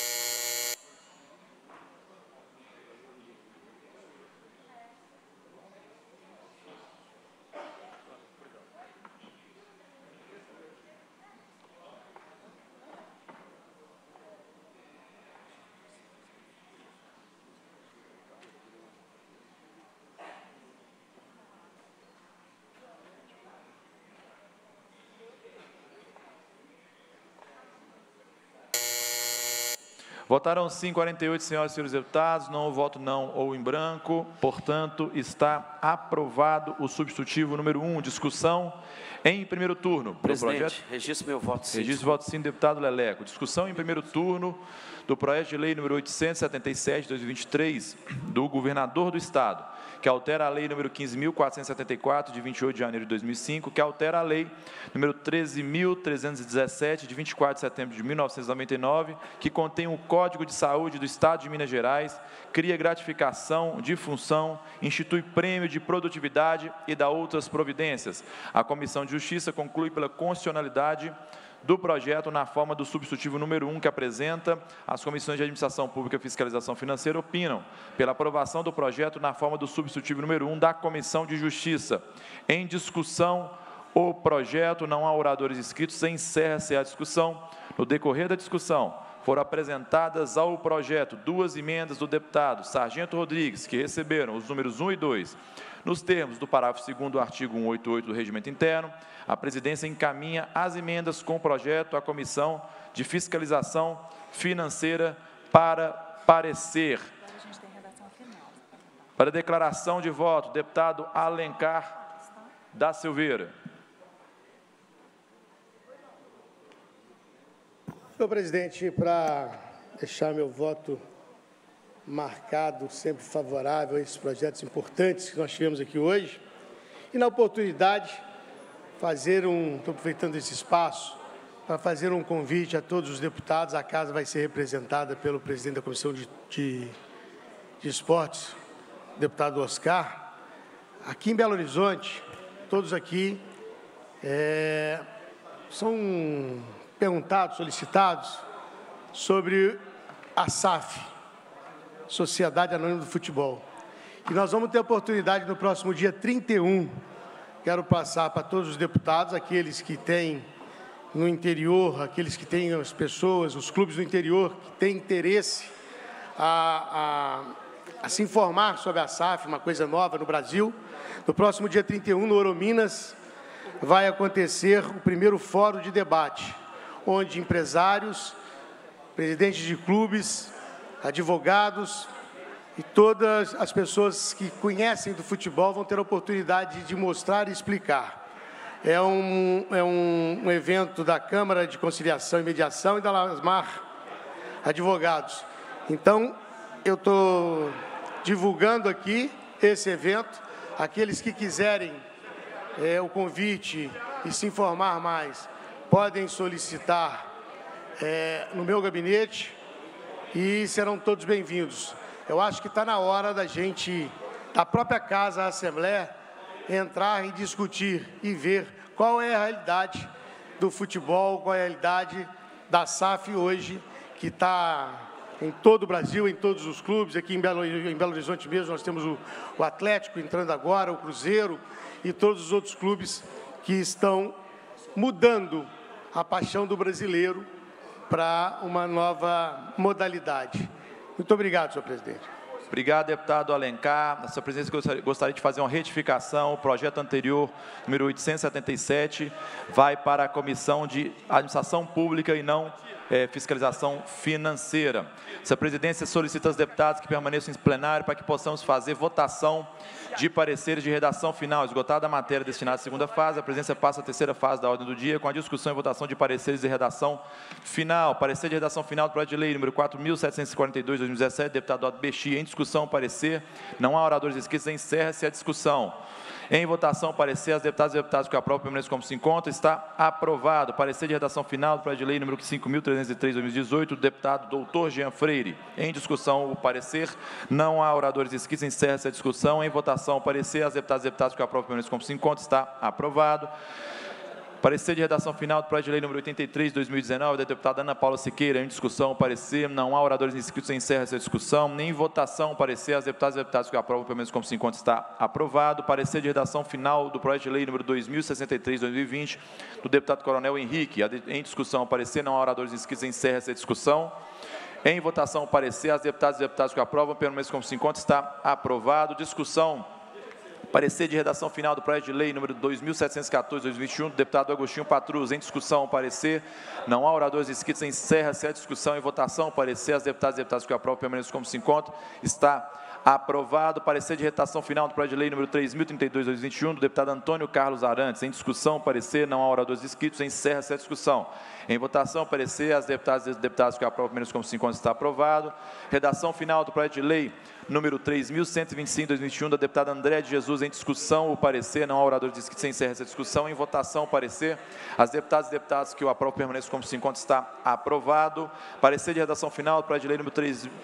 Votaram sim 48 senhoras e senhores deputados, não voto não ou em branco, portanto, está aprovado o substitutivo número 1. Discussão em primeiro turno. Presidente, registro meu voto sim. Registro voto sim, deputado Leleco. Discussão em primeiro turno do projeto de lei número 877 de 2023, do governador do Estado, que altera a lei número 15.474, de 28 de janeiro de 2005, que altera a lei número 13.317, de 24 de setembro de 1999, que contém o Código de Saúde do Estado de Minas Gerais, cria gratificação de função, institui prêmio de produtividade e dá outras providências. A Comissão de Justiça conclui pela constitucionalidade do projeto na forma do substitutivo número 1, que apresenta. As comissões de Administração Pública e Fiscalização Financeira opinam pela aprovação do projeto na forma do substitutivo número 1 da Comissão de Justiça. Em discussão, o projeto, não há oradores inscritos, encerra-se a discussão. No decorrer da discussão, foram apresentadas ao projeto 2 emendas do deputado Sargento Rodrigues, que receberam os números 1 e 2. Nos termos do parágrafo 2º do artigo 188 do Regimento Interno, a presidência encaminha as emendas com o projeto à Comissão de Fiscalização Financeira para parecer. Para declaração de voto, deputado Alencar da Silveira. Senhor presidente, para deixar meu voto marcado, sempre favorável a esses projetos importantes que nós tivemos aqui hoje, e na oportunidade, estou aproveitando esse espaço, para fazer um convite a todos os deputados. A casa vai ser representada pelo presidente da Comissão de Esportes, deputado Oscar. Aqui em Belo Horizonte, todos aqui são perguntados, solicitados, sobre a SAF, Sociedade Anônima do Futebol. E nós vamos ter a oportunidade no próximo dia 31, quero passar para todos os deputados, aqueles que têm no interior, aqueles que têm as pessoas, os clubes do interior, que têm interesse a se informar sobre a SAF, uma coisa nova no Brasil. No próximo dia 31, no Orominas, vai acontecer o primeiro fórum de debate, onde empresários, presidentes de clubes, advogados e todas as pessoas que conhecem do futebol vão ter a oportunidade de mostrar e explicar. É um evento da Câmara de Conciliação e Mediação e da Lasmar Advogados. Então, eu estou divulgando aqui esse evento. Aqueles que quiserem o convite e se informar mais, podem solicitar no meu gabinete e serão todos bem-vindos. Eu acho que está na hora da gente, da própria Casa, a Assembleia, entrar e discutir e ver qual é a realidade do futebol, qual é a realidade da SAF hoje, que está em todo o Brasil, em todos os clubes. Aqui em Belo Horizonte mesmo nós temos o Atlético entrando agora, o Cruzeiro e todos os outros clubes que estão mudando a paixão do brasileiro para uma nova modalidade. Muito obrigado, senhor presidente. Obrigado, deputado Alencar. Na sua presença, gostaria de fazer uma retificação. O projeto anterior, número 877, vai para a Comissão de Administração Pública e não Fiscalização Financeira. Essa presidência solicita aos deputados que permaneçam em plenário para que possamos fazer votação de pareceres de redação final. Esgotada a matéria destinada à segunda fase, a presidência passa à terceira fase da ordem do dia, com a discussão e votação de pareceres de redação final. Parecer de redação final do projeto de lei número 4.742/2017, deputado Otto Bexi. Em discussão, parecer. Não há oradores inscritos, encerra-se a discussão. Em votação, parecer. As deputadas e deputados que aprovam permanecem como se encontra. Está aprovado. Parecer de redação final do projeto de lei número 5.303/2018, do deputado doutor Jean Freire. Em discussão, o parecer. Não há oradores inscritos, encerra-se a discussão. Em votação, parecer. As deputadas e deputados que aprovam permanecem como se encontra. Está aprovado. Parecer de redação final do projeto de lei número 83/2019, da deputada Ana Paula Siqueira. Em discussão, parecer. Não há oradores inscritos, encerra essa discussão. Nem votação, parecer. As deputadas e deputados que aprovam, pelo menos como se encontra, está aprovado. Parecer de redação final do projeto de lei número 2063/2020, do deputado Coronel Henrique. Em discussão, parecer. Não há oradores inscritos, encerra essa discussão. Em votação, parecer. As deputadas e deputados que aprovam, pelo menos como se encontra, está aprovado. Discussão. Parecer de redação final do projeto de lei número 2714/2021, do deputado Agostinho Patrus. Em discussão, parecer. Não há oradores inscritos, encerra-se a discussão. Em votação, parecer. As deputadas e deputados que aprovam permanecem como se encontram. Está aprovado. Parecer de redação final do projeto de lei número 3032/2021, do deputado Antônio Carlos Arantes. Em discussão, parecer. Não há oradores inscritos, encerra-se a discussão. Em votação, parecer. As deputadas e deputados que aprovam permanecem como se encontram. Está aprovado. Redação final do projeto de lei número 3125/2021, da deputada André de Jesus. Em discussão, o parecer. Não há oradores inscritos, encerra essa discussão. Em votação, o parecer. As deputadas e deputados que o aprovam permanecem como se encontra. Está aprovado. Parecer de redação final do projeto de lei número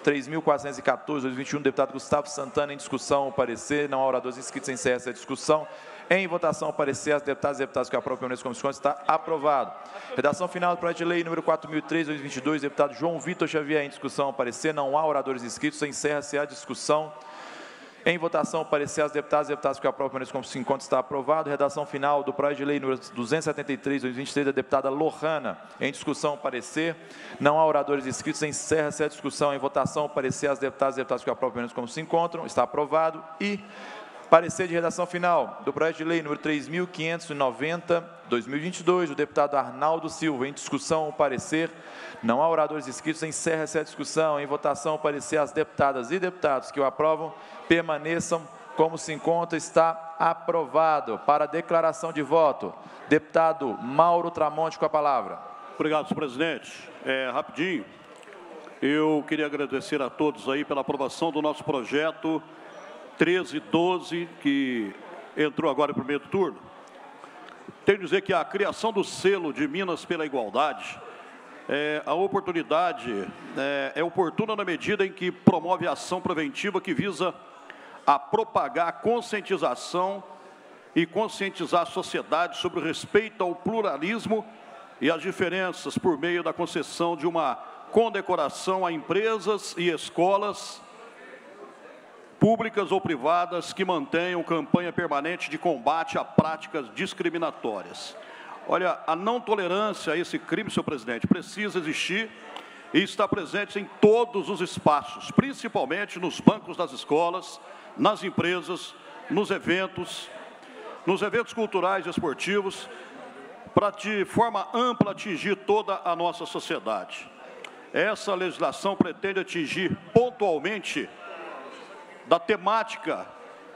3414/2021, do deputado Gustavo Santana. Em discussão, o parecer. Não há oradores inscritos, encerra essa discussão. Em votação, parecer. As deputadas e deputados que aprovam permanecem como se encontra. Está aprovado. Redação final do projeto de lei número 4003/2022, deputado João Vitor Xavier. Em discussão, parecer. Não há oradores inscritos, encerra-se a discussão. Em votação, o parecer às deputadas e deputados que aprovam permaneçam como se encontra está aprovado. Redação final do projeto de lei número 273/2023 da deputada Lohana. Em discussão, o parecer. Não há oradores inscritos. Encerra-se a discussão. Em votação, o parecer às deputadas e deputados que aprovam permaneçam como se encontram está aprovado. E parecer de redação final do projeto de lei número 3.590/2022 do deputado Arnaldo Silva. Em discussão, o parecer. Não há oradores inscritos. Encerra-se a discussão. Em votação, o parecer às deputadas e deputados que o aprovam permaneçam como se encontra. Está aprovado. Para a declaração de voto, deputado Mauro Tramonte com a palavra. Obrigado, senhor presidente. Rapidinho, eu queria agradecer a todos aí pela aprovação do nosso projeto 1312, que entrou agora em primeiro turno. Tenho que dizer que a criação do selo de Minas pela Igualdade a oportunidade é oportuna na medida em que promove a ação preventiva que visa a propagar a conscientização e conscientizar a sociedade sobre o respeito ao pluralismo e às diferenças por meio da concessão de uma condecoração a empresas e escolas públicas ou privadas que mantenham campanha permanente de combate a práticas discriminatórias. Olha, a não tolerância a esse crime, senhor presidente, precisa existir e está presente em todos os espaços, principalmente nos bancos das escolas, nas empresas, nos eventos culturais e esportivos, para de forma ampla atingir toda a nossa sociedade. Essa legislação pretende atingir pontualmente da temática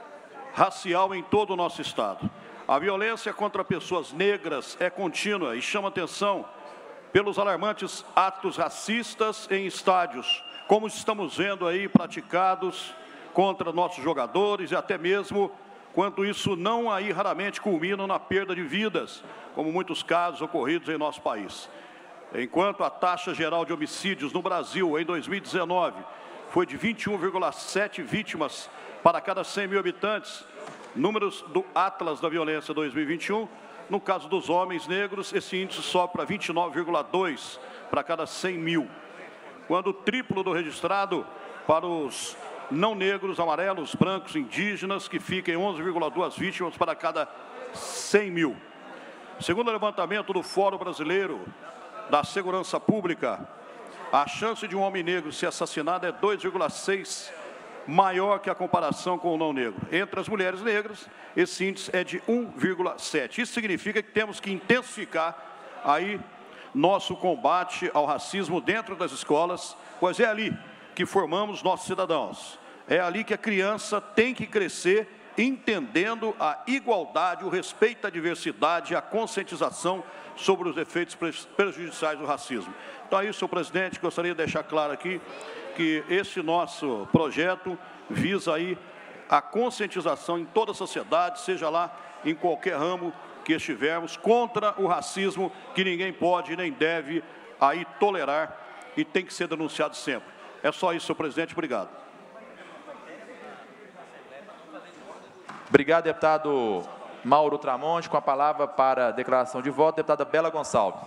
racial em todo o nosso Estado. A violência contra pessoas negras é contínua e chama atenção pelos alarmantes atos racistas em estádios, como estamos vendo aí praticados contra nossos jogadores e até mesmo quando isso não aí raramente culmina na perda de vidas, como muitos casos ocorridos em nosso país. Enquanto a taxa geral de homicídios no Brasil em 2019 foi de 21,7 vítimas para cada 100 mil habitantes, números do Atlas da Violência 2021, no caso dos homens negros, esse índice sobe para 29,2 para cada 100 mil, quando o triplo do registrado para os não negros, amarelos, brancos, indígenas, que fica em 11,2 vítimas para cada 100 mil. Segundo o levantamento do Fórum Brasileiro da Segurança Pública, a chance de um homem negro ser assassinado é 2,6 maior que a comparação com o não negro. Entre as mulheres negras, esse índice é de 1,7. Isso significa que temos que intensificar aí nosso combate ao racismo dentro das escolas, pois é ali que formamos nossos cidadãos. É ali que a criança tem que crescer entendendo a igualdade, o respeito à diversidade e a conscientização sobre os efeitos prejudiciais do racismo. Então é isso, senhor presidente, gostaria de deixar claro aqui que esse nosso projeto visa aí a conscientização em toda a sociedade, seja lá em qualquer ramo que estivermos, contra o racismo que ninguém pode nem deve aí tolerar e tem que ser denunciado sempre. É só isso, senhor presidente. Obrigado. Obrigado, deputado Mauro Tramonte. Com a palavra para a declaração de voto, deputada Bela Gonçalves.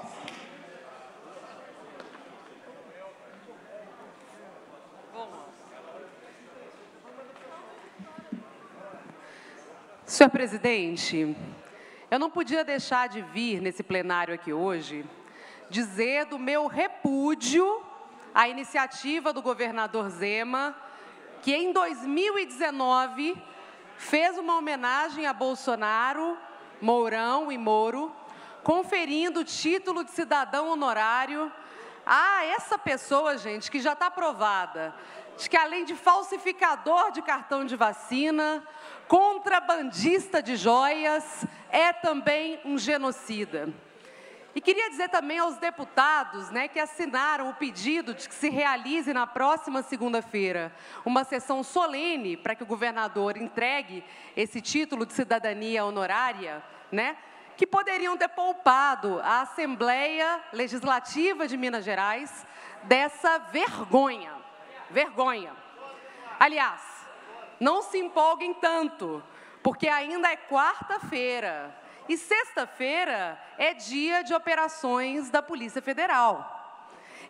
Senhor presidente, eu não podia deixar de vir nesse plenário aqui hoje dizer do meu repúdio à iniciativa do governador Zema, que em 2019 fez uma homenagem a Bolsonaro, Mourão e Moro, conferindo o título de cidadão honorário a essa pessoa, gente, que já está aprovada, de que além de falsificador de cartão de vacina, contrabandista de joias, é também um genocida. E queria dizer também aos deputados, que assinaram o pedido de que se realize na próxima segunda-feira uma sessão solene para que o governador entregue esse título de cidadania honorária, que poderiam ter poupado a Assembleia Legislativa de Minas Gerais dessa vergonha. Aliás, não se empolguem tanto, porque ainda é quarta-feira. E sexta-feira é dia de operações da Polícia Federal.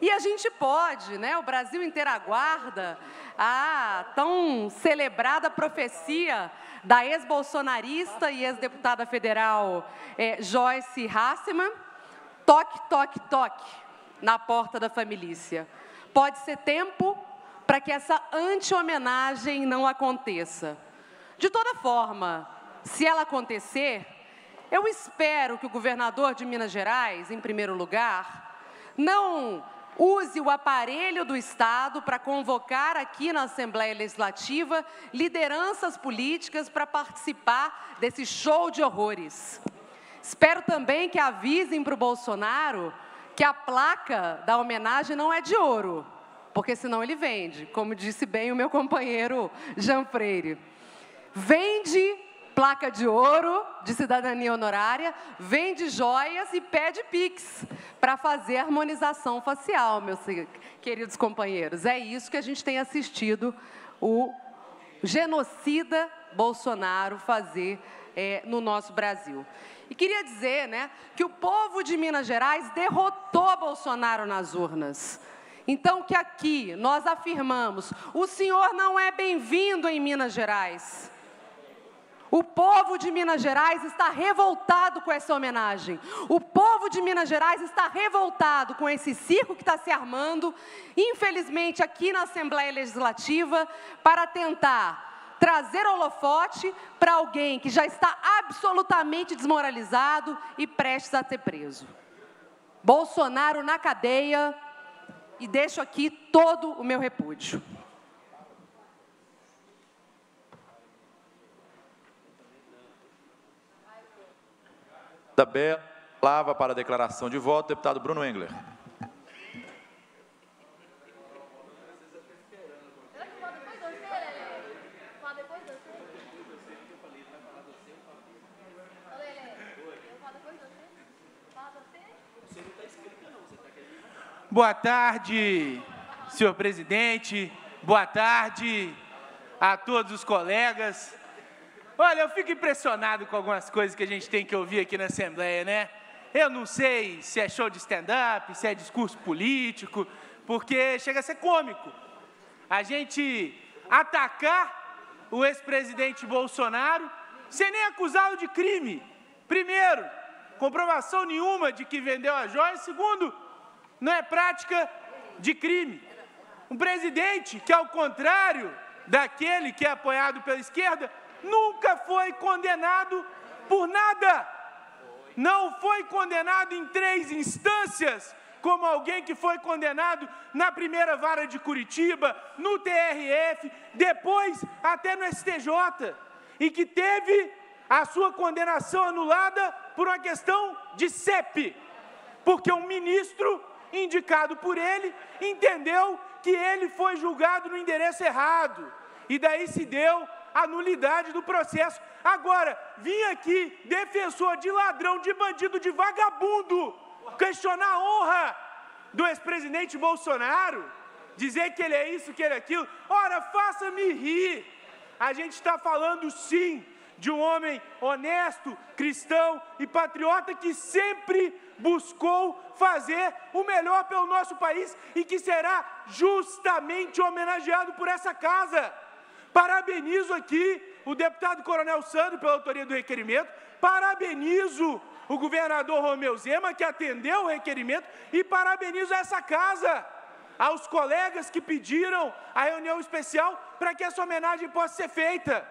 E a gente pode, né, o Brasil inteiro aguarda a tão celebrada profecia da ex-bolsonarista e ex-deputada federal Joyce Hasselmann, toque, toque, toque, na porta da família. Pode ser tempo para que essa anti-homenagem não aconteça. De toda forma, se ela acontecer, eu espero que o governador de Minas Gerais, em primeiro lugar, não use o aparelho do Estado para convocar aqui na Assembleia Legislativa lideranças políticas para participar desse show de horrores. Espero também que avisem para o Bolsonaro que a placa da homenagem não é de ouro, porque senão ele vende, como disse bem o meu companheiro Jean Freire. Vende placa de ouro de cidadania honorária, vende joias e pede Pix para fazer harmonização facial, meus queridos companheiros. É isso que a gente tem assistido o genocida Bolsonaro fazer no nosso Brasil. E queria dizer, né, que o povo de Minas Gerais derrotou Bolsonaro nas urnas. Então, que aqui nós afirmamos, o senhor não é bem-vindo em Minas Gerais. O povo de Minas Gerais está revoltado com essa homenagem. O povo de Minas Gerais está revoltado com esse circo que está se armando, infelizmente, aqui na Assembleia Legislativa, para tentar trazer holofote para alguém que já está absolutamente desmoralizado e prestes a ser preso. Bolsonaro na cadeia, e deixo aqui todo o meu repúdio. Palavra para a declaração de voto, deputado Bruno Engler. Boa tarde, senhor presidente. Boa tarde a todos os colegas. Olha, eu fico impressionado com algumas coisas que a gente tem que ouvir aqui na Assembleia, né? Eu não sei se é show de stand-up, se é discurso político, porque chega a ser cômico a gente atacar o ex-presidente Bolsonaro sem nem acusá-lo de crime. Primeiro, comprovação nenhuma de que vendeu a joia. Segundo, não é prática de crime. Um presidente que, ao contrário daquele que é apoiado pela esquerda, nunca foi condenado por nada. Não foi condenado em 3 instâncias, como alguém que foi condenado na primeira vara de Curitiba, no TRF, depois até no STJ, e que teve a sua condenação anulada por uma questão de CEP, porque um ministro indicado por ele entendeu que ele foi julgado no endereço errado, e daí se deu a nulidade do processo. Agora, vim aqui, defensor de ladrão, de bandido, de vagabundo, questionar a honra do ex-presidente Bolsonaro, dizer que ele é isso, que ele é aquilo. Ora, faça-me rir. A gente está falando, sim, de um homem honesto, cristão e patriota que sempre buscou fazer o melhor pelo nosso país e que será justamente homenageado por essa casa. Parabenizo aqui o deputado Coronel Sandro pela autoria do requerimento, parabenizo o governador Romeu Zema, que atendeu o requerimento, e parabenizo essa casa, aos colegas que pediram a reunião especial para que essa homenagem possa ser feita.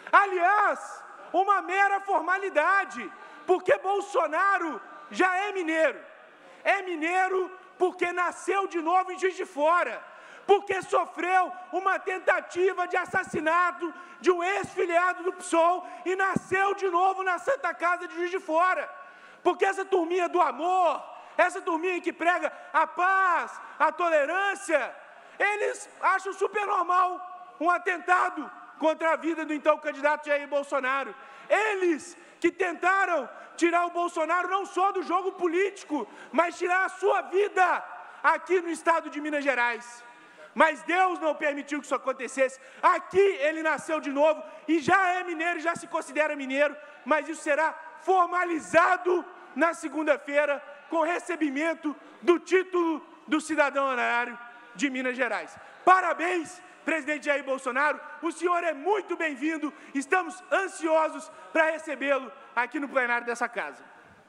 Aliás, uma mera formalidade, porque Bolsonaro já é mineiro. É mineiro porque nasceu de novo em Juiz de Fora, porque sofreu uma tentativa de assassinato de um ex-filiado do PSOL e nasceu de novo na Santa Casa de Juiz de Fora. Porque essa turminha do amor, essa turminha que prega a paz, a tolerância, eles acham super normal um atentado contra a vida do então candidato Jair Bolsonaro. Eles que tentaram tirar o Bolsonaro não só do jogo político, mas tirar a sua vida aqui no estado de Minas Gerais. Mas Deus não permitiu que isso acontecesse. Aqui ele nasceu de novo e já é mineiro, já se considera mineiro, mas isso será formalizado na segunda-feira com recebimento do título do cidadão honorário de Minas Gerais. Parabéns, presidente Jair Bolsonaro, o senhor é muito bem-vindo, estamos ansiosos para recebê-lo aqui no plenário dessa casa.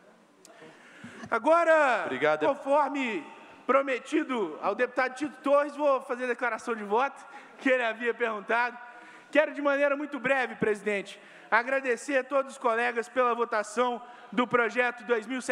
Agora, conforme prometido ao deputado Tito Torres, vou fazer a declaração de voto que ele havia perguntado. Quero, de maneira muito breve, presidente, agradecer a todos os colegas pela votação do projeto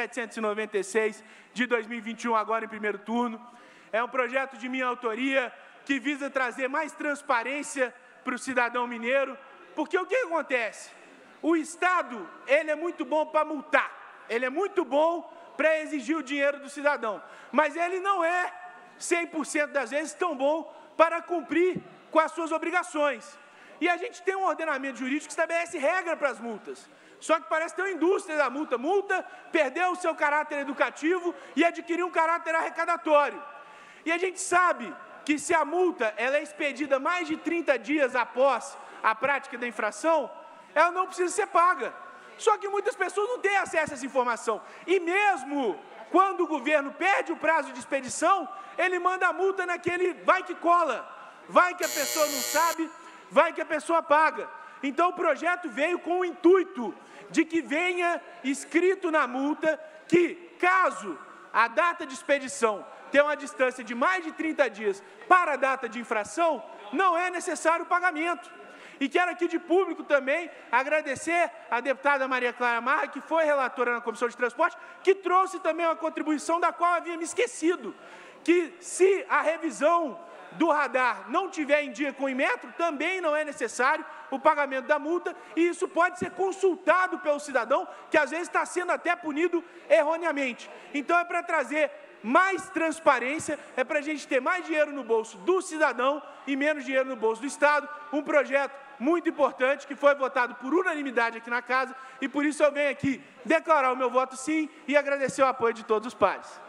2796 de 2021, agora em primeiro turno. É um projeto de minha autoria que visa trazer mais transparência para o cidadão mineiro, porque o que acontece? O Estado, ele é muito bom para multar, ele é muito bom para exigir o dinheiro do cidadão, mas ele não é 100% das vezes tão bom para cumprir com as suas obrigações. E a gente tem um ordenamento jurídico que estabelece regra para as multas. Só que parece ter uma indústria da multa. Multa perdeu o seu caráter educativo e adquiriu um caráter arrecadatório. E a gente sabe que se a multa ela é expedida mais de 30 dias após a prática da infração, ela não precisa ser paga. Só que muitas pessoas não têm acesso a essa informação. E mesmo quando o governo perde o prazo de expedição, ele manda a multa naquele vai que cola. Vai que a pessoa não sabe, vai que a pessoa paga. Então o projeto veio com o intuito de que venha escrito na multa que, caso a data de expedição tenha uma distância de mais de 30 dias para a data de infração, não é necessário o pagamento. E quero aqui de público também agradecer a deputada Maria Clara Marra, que foi relatora na Comissão de Transporte, que trouxe também uma contribuição da qual havia me esquecido, que se a revisão do radar não tiver em dia com o Inmetro, também não é necessário o pagamento da multa, e isso pode ser consultado pelo cidadão, que às vezes está sendo até punido erroneamente. Então é para trazer mais transparência, é para a gente ter mais dinheiro no bolso do cidadão e menos dinheiro no bolso do Estado, um projeto muito importante que foi votado por unanimidade aqui na casa, e por isso eu venho aqui declarar o meu voto sim e agradecer o apoio de todos os pares.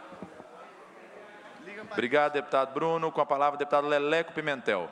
Obrigado, deputado Bruno. Com a palavra, deputado Leleco Pimentel.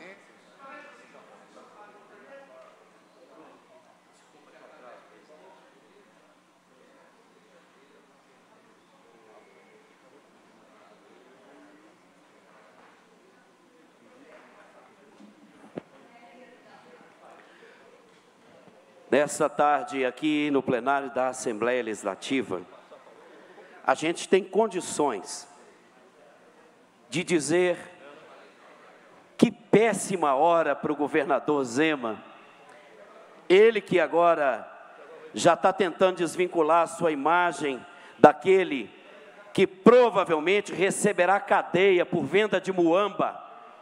Nessa tarde, aqui no plenário da Assembleia Legislativa, a gente tem condições de dizer que péssima hora para o governador Zema, ele que agora já está tentando desvincular a sua imagem daquele que provavelmente receberá cadeia por venda de muamba,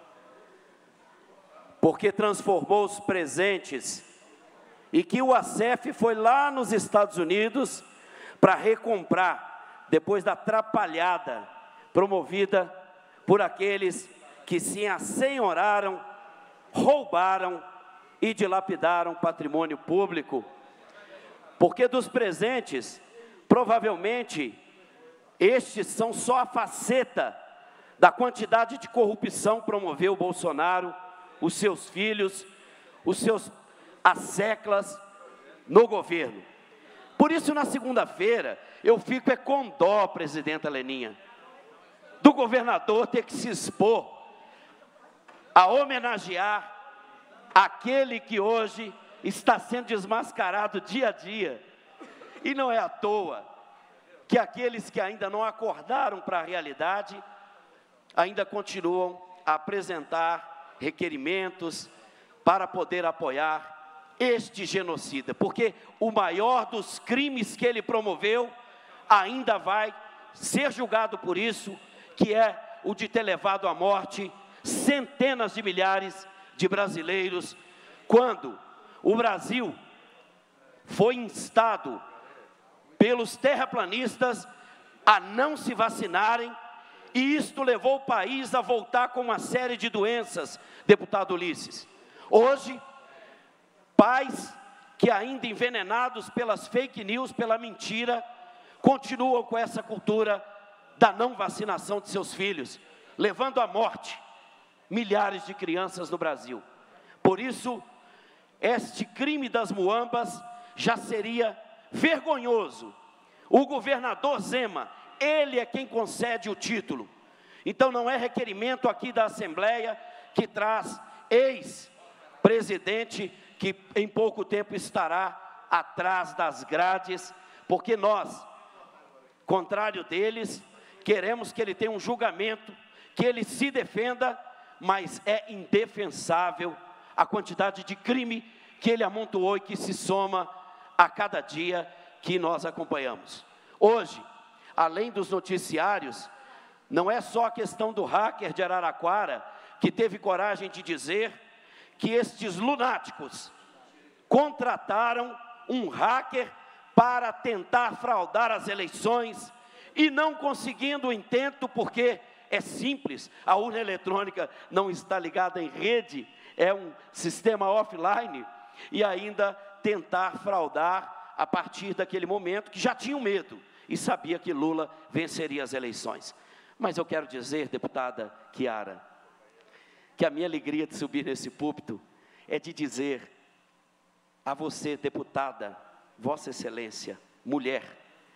porque transformou os presentes, e que o ACEF foi lá nos Estados Unidos para recomprar, depois da atrapalhada promovida por aqueles que se assenhoraram, roubaram e dilapidaram patrimônio público. Porque dos presentes, provavelmente, estes são só a faceta da quantidade de corrupção que promoveu o Bolsonaro, os seus filhos, os seus asseclas no governo. Por isso, na segunda-feira, eu fico com dó, presidenta Leninha, do governador ter que se expor a homenagear aquele que hoje está sendo desmascarado dia a dia. E não é à toa que aqueles que ainda não acordaram para a realidade ainda continuam a apresentar requerimentos para poder apoiar este genocida, porque o maior dos crimes que ele promoveu ainda vai ser julgado por isso, que é o de ter levado à morte centenas de milhares de brasileiros, quando o Brasil foi instado pelos terraplanistas a não se vacinarem, e isto levou o país a voltar com uma série de doenças, deputado Ulisses. Hoje, pais que ainda envenenados pelas fake news, pela mentira, continuam com essa cultura da não vacinação de seus filhos, levando à morte milhares de crianças no Brasil. Por isso, este crime das muambas já seria vergonhoso. O governador Zema, ele é quem concede o título. Então, não é requerimento aqui da Assembleia que traz ex-presidente que em pouco tempo estará atrás das grades, porque nós, contrário deles, queremos que ele tenha um julgamento, que ele se defenda, mas é indefensável a quantidade de crime que ele amontoou e que se soma a cada dia que nós acompanhamos. Hoje, além dos noticiários, não é só a questão do hacker de Araraquara, que teve coragem de dizer que estes lunáticos contrataram um hacker para tentar fraudar as eleições e não conseguindo o intento, porque é simples, a urna eletrônica não está ligada em rede, é um sistema offline, e ainda tentar fraudar a partir daquele momento que já tinham medo e sabia que Lula venceria as eleições. Mas eu quero dizer, deputada Chiara, que a minha alegria de subir nesse púlpito é de dizer a você, deputada, Vossa Excelência, mulher,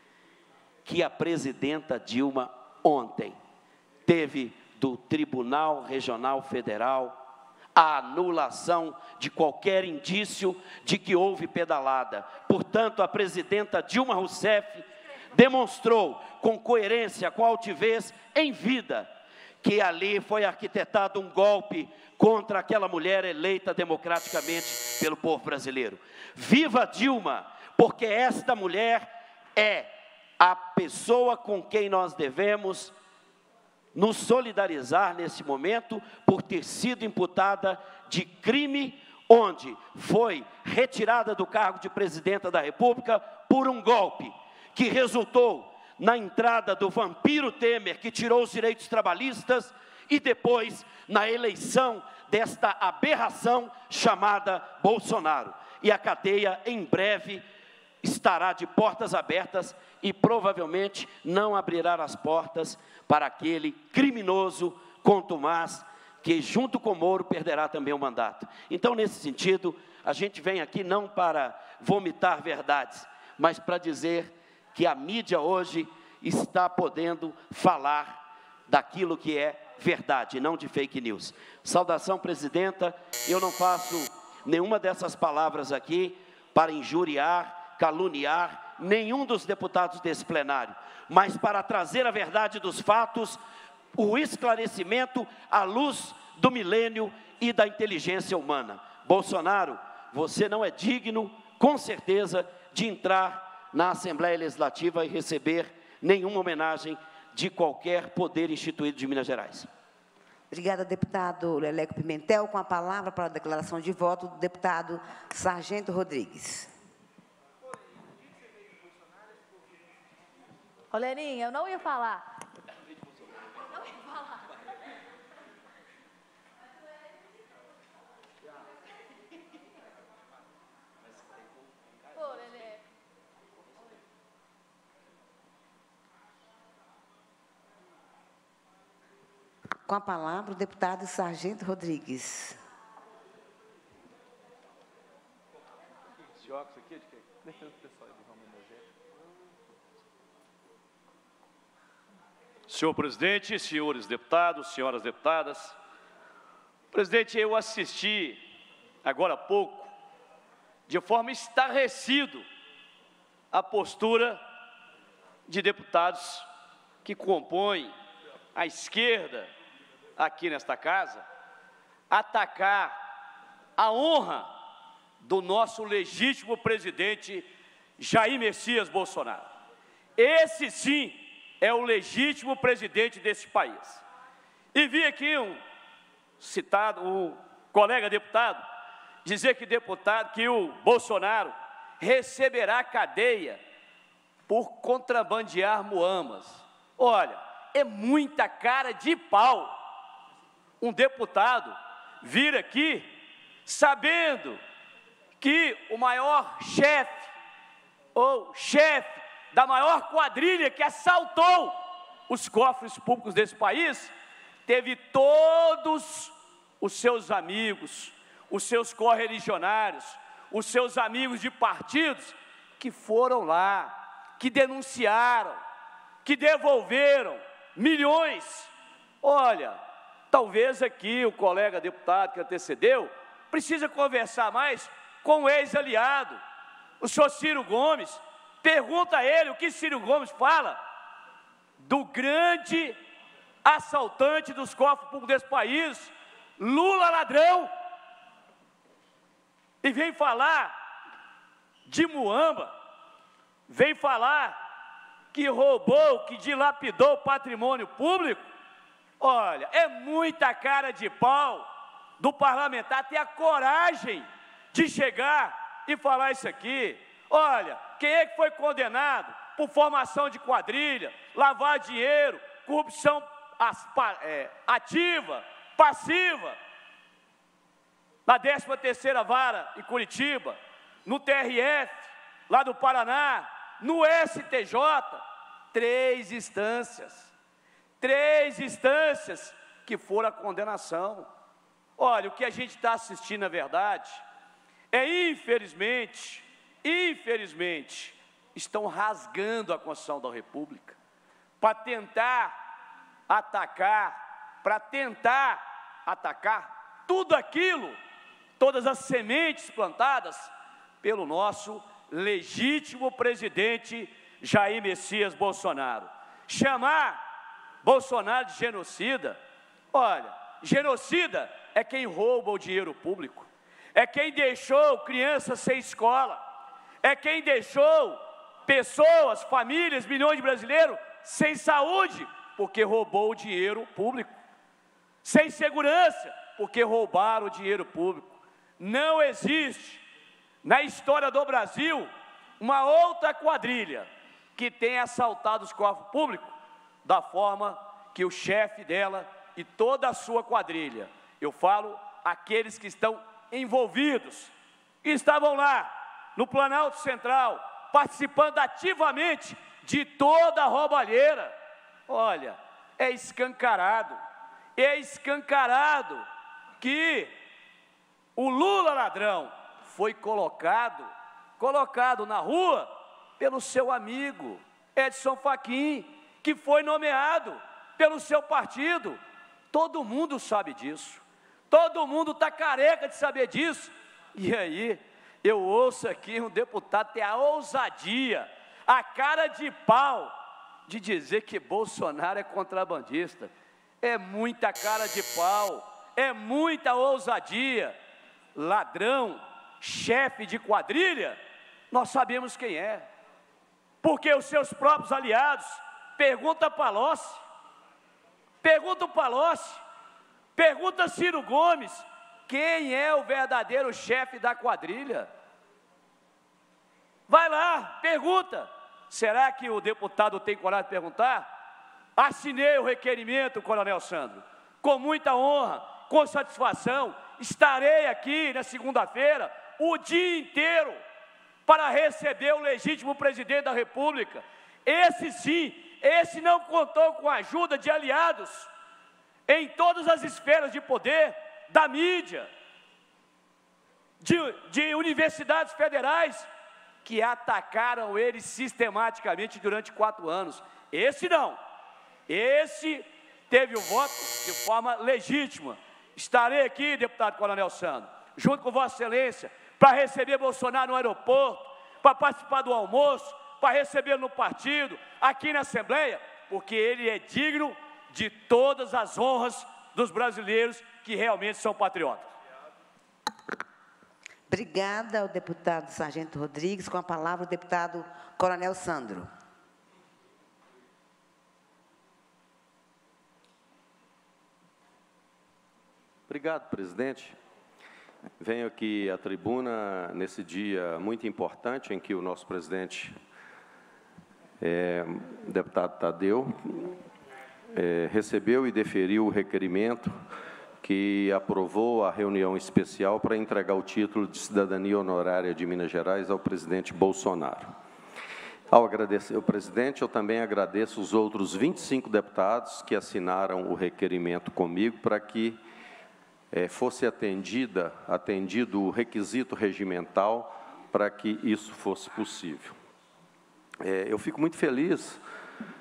que a presidenta Dilma ontem teve do Tribunal Regional Federal a anulação de qualquer indício de que houve pedalada. Portanto, a presidenta Dilma Rousseff demonstrou com coerência, com altivez em vida, que ali foi arquitetado um golpe contra aquela mulher eleita democraticamente pelo povo brasileiro. Viva Dilma, porque esta mulher é a pessoa com quem nós devemos nos solidarizar nesse momento por ter sido imputada de crime, onde foi retirada do cargo de presidenta da República por um golpe que resultou na entrada do vampiro Temer, que tirou os direitos trabalhistas, e depois na eleição desta aberração chamada Bolsonaro. E a cadeia, em breve, estará de portas abertas e provavelmente não abrirá as portas para aquele criminoso contumaz que, junto com Moro, perderá também o mandato. Então, nesse sentido, a gente vem aqui não para vomitar verdades, mas para dizer que a mídia hoje está podendo falar daquilo que é verdade, não de fake news. Saudação, presidenta. Eu não faço nenhuma dessas palavras aqui para injuriar, caluniar nenhum dos deputados desse plenário, mas para trazer a verdade dos fatos, o esclarecimento à luz do milênio e da inteligência humana. Bolsonaro, você não é digno, com certeza, de entrar na Assembleia Legislativa e receber nenhuma homenagem de qualquer poder instituído de Minas Gerais. Obrigada, deputado Leleco Pimentel. Com a palavra para a declaração de voto, do deputado Sargento Rodrigues. Ô, Leninha, eu não ia falar. Não ia falar. Pô, Lelê. Com a palavra, o deputado Sargento Rodrigues. Esse óculos aqui é de quê? Defendo o pessoal de Roma Energética. Senhor presidente, senhores deputados, senhoras deputadas, presidente, eu assisti agora há pouco, de forma estarrecido, a postura de deputados que compõem a esquerda aqui nesta casa, atacar a honra do nosso legítimo presidente Jair Messias Bolsonaro. Esse sim é o legítimo presidente desse país. E vi aqui um colega deputado dizer que o Bolsonaro receberá cadeia por contrabandear muamas. Olha, é muita cara de pau um deputado vir aqui sabendo que o maior chefe ou chefe da maior quadrilha que assaltou os cofres públicos desse país teve todos os seus amigos, os seus correligionários, os seus amigos de partidos que foram lá, que denunciaram, que devolveram milhões Olha, talvez aqui o colega deputado que antecedeu precisa conversar mais com o ex-aliado, o senhor Ciro Gomes. Pergunta a ele o que Ciro Gomes fala do grande assaltante dos cofres públicos desse país, Lula ladrão. E vem falar de Muamba, vem falar que roubou, que dilapidou o patrimônio público. Olha, é muita cara de pau do parlamentar ter a coragem de chegar e falar isso aqui. Olha, quem é que foi condenado por formação de quadrilha, lavar dinheiro, corrupção ativa, passiva, na 13ª Vara em Curitiba, no TRF, lá do Paraná, no STJ, 3 instâncias que foram a condenação. Olha, o que a gente está assistindo, na verdade, é, infelizmente, estão rasgando a Constituição da República para tentar atacar tudo aquilo, todas as sementes plantadas pelo nosso legítimo presidente Jair Messias Bolsonaro. Chamar Bolsonaro de genocida, olha, genocida é quem rouba o dinheiro público, é quem deixou crianças sem escola, é quem deixou pessoas, famílias, milhões de brasileiros sem saúde, porque roubou o dinheiro público, sem segurança, porque roubaram o dinheiro público. Não existe na história do Brasil uma outra quadrilha que tenha assaltado os cofres públicos da forma que o chefe dela e toda a sua quadrilha, eu falo aqueles que estão envolvidos, que estavam lá no Planalto Central, participando ativamente de toda a roubalheira. Olha, é escancarado que o Lula ladrão foi colocado na rua pelo seu amigo Edson Fachin, que foi nomeado pelo seu partido. Todo mundo sabe disso, todo mundo está careca de saber disso. E aí, eu ouço aqui um deputado ter a ousadia, a cara de pau, de dizer que Bolsonaro é contrabandista. É muita cara de pau, é muita ousadia. Ladrão, chefe de quadrilha, nós sabemos quem é, porque os seus próprios aliados, pergunta Palocci, pergunta Ciro Gomes, quem é o verdadeiro chefe da quadrilha? Vai lá, pergunta. Será que o deputado tem coragem de perguntar? Assinei o requerimento, Coronel Sandro, com muita honra, com satisfação. Estarei aqui na segunda-feira, o dia inteiro, para receber o legítimo presidente da República. Esse sim, esse não contou com a ajuda de aliados em todas as esferas de poder, da mídia, de universidades federais, que atacaram ele sistematicamente durante 4 anos. Esse não, esse teve o voto de forma legítima. Estarei aqui, deputado Coronel Sandro, junto com Vossa Excelência, para receber Bolsonaro no aeroporto, para participar do almoço, para recebê-lo no partido, aqui na Assembleia, porque ele é digno de todas as honras dos brasileiros que realmente são patriotas. Obrigada ao deputado Sargento Rodrigues. Com a palavra o deputado Coronel Sandro. Obrigado, presidente. Venho aqui à tribuna nesse dia muito importante em que o nosso presidente, deputado Tadeu, recebeu e deferiu o requerimento que aprovou a reunião especial para entregar o título de cidadania honorária de Minas Gerais ao presidente Bolsonaro. Ao agradecer ao presidente, eu também agradeço os outros 25 deputados que assinaram o requerimento comigo para que fosse atendido o requisito regimental para que isso fosse possível. Eu fico muito feliz que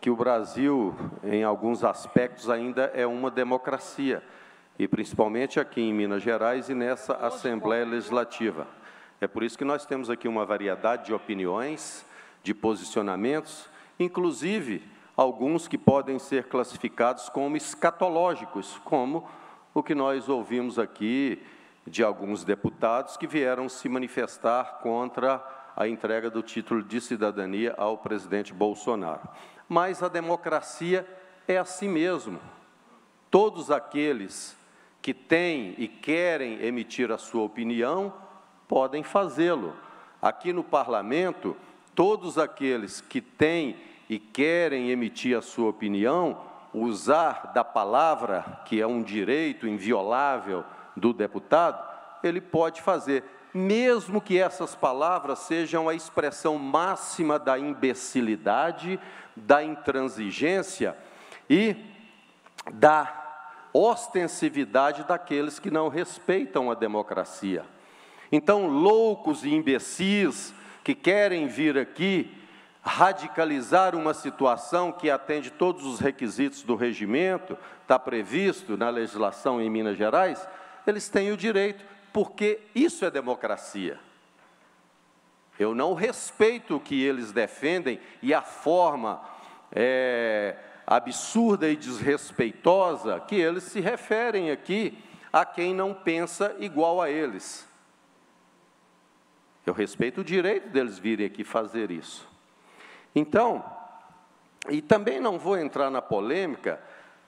que o Brasil, em alguns aspectos, ainda é uma democracia, e principalmente aqui em Minas Gerais e nessa Assembleia Legislativa. É por isso que nós temos aqui uma variedade de opiniões, de posicionamentos, inclusive alguns que podem ser classificados como escatológicos, como o que nós ouvimos aqui de alguns deputados que vieram se manifestar contra a entrega do título de cidadania ao presidente Bolsonaro. Mas a democracia é assim mesmo. Todos aqueles que têm e querem emitir a sua opinião podem fazê-lo. Aqui no Parlamento, todos aqueles que têm e querem emitir a sua opinião, usar da palavra, que é um direito inviolável do deputado, ele pode fazer, mesmo que essas palavras sejam a expressão máxima da imbecilidade, da intransigência e da ostensividade daqueles que não respeitam a democracia. Então, loucos e imbecis que querem vir aqui radicalizar uma situação que atende todos os requisitos do regimento, está previsto na legislação em Minas Gerais, eles têm o direito, porque isso é democracia. Eu não respeito o que eles defendem e a forma absurda e desrespeitosa que eles se referem aqui a quem não pensa igual a eles. Eu respeito o direito deles virem aqui fazer isso. Então, e também não vou entrar na polêmica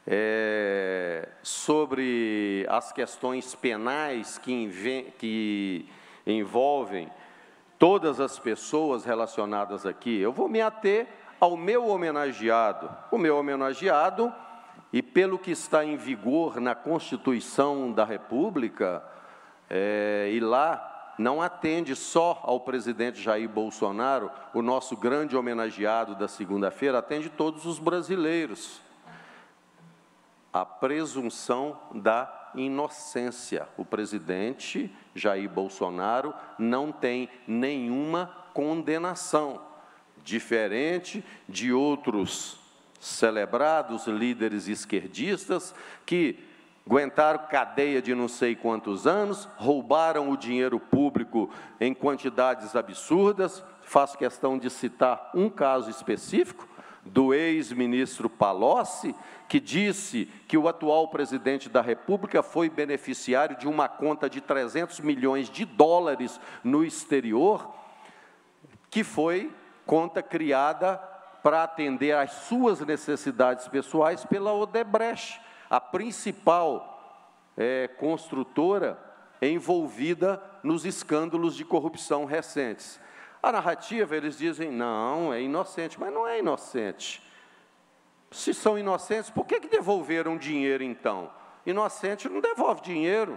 sobre as questões penais que envolvem todas as pessoas relacionadas aqui. Eu vou me ater ao meu homenageado. O meu homenageado, e pelo que está em vigor na Constituição da República, e lá não atende só ao presidente Jair Bolsonaro, o nosso grande homenageado da segunda-feira, atende todos os brasileiros. A presunção da inocência. O presidente Jair Bolsonaro não tem nenhuma condenação, diferente de outros celebrados líderes esquerdistas que aguentaram cadeia de não sei quantos anos, roubaram o dinheiro público em quantidades absurdas. Faço questão de citar um caso específico do ex-ministro Palocci, que disse que o atual presidente da República foi beneficiário de uma conta de 300 milhões de dólares no exterior, que foi conta criada para atender às suas necessidades pessoais pela Odebrecht, a principal construtora envolvida nos escândalos de corrupção recentes. A narrativa, eles dizem, não, é inocente, mas não é inocente. Se são inocentes, por que devolveram dinheiro, então? Inocente não devolve dinheiro.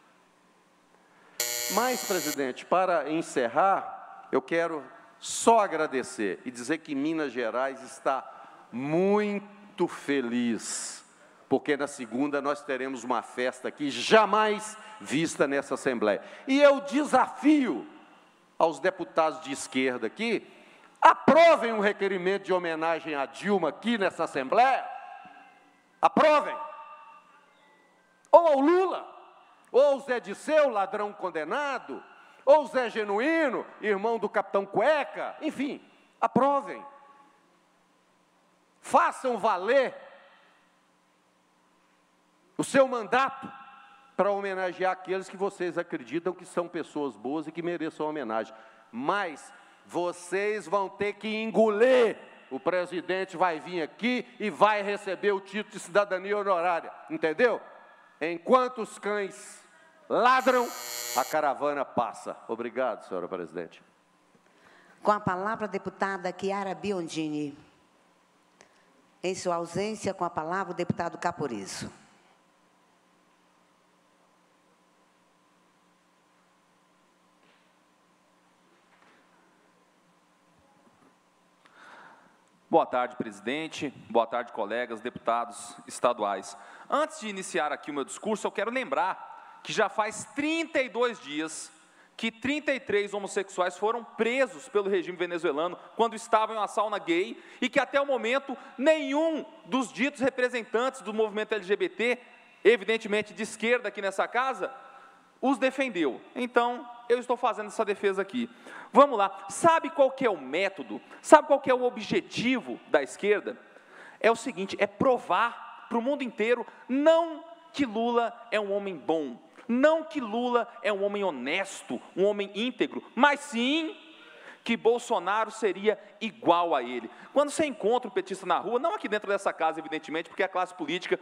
Mas, presidente, para encerrar, eu quero só agradecer e dizer que Minas Gerais está muito feliz, porque na segunda nós teremos uma festa aqui jamais vista nessa Assembleia. E eu desafio aos deputados de esquerda aqui, aprovem um requerimento de homenagem a Dilma aqui nessa Assembleia, aprovem, ou ao Lula, ou ao Zé Disseu, ladrão condenado, ou Zé Genuíno, irmão do Capitão Cueca, enfim, aprovem, façam valer o seu mandato para homenagear aqueles que vocês acreditam que são pessoas boas e que mereçam homenagem. Mas vocês vão ter que engolir. O presidente vai vir aqui e vai receber o título de cidadania honorária, entendeu? Enquanto os cães ladram, a caravana passa. Obrigado, senhora presidente. Com a palavra, a deputada Chiara Biondini. Em sua ausência, com a palavra, o deputado Caporizo. Boa tarde, presidente. Boa tarde, colegas, deputados estaduais. Antes de iniciar aqui o meu discurso, eu quero lembrar que já faz 32 dias que 33 homossexuais foram presos pelo regime venezuelano quando estavam em uma sauna gay e que até o momento nenhum dos ditos representantes do movimento LGBT, evidentemente de esquerda aqui nessa casa, os defendeu. Então, eu estou fazendo essa defesa aqui. Vamos lá. Sabe qual que é o método? Sabe qual que é o objetivo da esquerda? É o seguinte, é provar para o mundo inteiro, não que Lula é um homem bom, não que Lula é um homem honesto, um homem íntegro, mas sim que Bolsonaro seria igual a ele. Quando você encontra um petista na rua, não aqui dentro dessa casa, evidentemente, porque a classe política,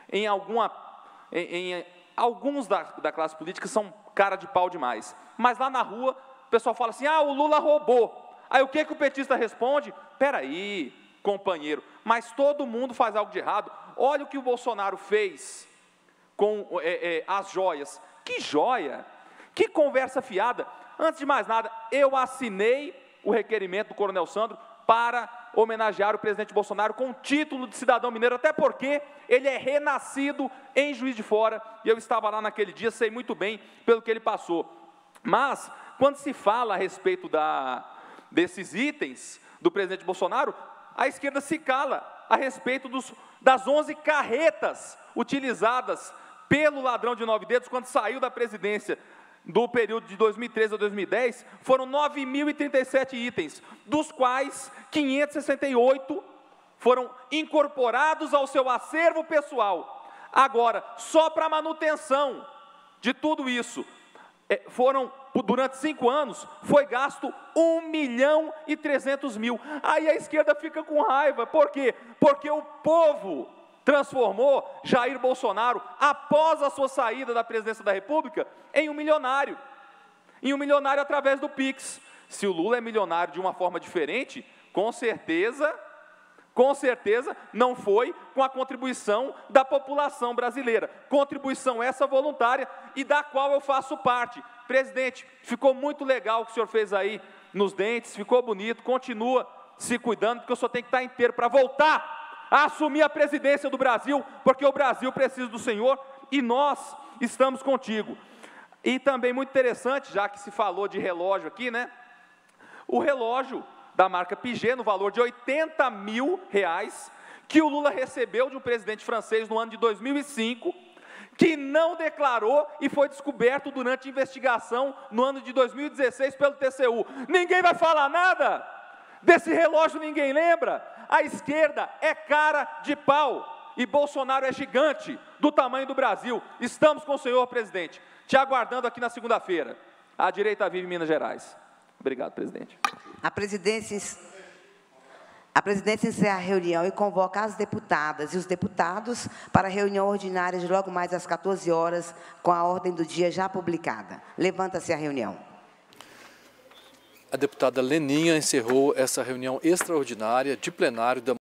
alguns da classe política são cara de pau demais, mas lá na rua, o pessoal fala assim, o Lula roubou. Aí o que o petista responde? Peraí, companheiro, mas todo mundo faz algo de errado. Olha o que o Bolsonaro fez com as joias. Que joia! Que conversa fiada! Antes de mais nada, eu assinei o requerimento do Coronel Sandro para homenagear o presidente Bolsonaro com o título de cidadão mineiro, até porque ele é renascido em Juiz de Fora, e eu estava lá naquele dia, sei muito bem pelo que ele passou. Mas, quando se fala a respeito desses itens do presidente Bolsonaro, a esquerda se cala a respeito das 11 carretas utilizadas pelo ladrão de 9 dedos, quando saiu da presidência do período de 2013 a 2010, foram 9.037 itens, dos quais 568 foram incorporados ao seu acervo pessoal. Agora, só para manutenção de tudo isso, durante 5 anos, foi gasto 1.300.000. Aí a esquerda fica com raiva. Por quê? Porque o povo transformou Jair Bolsonaro, após a sua saída da presidência da República, em um milionário. Em um milionário através do Pix. Se o Lula é milionário de uma forma diferente, com certeza não foi com a contribuição da população brasileira. Contribuição essa voluntária e da qual eu faço parte. Presidente, ficou muito legal o que o senhor fez aí nos dentes, ficou bonito, continua se cuidando, porque o senhor tem que estar inteiro para voltar a assumir a presidência do Brasil, porque o Brasil precisa do senhor e nós estamos contigo. E também muito interessante, já que se falou de relógio aqui, né? O relógio da marca Piaget, no valor de R$80 mil, que o Lula recebeu de um presidente francês no ano de 2005, que não declarou e foi descoberto durante a investigação no ano de 2016 pelo TCU. Ninguém vai falar nada desse relógio, ninguém lembra. A esquerda é cara de pau e Bolsonaro é gigante do tamanho do Brasil. Estamos com o senhor, presidente, te aguardando aqui na segunda-feira. A direita vive em Minas Gerais. Obrigado, presidente. A presidência encerra a reunião e convoca as deputadas e os deputados para a reunião ordinária de logo mais às 14 horas, com a ordem do dia já publicada. Levanta-se a reunião. A deputada Leninha encerrou essa reunião extraordinária de plenário da